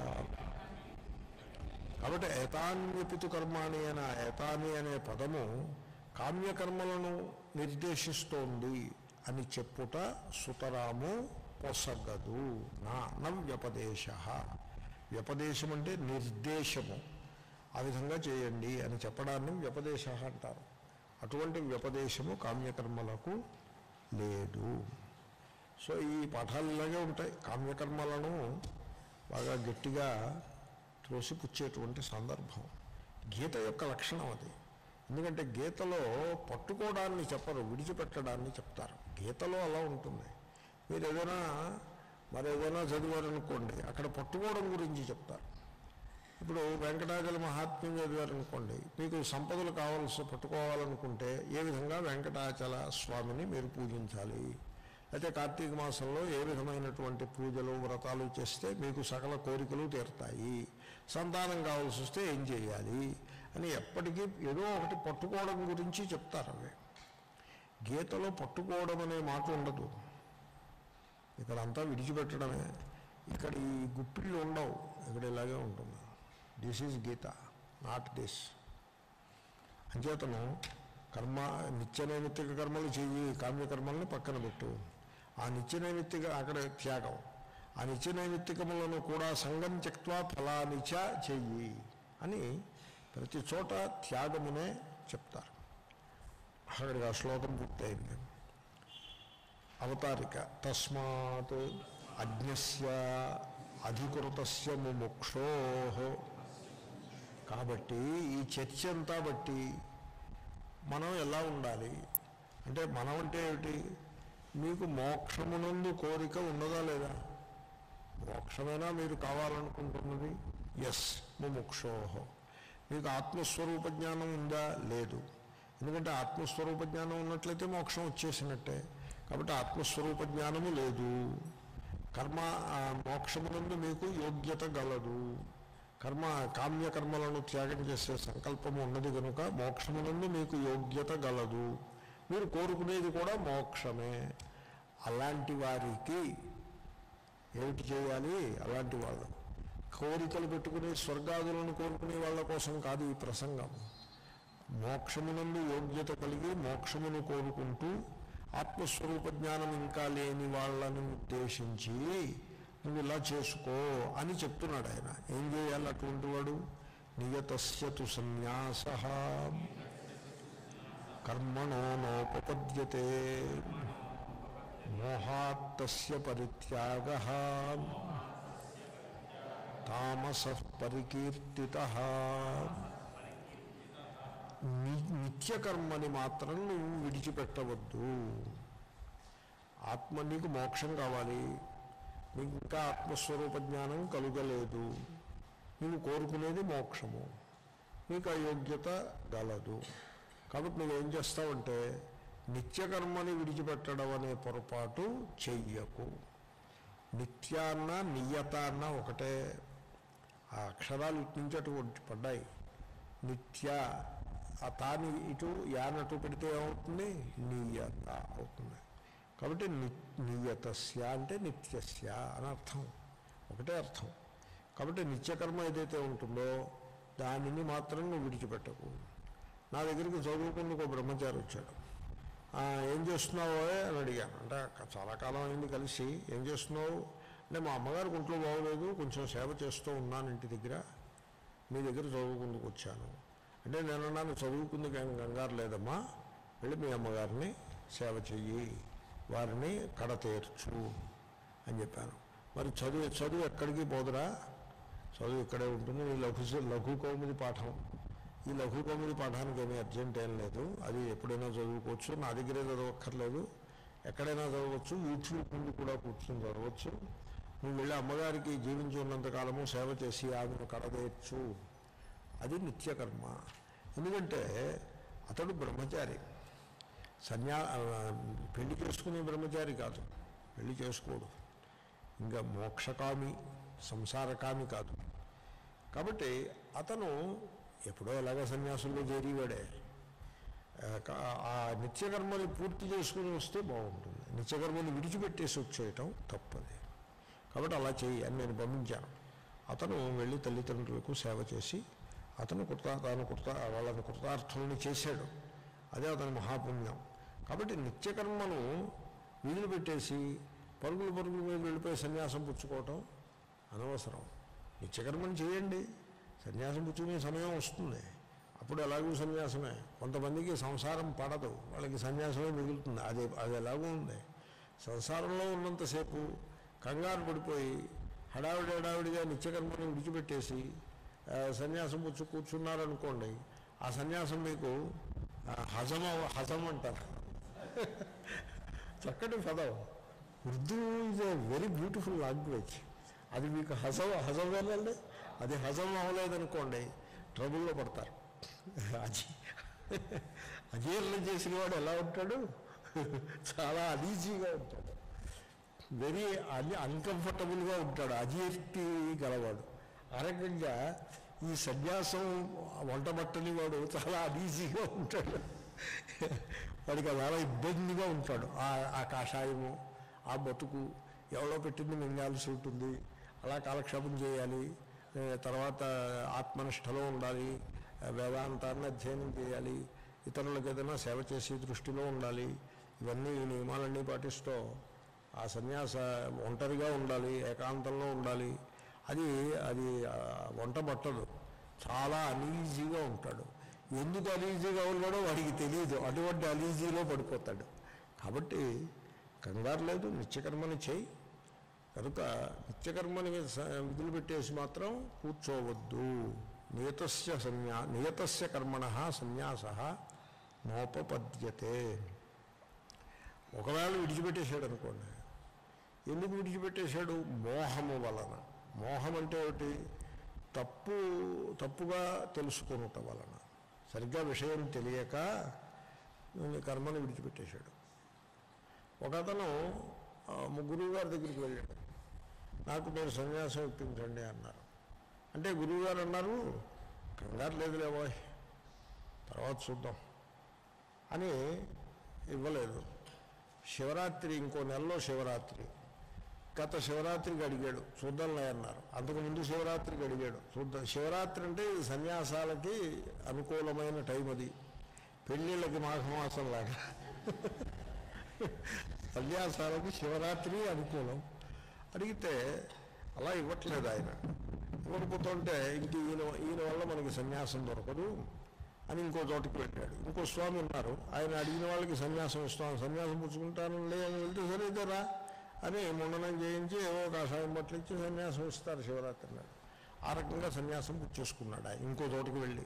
కాబట్టి ఏతాన్యపితు కర్మాణి అనే ఏతాని అనే పదము కామ్యకర్మలను నిర్దేశిస్తోంది అని చెప్పుట సుతరాము పొసగదు. నా న వ్యపదేశ. వ్యపదేశం అంటే నిర్దేశము, ఆ విధంగా చేయండి అని చెప్పడాన్ని వ్యపదేశ అంటారు. అటువంటి వ్యపదేశము కామ్యకర్మలకు లేదు. సో ఈ పాఠాలు ఇలాగే ఉంటాయి. కామ్యకర్మలను బాగా గట్టిగా త్రోసిపుచ్చేటువంటి సందర్భం గీత యొక్క లక్షణం అది. ఎందుకంటే గీతలో పట్టుకోవడాన్ని చెప్పరు, విడిచిపెట్టడాన్ని చెప్తారు. గీతలో అలా ఉంటుంది. మీరు ఏదైనా మరి ఏదైనా చదివారనుకోండి, అక్కడ పట్టుకోవడం గురించి చెప్తారు. ఇప్పుడు వెంకటాచల మహాత్మ్యం చదివారనుకోండి, మీకు సంపదలు కావాల్సి పట్టుకోవాలనుకుంటే ఏ విధంగా వెంకటాచల స్వామిని మీరు పూజించాలి, అయితే కార్తీక మాసంలో ఏ విధమైనటువంటి పూజలు వ్రతాలు చేస్తే మీకు సకల కోరికలు తీరుతాయి, సంతానం కావాల్సి వస్తే ఏం చేయాలి అని ఎప్పటికీ ఏదో ఒకటి పట్టుకోవడం గురించి చెప్తారు. అవి గీతలో పట్టుకోవడం అనే మాట ఉండదు. ఇక్కడ అంతా విడిచిపెట్టడమే. ఇక్కడ ఈ గుప్పిళ్ళు ఉండవు, ఇక్కడ ఇలాగే ఉంటుంది. This is Gita, not this. అంచేతను కర్మ నిత్య నైమిత్తిక కర్మలు చెయ్యి, కామ్యకర్మల్ని పక్కన పెట్టు. ఆ నిత్య నైమిత్తిక అక్కడ త్యాగం, ఆ నిత్య నైమిత్తికములను కూడా సంగం త్యక్త్వా ఫలానిచ చెయ్యి అని ప్రతి చోట త్యాగమునే చెప్తారు. అక్కడికి ఆ శ్లోకం పూర్తయింది. అవతారిక. తస్మాత్ అజ్ఞస్య అధికృతస్య ముముక్షో. కాబట్టి ఈ చర్చ అంతా బట్టి మనం ఎలా ఉండాలి అంటే, మనం అంటే ఏమిటి? మీకు మోక్షమునందు కోరిక ఉన్నదా లేదా? మోక్షమైనా మీరు కావాలనుకుంటున్నది? ఎస్, ముముక్షో. మీకు ఆత్మస్వరూప జ్ఞానం ఉందా? లేదు. ఎందుకంటే ఆత్మస్వరూప జ్ఞానం ఉన్నట్లయితే మోక్షం వచ్చేసినట్టే. కాబట్టి ఆత్మస్వరూప జ్ఞానము లేదు. కర్మ మోక్షమునందు మీకు యోగ్యత గలదు. కర్మ కామ్యకర్మలను త్యాగం చేసే సంకల్పము ఉన్నది కనుక మోక్షమునందు మీకు యోగ్యత గలదు. మీరు కోరుకునేది కూడా మోక్షమే. అలాంటి వారికి ఏమిటి చేయాలి? అలాంటి వాళ్ళు కోరికలు పెట్టుకుని స్వర్గాదులను కోరుకునే వాళ్ళ కోసం కాదు ఈ ప్రసంగం. మోక్షమునందు యోగ్యత కలిగి మోక్షమును కోరుకుంటూ ఆత్మస్వరూప జ్ఞానం ఇంకా లేని వాళ్ళని ఉద్దేశించి నువ్వు ఇలా చేసుకో అని చెప్తున్నాడు ఆయన. ఏం చేయాలి అటువంటి వాడు? నియతస్య తు సన్యాసః కర్మణో నోపపద్యతే మోహాత్తస్య పరిత్యాగః తామసః పరికీర్తితః. నిత్యకర్మని మాత్రం నువ్వు విడిచిపెట్టవద్దు. ఆత్మ నీకు మోక్షం కావాలి, నీకు ఇంకా ఆత్మస్వరూప జ్ఞానం కలుగలేదు, నీవు కోరుకునేది మోక్షము, నీకు అయోగ్యత గలదు. కాబట్టి నువ్వేం చేస్తావంటే నిత్యకర్మని విడిచిపెట్టడం అనే పొరపాటు చెయ్యకు. నిత్యాన్న నియత అన్న ఒకటే, ఆ అక్షరాలు ఇటు నుంచి అటు పడ్డాయి. నిత్య ఆ తాని ఇటు యానటు పెడితే ఏమవుతుంది, నియత అవుతుంది. కాబట్టి ని నియతస్య అంటే నిత్యస్య అని అర్థం, ఒకటే అర్థం. కాబట్టి నిత్యకర్మ ఏదైతే ఉంటుందో దానిని మాత్రం నువ్వు విడిచిపెట్టకు. నా దగ్గరికి చదువుకుందుకు ఒక బ్రహ్మచారి వచ్చాడు. ఏం చేస్తున్నావు అని అడిగాను. అంటే చాలా కాలం అయింది కలిసి. ఏం చేస్తున్నావు అంటే మా అమ్మగారికి ఒంట్లో బాగోలేదు, కొంచెం సేవ చేస్తూ ఉన్నాను ఇంటి దగ్గర, మీ దగ్గర చదువుకుందుకు వచ్చాను. అంటే నేను అన్నాను, చదువుకుందుకు ఏం కంగారు లేదమ్మా, వెళ్ళి మీ అమ్మగారిని సేవ చెయ్యి, వారిని కడతీర్చు అని చెప్పాను. మరి చదువు చదువు ఎక్కడికి పోదురా, చదువు ఇక్కడే ఉంటుంది. ఈ లఘు లఘు కౌముది పాఠం, ఈ లఘు కౌముది పాఠానికి ఏమీ అర్జెంట్ ఏం లేదు, అది ఎప్పుడైనా చదువుకోవచ్చు, నా దగ్గరే చదవక్కర్లేదు, ఎక్కడైనా చదవచ్చు, యూట్యూబ్ ముందు కూడా కూర్చొని చదవచ్చు. నువ్వు వెళ్ళి అమ్మగారికి జీవించి ఉన్నంతకాలము సేవ చేసి ఆమెను కడదేర్చు, అది నిత్యకర్మ. ఎందుకంటే అతడు బ్రహ్మచారి, సన్యా పెళ్లి చేసుకునే బ్రహ్మచారి కాదు, పెళ్లి చేసుకోడు, ఇంకా మోక్షకామి సంసారకామి కాదు. కాబట్టి అతను ఎప్పుడో ఎలాగ సన్యాసుల్లో చేరేవాడే. ఆ నిత్యకర్మని పూర్తి చేసుకుని వస్తే బాగుంటుంది, నిత్యకర్మని విడిచిపెట్టేసి వచ్చేయటం తప్పది. కాబట్టి అలా చేయి అని నేను పంపించాను. అతను వెళ్ళి తల్లిదండ్రులకు సేవ చేసి అతను కృత తాను కృత వాళ్ళని కృతార్థుల్ని చేశాడు, అదే అతని మహాపుణ్యం. కాబట్టి నిత్యకర్మను వీధులు పెట్టేసి పరుగులు పరుగుల మీద వెళ్ళిపోయి సన్యాసం పుచ్చుకోవటం అనవసరం. నిత్యకర్మను చేయండి, సన్యాసం పుచ్చుకునే సమయం వస్తుంది, అప్పుడు ఎలాగూ సన్యాసమే. కొంతమందికి సంసారం పడదు, వాళ్ళకి సన్యాసమే మిగులుతుంది, అదే అది ఎలాగూ ఉంది. సంసారంలో ఉన్నంతసేపు కంగారు పడిపోయి హడావిడి హడావిడిగా నిత్యకర్మను విడిచిపెట్టేసి సన్యాసం పుచ్చు కూర్చున్నారనుకోండి, ఆ సన్యాసం మీకు హజమ హజం అంటారు. చక్కటి పదం, Urdu is a very beautiful language. అది మీకు హజం హజం వెళ్ళండి, అది హజం అవ్వలేదనుకోండి ట్రబుల్లో పడతారు. అజీ అజీర్ణం చేసిన వాడు ఎలా ఉంటాడు, చాలా అనీజీగా ఉంటాడు, వెరీ అన్ అన్కంఫర్టబుల్గా ఉంటాడు, అజీర్తి గలవాడు. ఆ రకంగా ఈ సన్యాసం వంట బట్టని వాడు చాలా అనీజీగా ఉంటాడు, వాడికి చాలా ఇబ్బందిగా ఉంటాడు. ఆ కాషాయము, ఆ బతుకు ఎవరో పెట్టింది మింగాల్సి ఉంటుంది, అలా కాలక్షేపం చేయాలి, తర్వాత ఆత్మనిష్టలో ఉండాలి, వేదాంతాన్ని అధ్యయనం చేయాలి, ఇతరులకు ఏదైనా సేవ చేసి దృష్టిలో ఉండాలి. ఇవన్నీ ఈ నియమాలన్నీ పాటిస్తూ ఆ సన్యాస ఒంటరిగా ఉండాలి, ఏకాంతంలో ఉండాలి. అది అది వంట పట్టదు, చాలా అనీజీగా ఉంటాడు. ఎందుకు అనీజీగా ఉన్నాడో వాడికి తెలియదు, అటువంటి అనీజీలో పడిపోతాడు. కాబట్టి కంగారు లేదు, నిత్యకర్మని చేయి. కనుక నిత్యకర్మని విధులు పెట్టేసి మాత్రం కూర్చోవద్దు. నియతస్య సన్యా నియతస్య కర్మణ సన్యాస నోపపద్యతే. ఒకవేళ విడిచిపెట్టేశాడు అనుకోండి, ఎందుకు విడిచిపెట్టేశాడు? మోహము వలన. మోహం అంటే ఒకటి, తప్పు తప్పుగా తెలుసుకునుట వలన, సరిగ్గా విషయం తెలియక కర్మను విడిచిపెట్టేశాడు. ఒక అతను గురువు గారి దగ్గరికి వెళ్ళాడు, నాకు మీరు సన్యాసం ఇప్పించండి అన్నారు. అంటే గురువుగారు అన్నారు, కంగారు లేదులేవో తర్వాత చూద్దాం అని ఇవ్వలేదు. శివరాత్రి, ఇంకో నెలలో శివరాత్రి, గత శివరాత్రికి అడిగాడు, చూద్దాంలే అన్నారు. అంతకుముందు శివరాత్రికి అడిగాడు, చూద్దాం. శివరాత్రి అంటే సన్యాసాలకి అనుకూలమైన టైం, అది పెళ్ళిళ్ళకి మాఘమాసం లాగా సన్యాసాలకి శివరాత్రి అనుకూలం. అడిగితే అలా ఇవ్వట్లేదు ఆయన. ఇవ్వకపోతుంటే ఇంక ఈయన ఈయన వల్ల మనకి సన్యాసం దొరకదు అని ఇంకో చోటుకి పెట్టాడు. ఇంకో స్వామి ఉన్నారు, ఆయన అడిగిన వాళ్ళకి సన్యాసం ఇస్తాను, సన్యాసం పుచ్చుకుంటాను లే అని వెళ్తే సరైతేరా అని ముండనం చేయించి ఏవో కాషాయం బట్టలు ఇచ్చి సన్యాసం ఇస్తారు శివరాత్రి నాడు. ఆ రకంగా సన్యాసం పుచ్చేసుకున్నాడు ఆయన. ఇంకో చోటుకి వెళ్ళి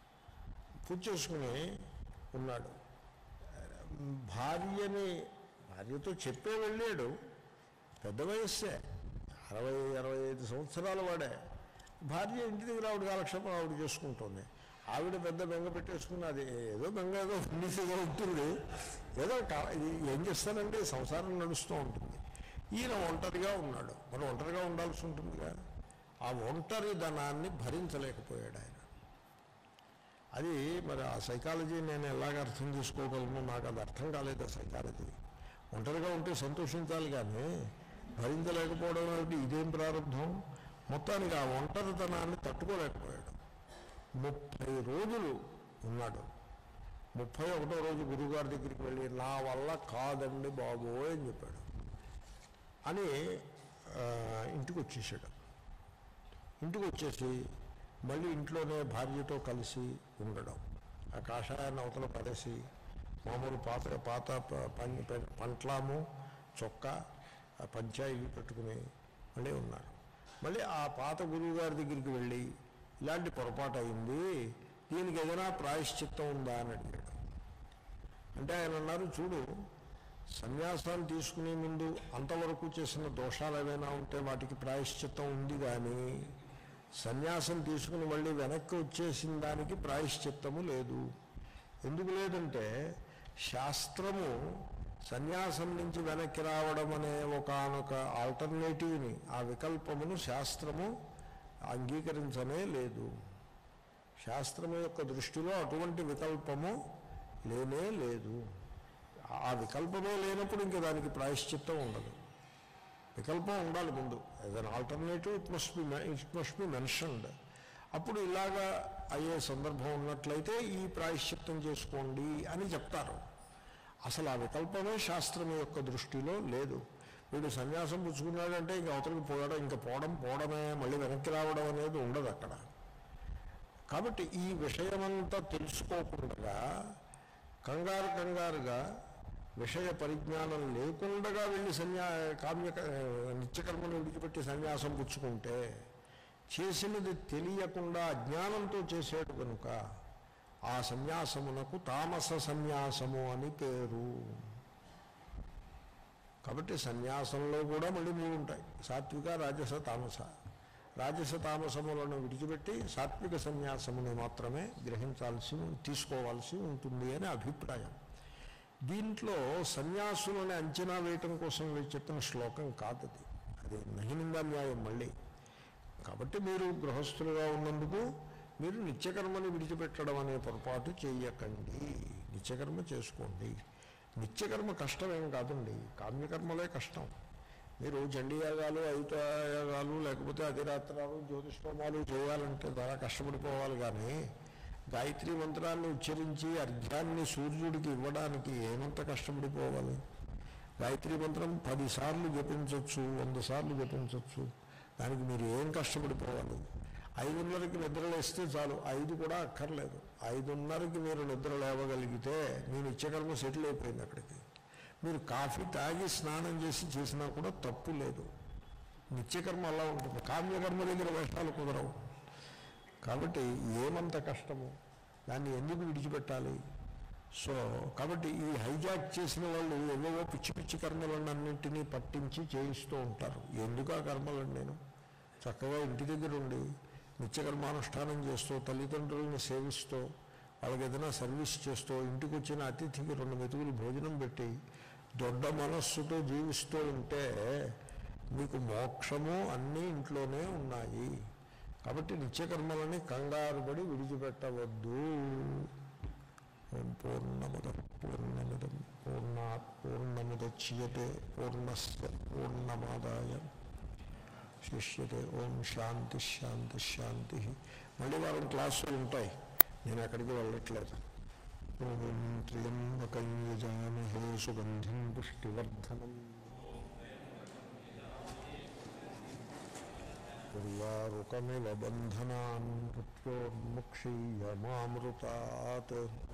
పుచ్చేసుకుని ఉన్నాడు. భార్యని భార్యతో చెప్పే వెళ్ళాడు, పెద్ద వయస్సే, అరవై అరవై ఐదు సంవత్సరాల వాడే. భార్య ఇంటి దగ్గర ఆవిడ కాలక్షేపం ఆవిడ చేసుకుంటుంది. ఆవిడ పెద్ద బెంగ పెట్టేసుకుని అది ఏదో బెంగ ఏదో ఉన్నిసిగా ఉంటుంది, ఏదో ఇది ఏం చేస్తానంటే సంసారం నడుస్తూ ఉంటుంది. ఈయన ఒంటరిగా ఉన్నాడు, మరి ఒంటరిగా ఉండాల్సి ఉంటుందిగా. ఆ ఒంటరిదనాన్ని భరించలేకపోయాడు ఆయన. అది మరి ఆ సైకాలజీ నేను ఎలాగ అర్థం చేసుకోగలను, నాకు అది అర్థం కాలేదు ఆ సైకాలజీ. ఒంటరిగా ఉంటే సంతోషించాలి కానీ భరించలేకపోవడం అంటే ఇదేం ప్రారంభం. మొత్తానికి ఆ ఒంటరితనాన్ని తట్టుకోలేకపోయాడు. ముప్పై రోజులు ఉన్నాడు. ముప్పై ఒకటో రోజు గురువుగారి దగ్గరికి వెళ్ళి నా వల్ల కాదండి బాబోయ్ అని చెప్పాడు. అని ఇంటికి వచ్చేసాడు. ఇంటికి వచ్చేసి మళ్ళీ ఇంట్లోనే భార్యతో కలిసి ఉండడం, ఆ కాషాయాన్ని అవతల పడేసి మామూలు పాత పాత పని పంట్లాము చొక్కా పంచాయి పెట్టుకుని మళ్ళీ ఉన్నాడు. మళ్ళీ ఆ పాత గురువుగారి దగ్గరికి వెళ్ళి ఇలాంటి పొరపాటు అయింది, దీనికి ఏదైనా ప్రాయశ్చిత్తం ఉందా అని అడిగాడు. అంటే ఆయన అన్నారు, చూడు సన్యాసాన్ని తీసుకునే ముందు అంతవరకు చేసిన దోషాలు ఏవైనా ఉంటే వాటికి ప్రాయశ్చిత్తం ఉంది, కానీ సన్యాసం తీసుకుని మళ్ళీ వెనక్కి వచ్చేసిన దానికి ప్రాయశ్చిత్తము లేదు. ఎందుకు లేదంటే శాస్త్రము సన్యాసం నుంచి వెనక్కి రావడం అనే ఒకనొక ఆల్టర్నేటివ్ని, ఆ వికల్పమును శాస్త్రము అంగీకరించనే లేదు. శాస్త్రము యొక్క దృష్టిలో అటువంటి వికల్పము లేనే లేదు. ఆ వికల్పమే లేనప్పుడు ఇంక దానికి ప్రాయశ్చిత్తం ఉండదు. వికల్పం ఉండాలి ముందు, as an alternative it must be it must be mentioned. అప్పుడు ఇలాగా అయ్యే సందర్భం ఉన్నట్లయితే ఈ ప్రాయశ్చిత్తం చేసుకోండి అని చెప్తారు. అసలు ఆ వికల్పమే శాస్త్రం యొక్క దృష్టిలో లేదు. వీడు సన్యాసం పుచ్చుకున్నాడంటే ఇంక అవతలికి పోవడం, ఇంకా పోవడం పోవడమే, మళ్ళీ వెనక్కి రావడం అనేది ఉండదు అక్కడ. కాబట్టి ఈ విషయమంతా తెలుసుకోకుండా కంగారు కంగారుగా విషయ పరిజ్ఞానం లేకుండా వెళ్ళి సన్యా కామ్య నిత్యకర్మను విడిచిపెట్టి సన్యాసం పుచ్చుకుంటే చేసినది తెలియకుండా అజ్ఞానంతో చేసేడు కనుక ఆ సన్యాసమునకు తామస సన్యాసము అని పేరు. కాబట్టి సన్యాసంలో కూడా మళ్ళీ మూడు ఉంటాయి, సాత్విక రాజస తామస. రాజస తామసములను విడిచిపెట్టి సాత్విక సన్యాసమును మాత్రమే గ్రహించాల్సి తీసుకోవాల్సి ఉంటుంది అని అభిప్రాయం. దీంట్లో సన్యాసులను అంచనా వేయటం కోసం మీరు చెప్పిన శ్లోకం కాదు అది, అది నహినిందా న్యాయం మళ్ళీ. కాబట్టి మీరు గృహస్థులుగా ఉన్నందుకు మీరు నిత్యకర్మని విడిచిపెట్టడం అనే పొరపాటు చేయకండి, నిత్యకర్మ చేసుకోండి. నిత్యకర్మ కష్టమేం కాదండి, కామ్యకర్మలే కష్టం. మీరు చండీయాగాలు ఐతయాగాలు లేకపోతే అధిరాత్రాలు జ్యోతిష్ఠోమాలు చేయాలంటే చాలా కష్టపడిపోవాలి, కానీ గాయత్రి మంత్రాన్ని ఉచ్చరించి అర్ఘ్యాన్ని సూర్యుడికి ఇవ్వడానికి ఏమంత కష్టపడిపోవాలి? గాయత్రి మంత్రం పదిసార్లు జపించవచ్చు, వంద సార్లు జపించవచ్చు, దానికి మీరు ఏం కష్టపడిపోవాలి? ఐదున్నరకి నిద్రలేస్తే చాలు, ఐదు కూడా అక్కర్లేదు. ఐదున్నరకి మీరు నిద్ర లేవగలిగితే మీ నిత్యకర్మ సెటిల్ అయిపోయింది అక్కడికి. మీరు కాఫీ తాగి స్నానం చేసి చేసినా కూడా తప్పు లేదు. నిత్యకర్మ అలా ఉంటుంది, కామ్యకర్మ దగ్గర వేషాలు కుదరవు. కాబట్టి ఏమంత కష్టము, దాన్ని ఎందుకు విడిచిపెట్టాలి? సో కాబట్టి ఈ హైజాక్ చేసిన వాళ్ళు ఏవేవో పిచ్చి పిచ్చి కర్మలన్నింటినీ పట్టించి చేయిస్తూ ఉంటారు. ఎందుకు ఆ కర్మలను? నేను చక్కగా ఇంటి దగ్గర ఉండి నిత్యకర్మానుష్ఠానం చేస్తూ తల్లిదండ్రులను సేవిస్తూ వాళ్ళకి ఏదైనా సర్వీస్ చేస్తూ ఇంటికి వచ్చిన అతిథికి రెండు మెతుకులు భోజనం పెట్టి దొడ్డ మనస్సుతో జీవిస్తూ ఉంటే మీకు మోక్షము అన్నీ ఇంట్లోనే ఉన్నాయి. కాబట్టి నిత్యకర్మలని కంగారు పడి విడిచిపెట్టవద్దు. ఓం పూర్ణమద పూర్ణమిదం పూర్ణాత్ పూర్ణముదచ్యతే పూర్ణస్య పూర్ణమాదాయ శిష్యతే. ఓం శాంతి శాంతి శాంతి. మళ్ళీ వారం క్లాసులు ఉంటాయి, నేను అక్కడికి వెళ్ళట్లేదు. ఓం త్ర్యంబకం యజామహే సుగంధిం పుష్టివర్ధనం ఉర్వారుకమివ బంధనాన్ మృత్యోర్ముక్షీయమామృతాత్.